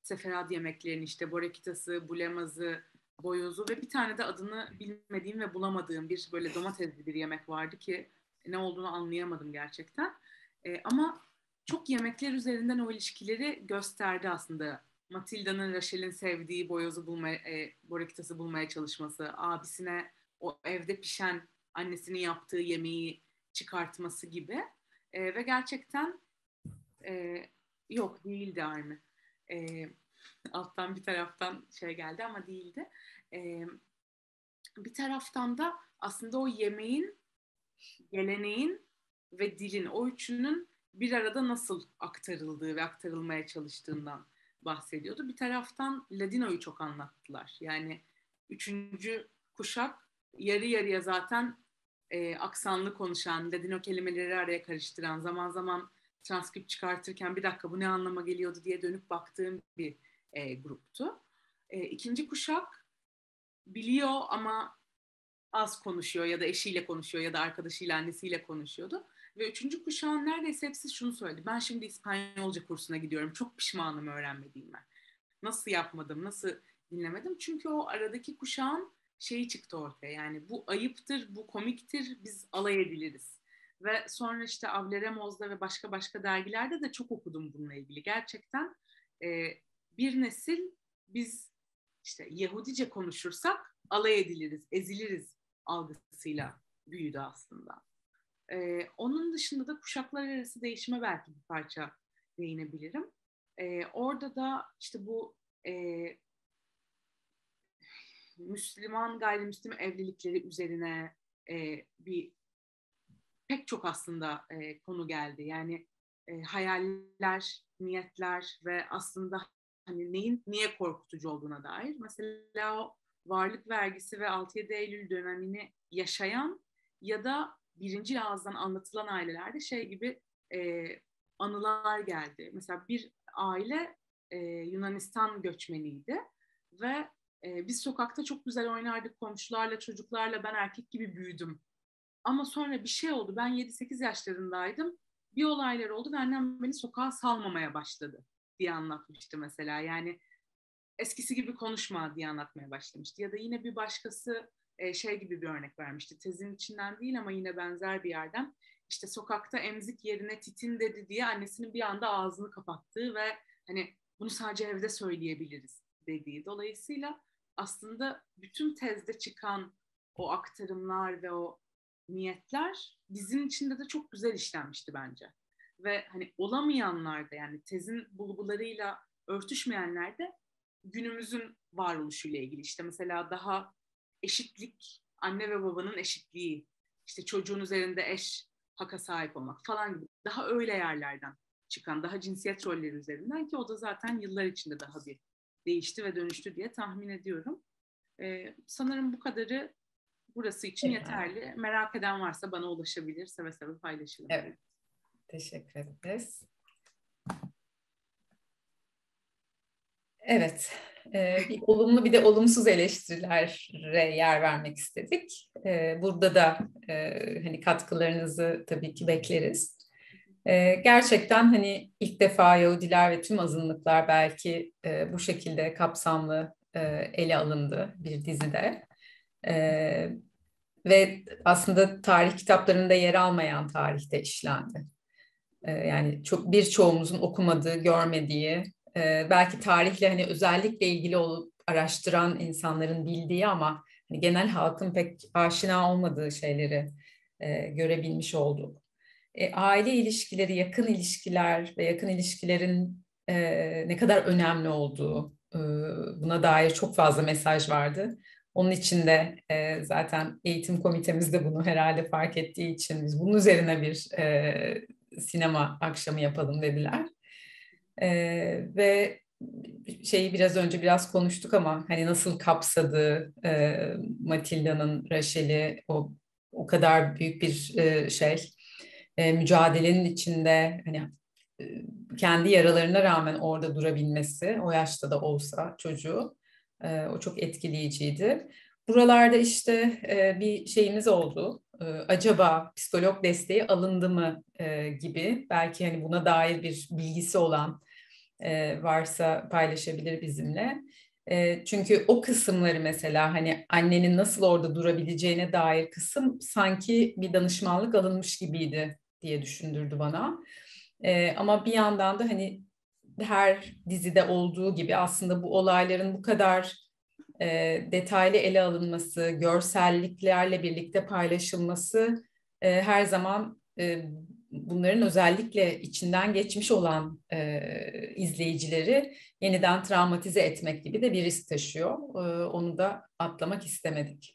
seferat yemeklerini, işte borekitası, bulemazı, boyozu ve bir tane de adını bilmediğim ve bulamadığım bir böyle domatesli bir yemek vardı ki ne olduğunu anlayamadım gerçekten. Ama çok yemekler üzerinden o ilişkileri gösterdi aslında. Matilda'nın Rachel'in sevdiği boyozu borekitası bulmaya çalışması, abisine o evde pişen annesinin yaptığı yemeği çıkartması gibi. Ve gerçekten yok değildi Armi. Alttan bir taraftan şey geldi ama değildi. Bir taraftan da aslında o yemeğin, geleneğin ve dilin, o üçünün bir arada nasıl aktarıldığı ve aktarılmaya çalıştığından bahsediyordu. Bir taraftan Ladino'yu çok anlattılar. Yani 3. kuşak yarı yarıya zaten aksanlı konuşan, Ladino kelimeleri araya karıştıran, zaman zaman transkript çıkartırken bir dakika bu ne anlama geliyordu diye dönüp baktığım bir gruptu. 2. kuşak biliyor ama az konuşuyor ya da eşiyle konuşuyor ya da arkadaşıyla, annesiyle konuşuyordu. Ve 3. kuşağın neredeyse hepsi şunu söyledi. Ben şimdi İspanyolca kursuna gidiyorum. Çok pişmanım öğrenmediğime. Nasıl yapmadım, nasıl dinlemedim? Çünkü o aradaki kuşağın şeyi çıktı ortaya. Yani bu ayıptır, bu komiktir, biz alay ediliriz. Ve sonra işte Avleremos'da ve başka dergilerde de çok okudum bununla ilgili. Gerçekten bir nesil biz işte Yahudice konuşursak alay ediliriz, eziliriz algısıyla büyüdü aslında. Onun dışında da kuşaklar arası değişime belki bir parça değinebilirim. Orada da işte bu Müslüman gayrimüslim evlilikleri üzerine pek çok aslında konu geldi. Yani hayaller, niyetler ve aslında hani neyin niye korkutucu olduğuna dair. Mesela o varlık vergisi ve 6-7 Eylül dönemini yaşayan ya da birinci ağızdan anlatılan ailelerde şey gibi anılar geldi. Mesela bir aile Yunanistan göçmeniydi ve biz sokakta çok güzel oynardık komşularla, çocuklarla, ben erkek gibi büyüdüm. Ama sonra bir şey oldu. Ben 7-8 yaşlarındaydım. Bir olaylar oldu ve annem beni sokağa salmamaya başladı diye anlatmıştı mesela. Yani eskisi gibi konuşma diye anlatmaya başlamıştı. Ya da yine bir başkası şey gibi bir örnek vermişti. Tezin içinden değil ama yine benzer bir yerden. İşte sokakta emzik yerine titin dedi diye annesinin bir anda ağzını kapattığı ve hani bunu sadece evde söyleyebiliriz dediği. Dolayısıyla aslında bütün tezde çıkan o aktarımlar ve o niyetler bizim içinde de çok güzel işlenmişti bence. Ve hani olamayanlar da yani tezin bulgularıyla örtüşmeyenler de günümüzün varoluşuyla ilgili. İşte mesela daha eşitlik, anne ve babanın eşitliği, işte çocuğun üzerinde eş haka sahip olmak falan gibi daha öyle yerlerden çıkan, daha cinsiyet rolleri üzerinden ki o da zaten yıllar içinde daha bir değişti ve dönüştü diye tahmin ediyorum. Sanırım bu kadarı burası için yeterli. Merak eden varsa bana ulaşabilir. Seve seve paylaşırım. Evet. Teşekkür ederiz. Evet. Bir olumlu bir de olumsuz eleştirilere yer vermek istedik. Burada da hani katkılarınızı tabii ki bekleriz. Gerçekten hani ilk defa Yahudiler ve tüm azınlıklar belki bu şekilde kapsamlı ele alındı bir dizide. Ve aslında tarih kitaplarında yer almayan tarihte işlendi. Yani birçoğumuzun okumadığı, görmediği, belki tarihle hani özellikle ilgili olup araştıran insanların bildiği ama hani genel halkın pek aşina olmadığı şeyleri görebilmiş olduk. Aile ilişkileri, yakın ilişkiler ve yakın ilişkilerin ne kadar önemli olduğu, buna dair çok fazla mesaj vardı. Onun için de zaten eğitim komitemiz de bunu herhalde fark ettiği için biz bunun üzerine bir sinema akşamı yapalım dediler. Ve şeyi biraz konuştuk ama hani nasıl kapsadı Matilda'nın Rachel'i o kadar büyük bir mücadelenin içinde hani kendi yaralarına rağmen orada durabilmesi, o yaşta da olsa çocuğu, o çok etkileyiciydi. Buralarda işte bir şeyimiz oldu. Acaba psikolog desteği alındı mı gibi belki hani buna dair bir bilgisi olan varsa paylaşabilir bizimle. Çünkü o kısımları mesela hani annenin nasıl orada durabileceğine dair kısım sanki bir danışmanlık alınmış gibiydi diye düşündürdü bana. Ama bir yandan da hani her dizide olduğu gibi aslında bu olayların bu kadar detaylı ele alınması, görselliklerle birlikte paylaşılması her zaman bunların özellikle içinden geçmiş olan izleyicileri yeniden travmatize etmek gibi de bir risk taşıyor. Onu da atlamak istemedik.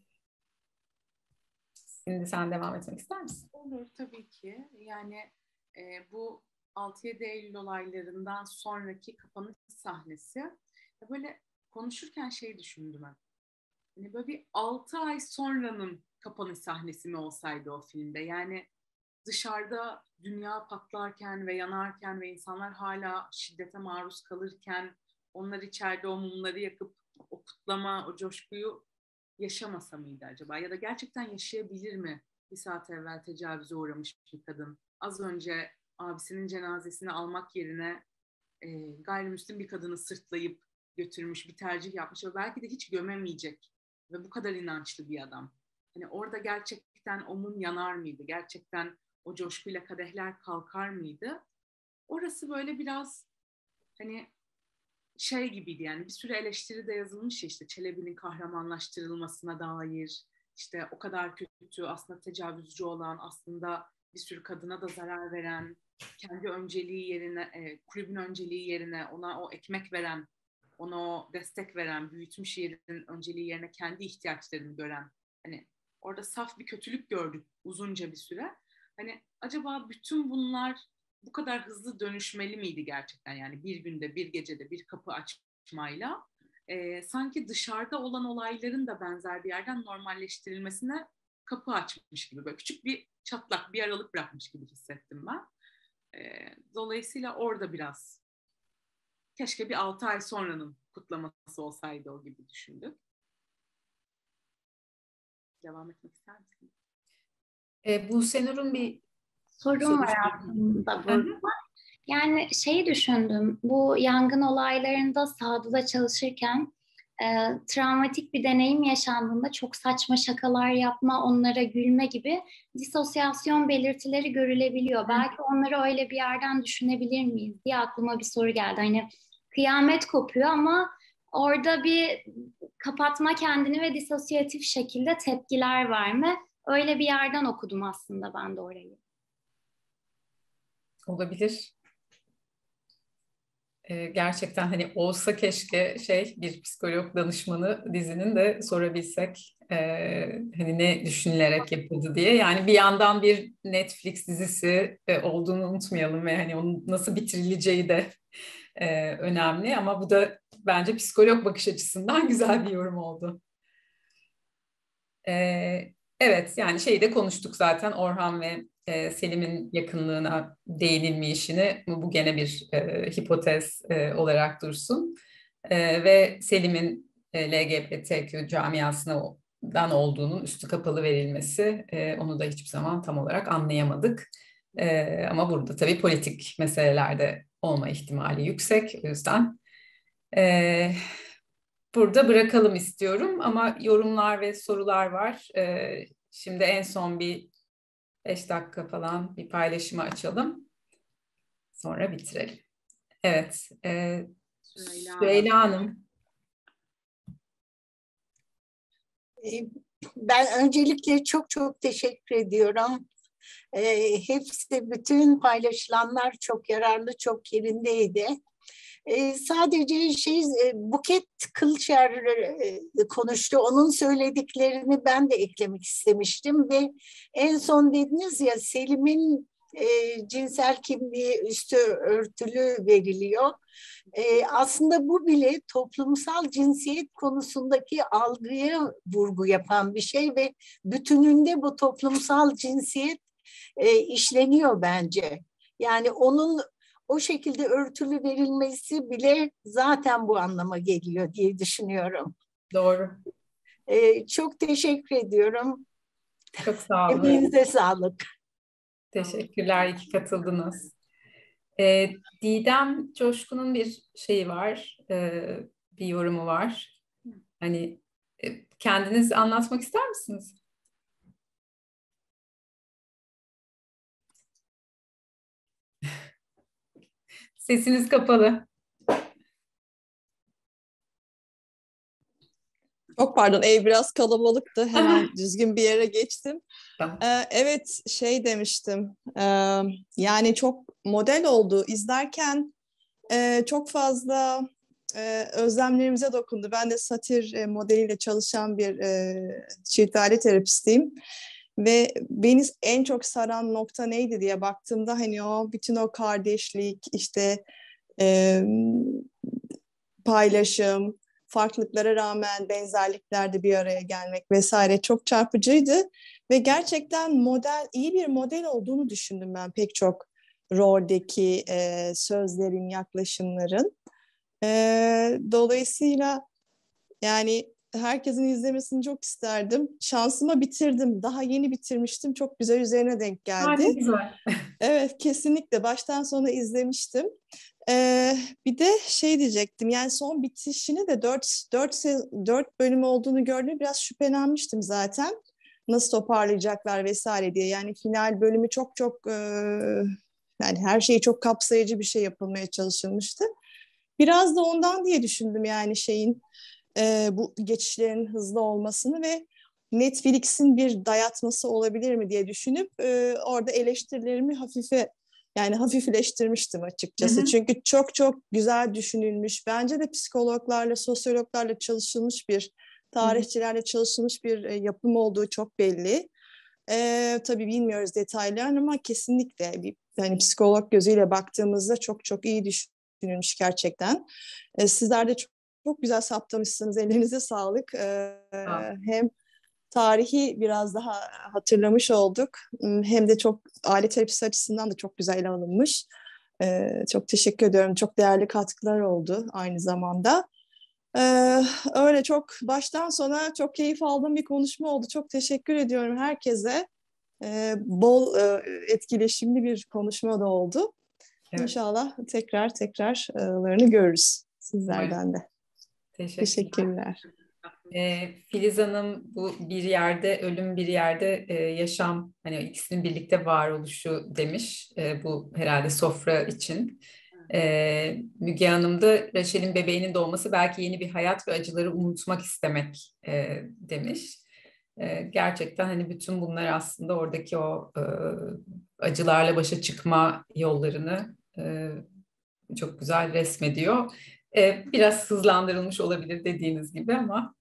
Şimdi sen devam etmek ister misin? Olur tabii ki. Yani bu 6-7 Eylül olaylarından sonraki kapanış sahnesi böyle konuşurken şey düşündüm ben. Yani böyle bir 6 ay sonranın kapanış sahnesi mi olsaydı o filmde? Yani dışarıda dünya patlarken ve yanarken ve insanlar hala şiddete maruz kalırken onlar içeride o mumları yakıp o kutlama, o coşkuyu yaşamasa mıydı acaba? Ya da gerçekten yaşayabilir mi? Bir saat evvel tecavüze uğramış bir kadın. Az önce abisinin cenazesini almak yerine gayrimüslim bir kadını sırtlayıp götürmüş, bir tercih yapmış ve belki de hiç gömemeyecek ve bu kadar inançlı bir adam. Hani orada gerçekten o mum yanar mıydı? Gerçekten o coşkuyla kadehler kalkar mıydı? Orası böyle biraz hani şey gibiydi, yani bir sürü eleştiri de yazılmış ya, işte Çelebi'nin kahramanlaştırılmasına dair, işte o kadar kötü, aslında tecavüzcü olan, aslında bir sürü kadına da zarar veren, kendi önceliği yerine, kulübün önceliği yerine ona o ekmek veren, ona o destek veren, büyütmüş yerin önceliği yerine kendi ihtiyaçlarını gören, hani orada saf bir kötülük gördük uzunca bir süre. Hani acaba bütün bunlar bu kadar hızlı dönüşmeli miydi gerçekten? Yani bir günde, bir gecede bir kapı açmayla sanki dışarıda olan olayların da benzer bir yerden normalleştirilmesine kapı açmış gibi, böyle küçük bir çatlak, bir aralık bırakmış gibi hissettim ben. Dolayısıyla orada biraz keşke bir 6 ay sonranın kutlaması olsaydı o gibi düşündük. Devam etmek ister misin? Buse Nur'un bir sorum var aslında burada. Yani şeyi düşündüm, bu yangın olaylarında sahada çalışırken travmatik bir deneyim yaşandığında çok saçma şakalar yapma, onlara gülme gibi disosyasyon belirtileri görülebiliyor. Belki onları öyle bir yerden düşünebilir miyiz diye aklıma bir soru geldi. Hani kıyamet kopuyor ama orada bir kapatma kendini ve disosyatif şekilde tepkiler verme. Öyle bir yerden okudum aslında ben de orayı. Olabilir. Gerçekten hani olsa keşke bir psikolog danışmanı dizinin de sorabilsek hani ne düşünülerek yapıldı diye. Yani bir yandan bir Netflix dizisi olduğunu unutmayalım ve hani onun nasıl bitirileceği de önemli, ama bu da bence psikolog bakış açısından güzel bir yorum oldu. Evet, yani şeyi de konuştuk zaten, Orhan ve Selim'in yakınlığına değinilmeyişini, bu gene bir hipotez olarak dursun. Ve Selim'in LGBTQ camiasından olduğunun üstü kapalı verilmesi, onu da hiçbir zaman tam olarak anlayamadık. Ama burada tabii politik meselelerde olma ihtimali yüksek. O yüzden burada bırakalım istiyorum, ama yorumlar ve sorular var. Şimdi en son bir 5 dakika falan bir paylaşımı açalım. Sonra bitirelim. Evet. Süheyla Hanım. Ben öncelikle çok çok teşekkür ediyorum. Hepsi, bütün paylaşılanlar çok yararlı, çok yerindeydi. Sadece Buket Kılçer konuştu. Onun söylediklerini ben de eklemek istemiştim ve en son dediniz ya, Selim'in cinsel kimliği üstü örtülü veriliyor. Aslında bu bile toplumsal cinsiyet konusundaki algıya vurgu yapan bir şey ve bütününde bu toplumsal cinsiyet işleniyor bence. Yani onun o şekilde örtülü verilmesi bile zaten bu anlama geliyor diye düşünüyorum. Doğru. Çok teşekkür ediyorum. Çok sağ olun. Emeğinize sağlık. Teşekkürler, iyi ki katıldınız. E, Didem Coşkun'un bir şeyi var, bir yorumu var. Hani kendiniz anlatmak ister misiniz? Sesiniz kapalı. Çok pardon, ev biraz kalabalıktı. Hemen düzgün bir yere geçtim. Tamam. Evet, şey demiştim. Yani çok model oldu. İzlerken çok fazla özlemlerimize dokundu. Ben de satir modeliyle çalışan bir çift aile terapistiyim. Ve beni en çok saran nokta neydi diye baktığımda hani bütün o kardeşlik, işte paylaşım, farklılıklara rağmen benzerliklerde bir araya gelmek vesaire çok çarpıcıydı ve gerçekten iyi bir model olduğunu düşündüm ben pek çok roldeki sözlerin, yaklaşımların. Dolayısıyla yani herkesin izlemesini çok isterdim. Şansıma bitirdim. Daha yeni bitirmiştim. Çok güzel üzerine denk geldi. Güzel. Evet, kesinlikle baştan sona izlemiştim. Bir de şey diyecektim, yani son bitişini de 4 bölüm olduğunu gördüm, biraz şüphelenmiştim zaten. Nasıl toparlayacaklar vesaire diye. Yani final bölümü çok yani her şeyi çok kapsayıcı bir şey yapılmaya çalışılmıştı. Biraz da ondan diye düşündüm yani bu geçişlerin hızlı olmasını ve Netflix'in bir dayatması olabilir mi diye düşünüp orada eleştirilerimi hafifleştirmiştim açıkçası. Hı hı. Çünkü çok güzel düşünülmüş. Bence de psikologlarla, sosyologlarla çalışılmış tarihçilerle çalışılmış bir yapım olduğu çok belli. Tabii bilmiyoruz detaylarını ama kesinlikle yani psikolog gözüyle baktığımızda çok iyi düşünülmüş gerçekten. Sizler de çok güzel saptamışsınız. Ellerinize sağlık. Hem tarihi biraz daha hatırlamış olduk. Hem de çok aile terapisi açısından da çok güzel ele alınmış. Çok teşekkür ediyorum. Çok değerli katkılar oldu aynı zamanda. Öyle çok baştan sona çok keyif aldığım bir konuşma oldu. Çok teşekkür ediyorum herkese. Bol etkileşimli bir konuşma da oldu. Evet. İnşallah tekrarlarını görürüz sizlerden de. Teşekkürler. Filiz Hanım bu bir yerde ölüm bir yerde yaşam, hani ikisinin birlikte varoluşu demiş, bu herhalde sofra için. Müge Hanım da Raşel'in bebeğinin doğması belki yeni bir hayat ve acıları unutmak istemek demiş. Gerçekten hani bütün bunlar aslında oradaki o acılarla başa çıkma yollarını çok güzel resmediyor. Biraz hızlandırılmış olabilir dediğiniz gibi ama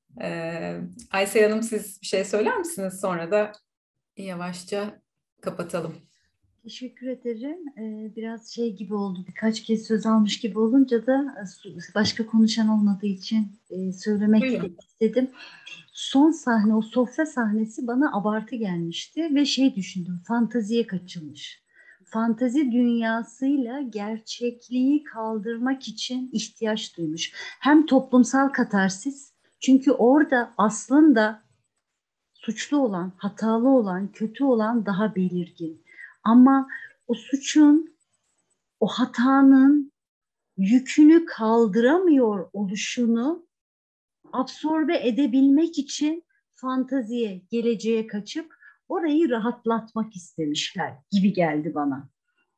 Aysel Hanım, siz bir şey söyler misiniz? Sonra da yavaşça kapatalım. Teşekkür ederim. Biraz şey gibi oldu, birkaç kez söz almış gibi olunca da başka konuşan olmadığı için söylemek istedim. Son sahne, o sofra sahnesi bana abartı gelmişti ve düşündüm, fanteziye kaçılmış. Fantazi dünyasıyla gerçekliği kaldırmak için ihtiyaç duymuş. Hem toplumsal katarsis, çünkü orada aslında suçlu olan, hatalı olan, kötü olan daha belirgin. Ama o suçun, o hatanın yükünü kaldıramıyor oluşunu absorbe edebilmek için fantaziye, geleceğe kaçıp orayı rahatlatmak istemişler gibi geldi bana.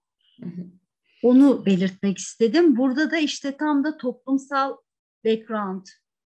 Onu belirtmek istedim. Burada da işte tam da toplumsal background,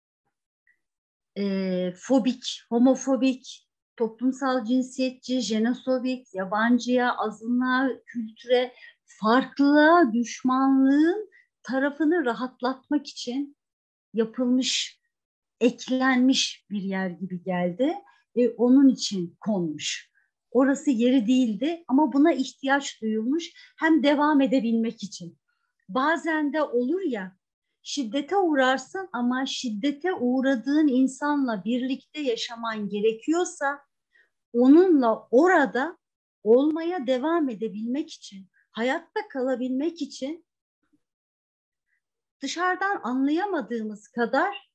fobik, homofobik, toplumsal cinsiyetçi, jenofobik, yabancıya, azınlığa, kültüre, farklılığa düşmanlığın tarafını rahatlatmak için yapılmış, eklenmiş bir yer gibi geldi ve onun için konmuş. Orası yeri değildi ama buna ihtiyaç duyulmuş, hem devam edebilmek için. Bazen de olur ya, şiddete uğrarsın ama şiddete uğradığın insanla birlikte yaşaman gerekiyorsa onunla orada olmaya devam edebilmek için, hayatta kalabilmek için dışarıdan anlayamadığımız kadar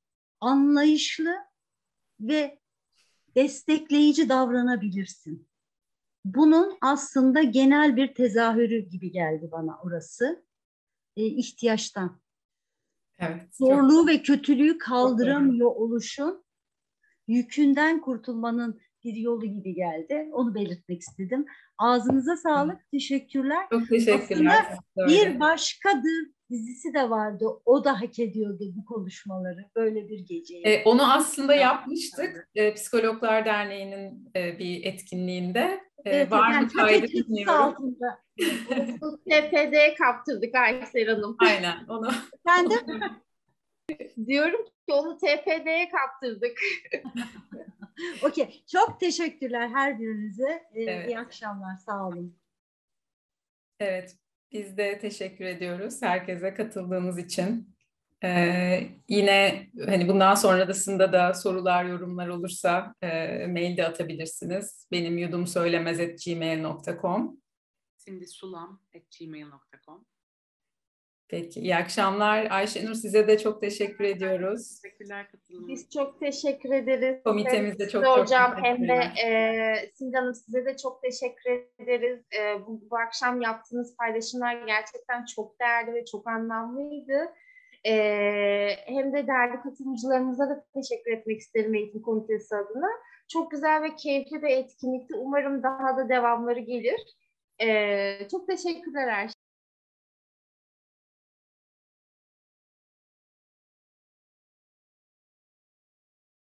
anlayışlı ve destekleyici davranabilirsin. bunun aslında genel bir tezahürü gibi geldi bana orası. İhtiyaçtan. Evet. Zorluğu ve kötülüğü kaldıramıyor oluşun yükünden kurtulmanın bir yolu gibi geldi. Onu belirtmek istedim. Ağzınıza sağlık. Teşekkürler. Çok teşekkürler. Aslında Bir Başkadır dizisi de vardı. O da hak ediyordu bu konuşmaları. Böyle bir geceyi. Onu aslında yapmıştık. Psikologlar Derneği'nin bir etkinliğinde. Evet, Var yani mı kaydı etkisi bilmiyorum. altında. Bu TPD kaptırdık Aysel Hanım. Aynen onu. Efendim? Diyorum ki onu TPD'ye kaptırdık. Okey. Çok teşekkürler her birinize. Evet. İyi akşamlar. Sağ olun. Evet, biz de teşekkür ediyoruz herkese katıldığınız için. Yine hani bundan sonrasında da sorular, yorumlar olursa mail de atabilirsiniz. Benim yudumsöylemez@gmail.com. sindisulam@gmail.com. Peki, iyi akşamlar. Ayşenur, size de çok teşekkür ediyoruz. Teşekkürler katılımınız. Biz çok teşekkür ederiz. Komitemize çok hocam hem de teşekkürler. Sinda Hanım size de çok teşekkür ederiz. Bu akşam yaptığınız paylaşımlar gerçekten çok değerli ve çok anlamlıydı. Hem de değerli katılımcılarımıza da teşekkür etmek isterim eğitim komitesi adına. Çok güzel ve keyifli bir etkinlikti. Umarım daha da devamları gelir. Çok teşekkürler her şey.